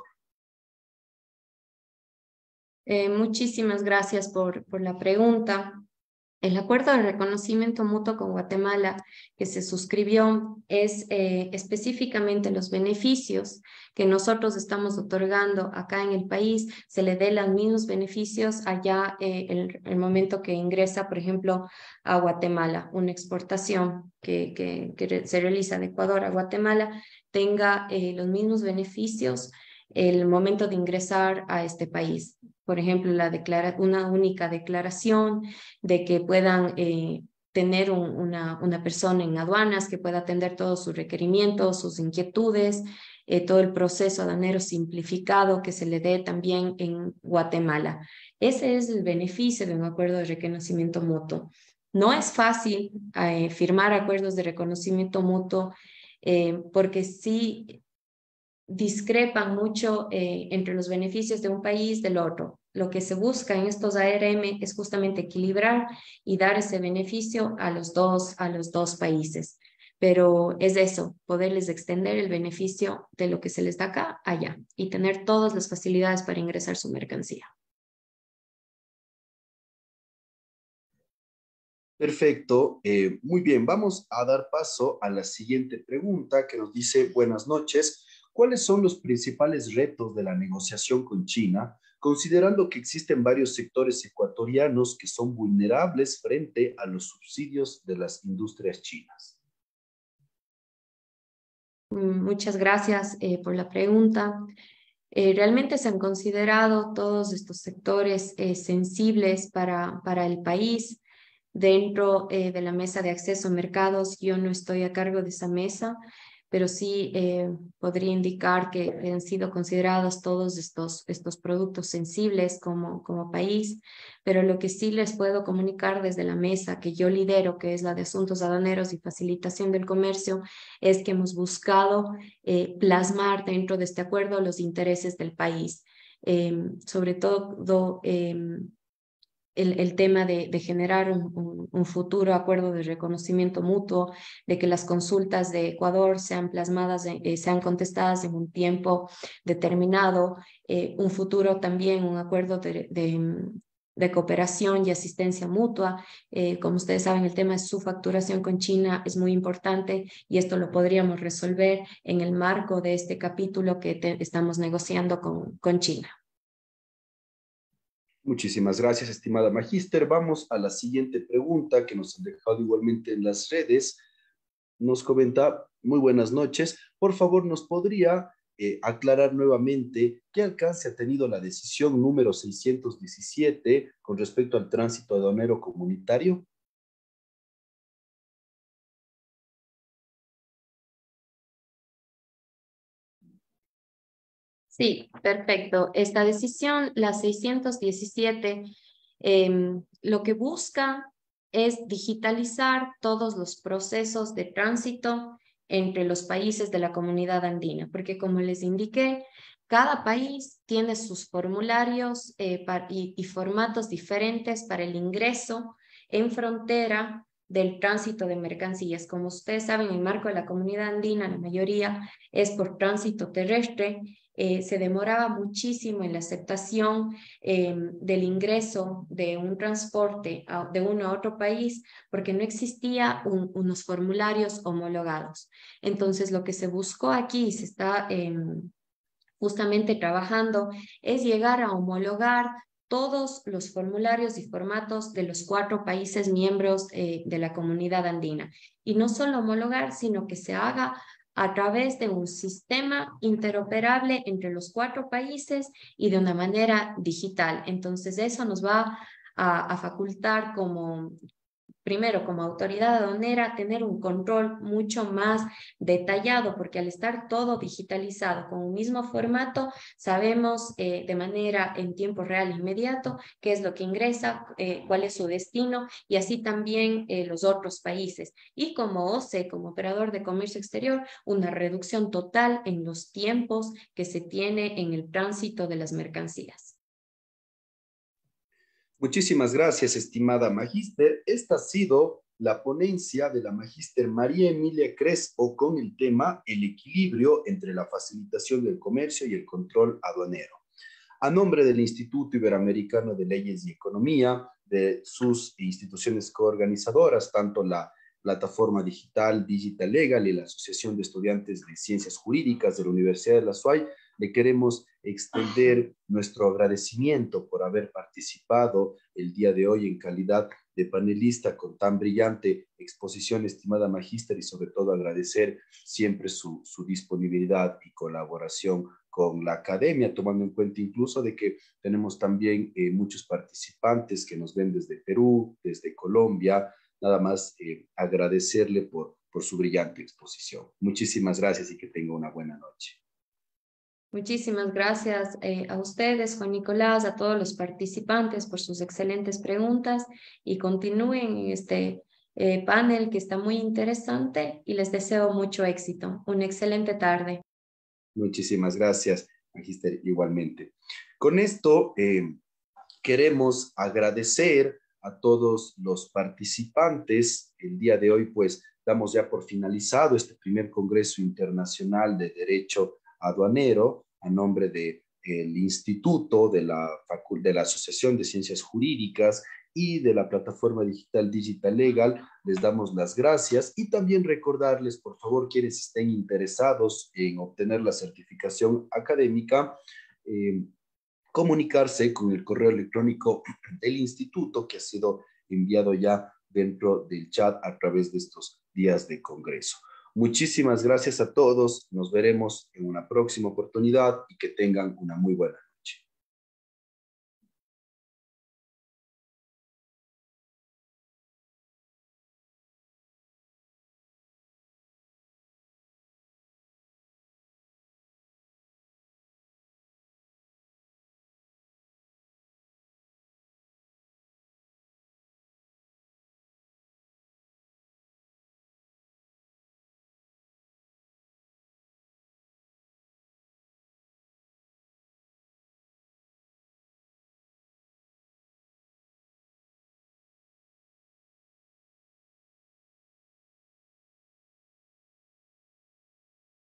C: Muchísimas gracias por la pregunta. El acuerdo de reconocimiento mutuo con Guatemala que se suscribió es específicamente los beneficios que nosotros estamos otorgando acá en el país, se le dé los mismos beneficios allá el momento que ingresa, por ejemplo, a Guatemala, una exportación que se realiza de Ecuador a Guatemala, tenga los mismos beneficios el momento de ingresar a este país. Por ejemplo, una única declaración de que puedan tener una persona en aduanas que pueda atender todos sus requerimientos, sus inquietudes, todo el proceso aduanero simplificado que se le dé también en Guatemala. Ese es el beneficio de un acuerdo de reconocimiento mutuo. No es fácil firmar acuerdos de reconocimiento mutuo porque sí discrepan mucho entre los beneficios de un país del otro. Lo que se busca en estos ARM es justamente equilibrar y dar ese beneficio a los dos países. Pero es eso, poderles extender el beneficio de lo que se les da acá allá y tener todas las facilidades para ingresar su mercancía.
A: Perfecto, muy bien, vamos a dar paso a la siguiente pregunta que nos dice: buenas noches, ¿cuáles son los principales retos de la negociación con China, considerando que existen varios sectores ecuatorianos que son vulnerables frente a los subsidios de las industrias chinas?
C: Muchas gracias por la pregunta. Realmente se han considerado todos estos sectores sensibles para el país dentro de la mesa de acceso a mercados. Yo no estoy a cargo de esa mesa, pero sí podría indicar que han sido considerados todos estos productos sensibles como país, pero lo que sí les puedo comunicar desde la mesa que yo lidero, que es la de Asuntos Aduaneros y Facilitación del Comercio, es que hemos buscado plasmar dentro de este acuerdo los intereses del país. Sobre todo el tema de generar un futuro acuerdo de reconocimiento mutuo, de que las consultas de Ecuador sean plasmadas, sean contestadas en un tiempo determinado, un futuro también, un acuerdo de cooperación y asistencia mutua. Como ustedes saben, el tema de su facturación con China es muy importante y esto lo podríamos resolver en el marco de este capítulo que estamos negociando con China.
A: Muchísimas gracias, estimada magíster. Vamos a la siguiente pregunta que nos han dejado igualmente en las redes. Nos comenta: muy buenas noches. Por favor, ¿nos podría aclarar nuevamente qué alcance ha tenido la decisión número 617 con respecto al tránsito aduanero comunitario?
C: Sí, perfecto. Esta decisión, la 617, lo que busca es digitalizar todos los procesos de tránsito entre los países de la comunidad andina, porque como les indiqué, cada país tiene sus formularios y formatos diferentes para el ingreso en frontera del tránsito de mercancías. Como ustedes saben, en el marco de la comunidad andina, la mayoría es por tránsito terrestre. Se demoraba muchísimo en la aceptación del ingreso de un transporte de uno a otro país porque no existía unos formularios homologados. Entonces, lo que se buscó aquí y se está justamente trabajando es llegar a homologar todos los formularios y formatos de los 4 países miembros de la comunidad andina. Y no solo homologar, sino que se haga a través de un sistema interoperable entre los 4 países y de una manera digital. Entonces, eso nos va a facultar como primero como autoridad aduanera, tener un control mucho más detallado, porque al estar todo digitalizado con un mismo formato, sabemos de manera en tiempo real inmediato qué es lo que ingresa, cuál es su destino, y así también los otros países. Y como OCE, como operador de comercio exterior, una reducción total en los tiempos que se tiene en el tránsito de las mercancías.
A: Muchísimas gracias, estimada magíster. Esta ha sido la ponencia de la magíster María Emilia Crespo con el tema El equilibrio entre la facilitación del comercio y el control aduanero. A nombre del Instituto Iberoamericano de Leyes y Economía, de sus instituciones coorganizadoras, tanto la plataforma digital Digital Legal y la Asociación de Estudiantes de Ciencias Jurídicas de la Universidad de la SUAY, le queremos extender nuestro agradecimiento por haber participado el día de hoy en calidad de panelista con tan brillante exposición, estimada magíster, y sobre todo agradecer siempre su disponibilidad y colaboración con la academia, tomando en cuenta incluso de que tenemos también muchos participantes que nos ven desde Perú, desde Colombia. Nada más agradecerle por su brillante exposición. Muchísimas gracias y que tenga una buena noche.
C: Muchísimas gracias a ustedes, Juan Nicolás, a todos los participantes por sus excelentes preguntas, y continúen en este panel que está muy interesante, y les deseo mucho éxito. Una excelente tarde.
A: Muchísimas gracias, magíster, igualmente. Con esto queremos agradecer a todos los participantes. El día de hoy, pues, damos ya por finalizado este primer Congreso Internacional de Derecho Aduanero a nombre del Instituto de la Asociación de Ciencias Jurídicas y de la plataforma digital Digital Legal. Les damos las gracias y también recordarles, por favor, quienes estén interesados en obtener la certificación académica, comunicarse con el correo electrónico del instituto que ha sido enviado ya dentro del chat a través de estos días de congreso. Muchísimas gracias a todos. Nos veremos en una próxima oportunidad y que tengan una muy buena noche.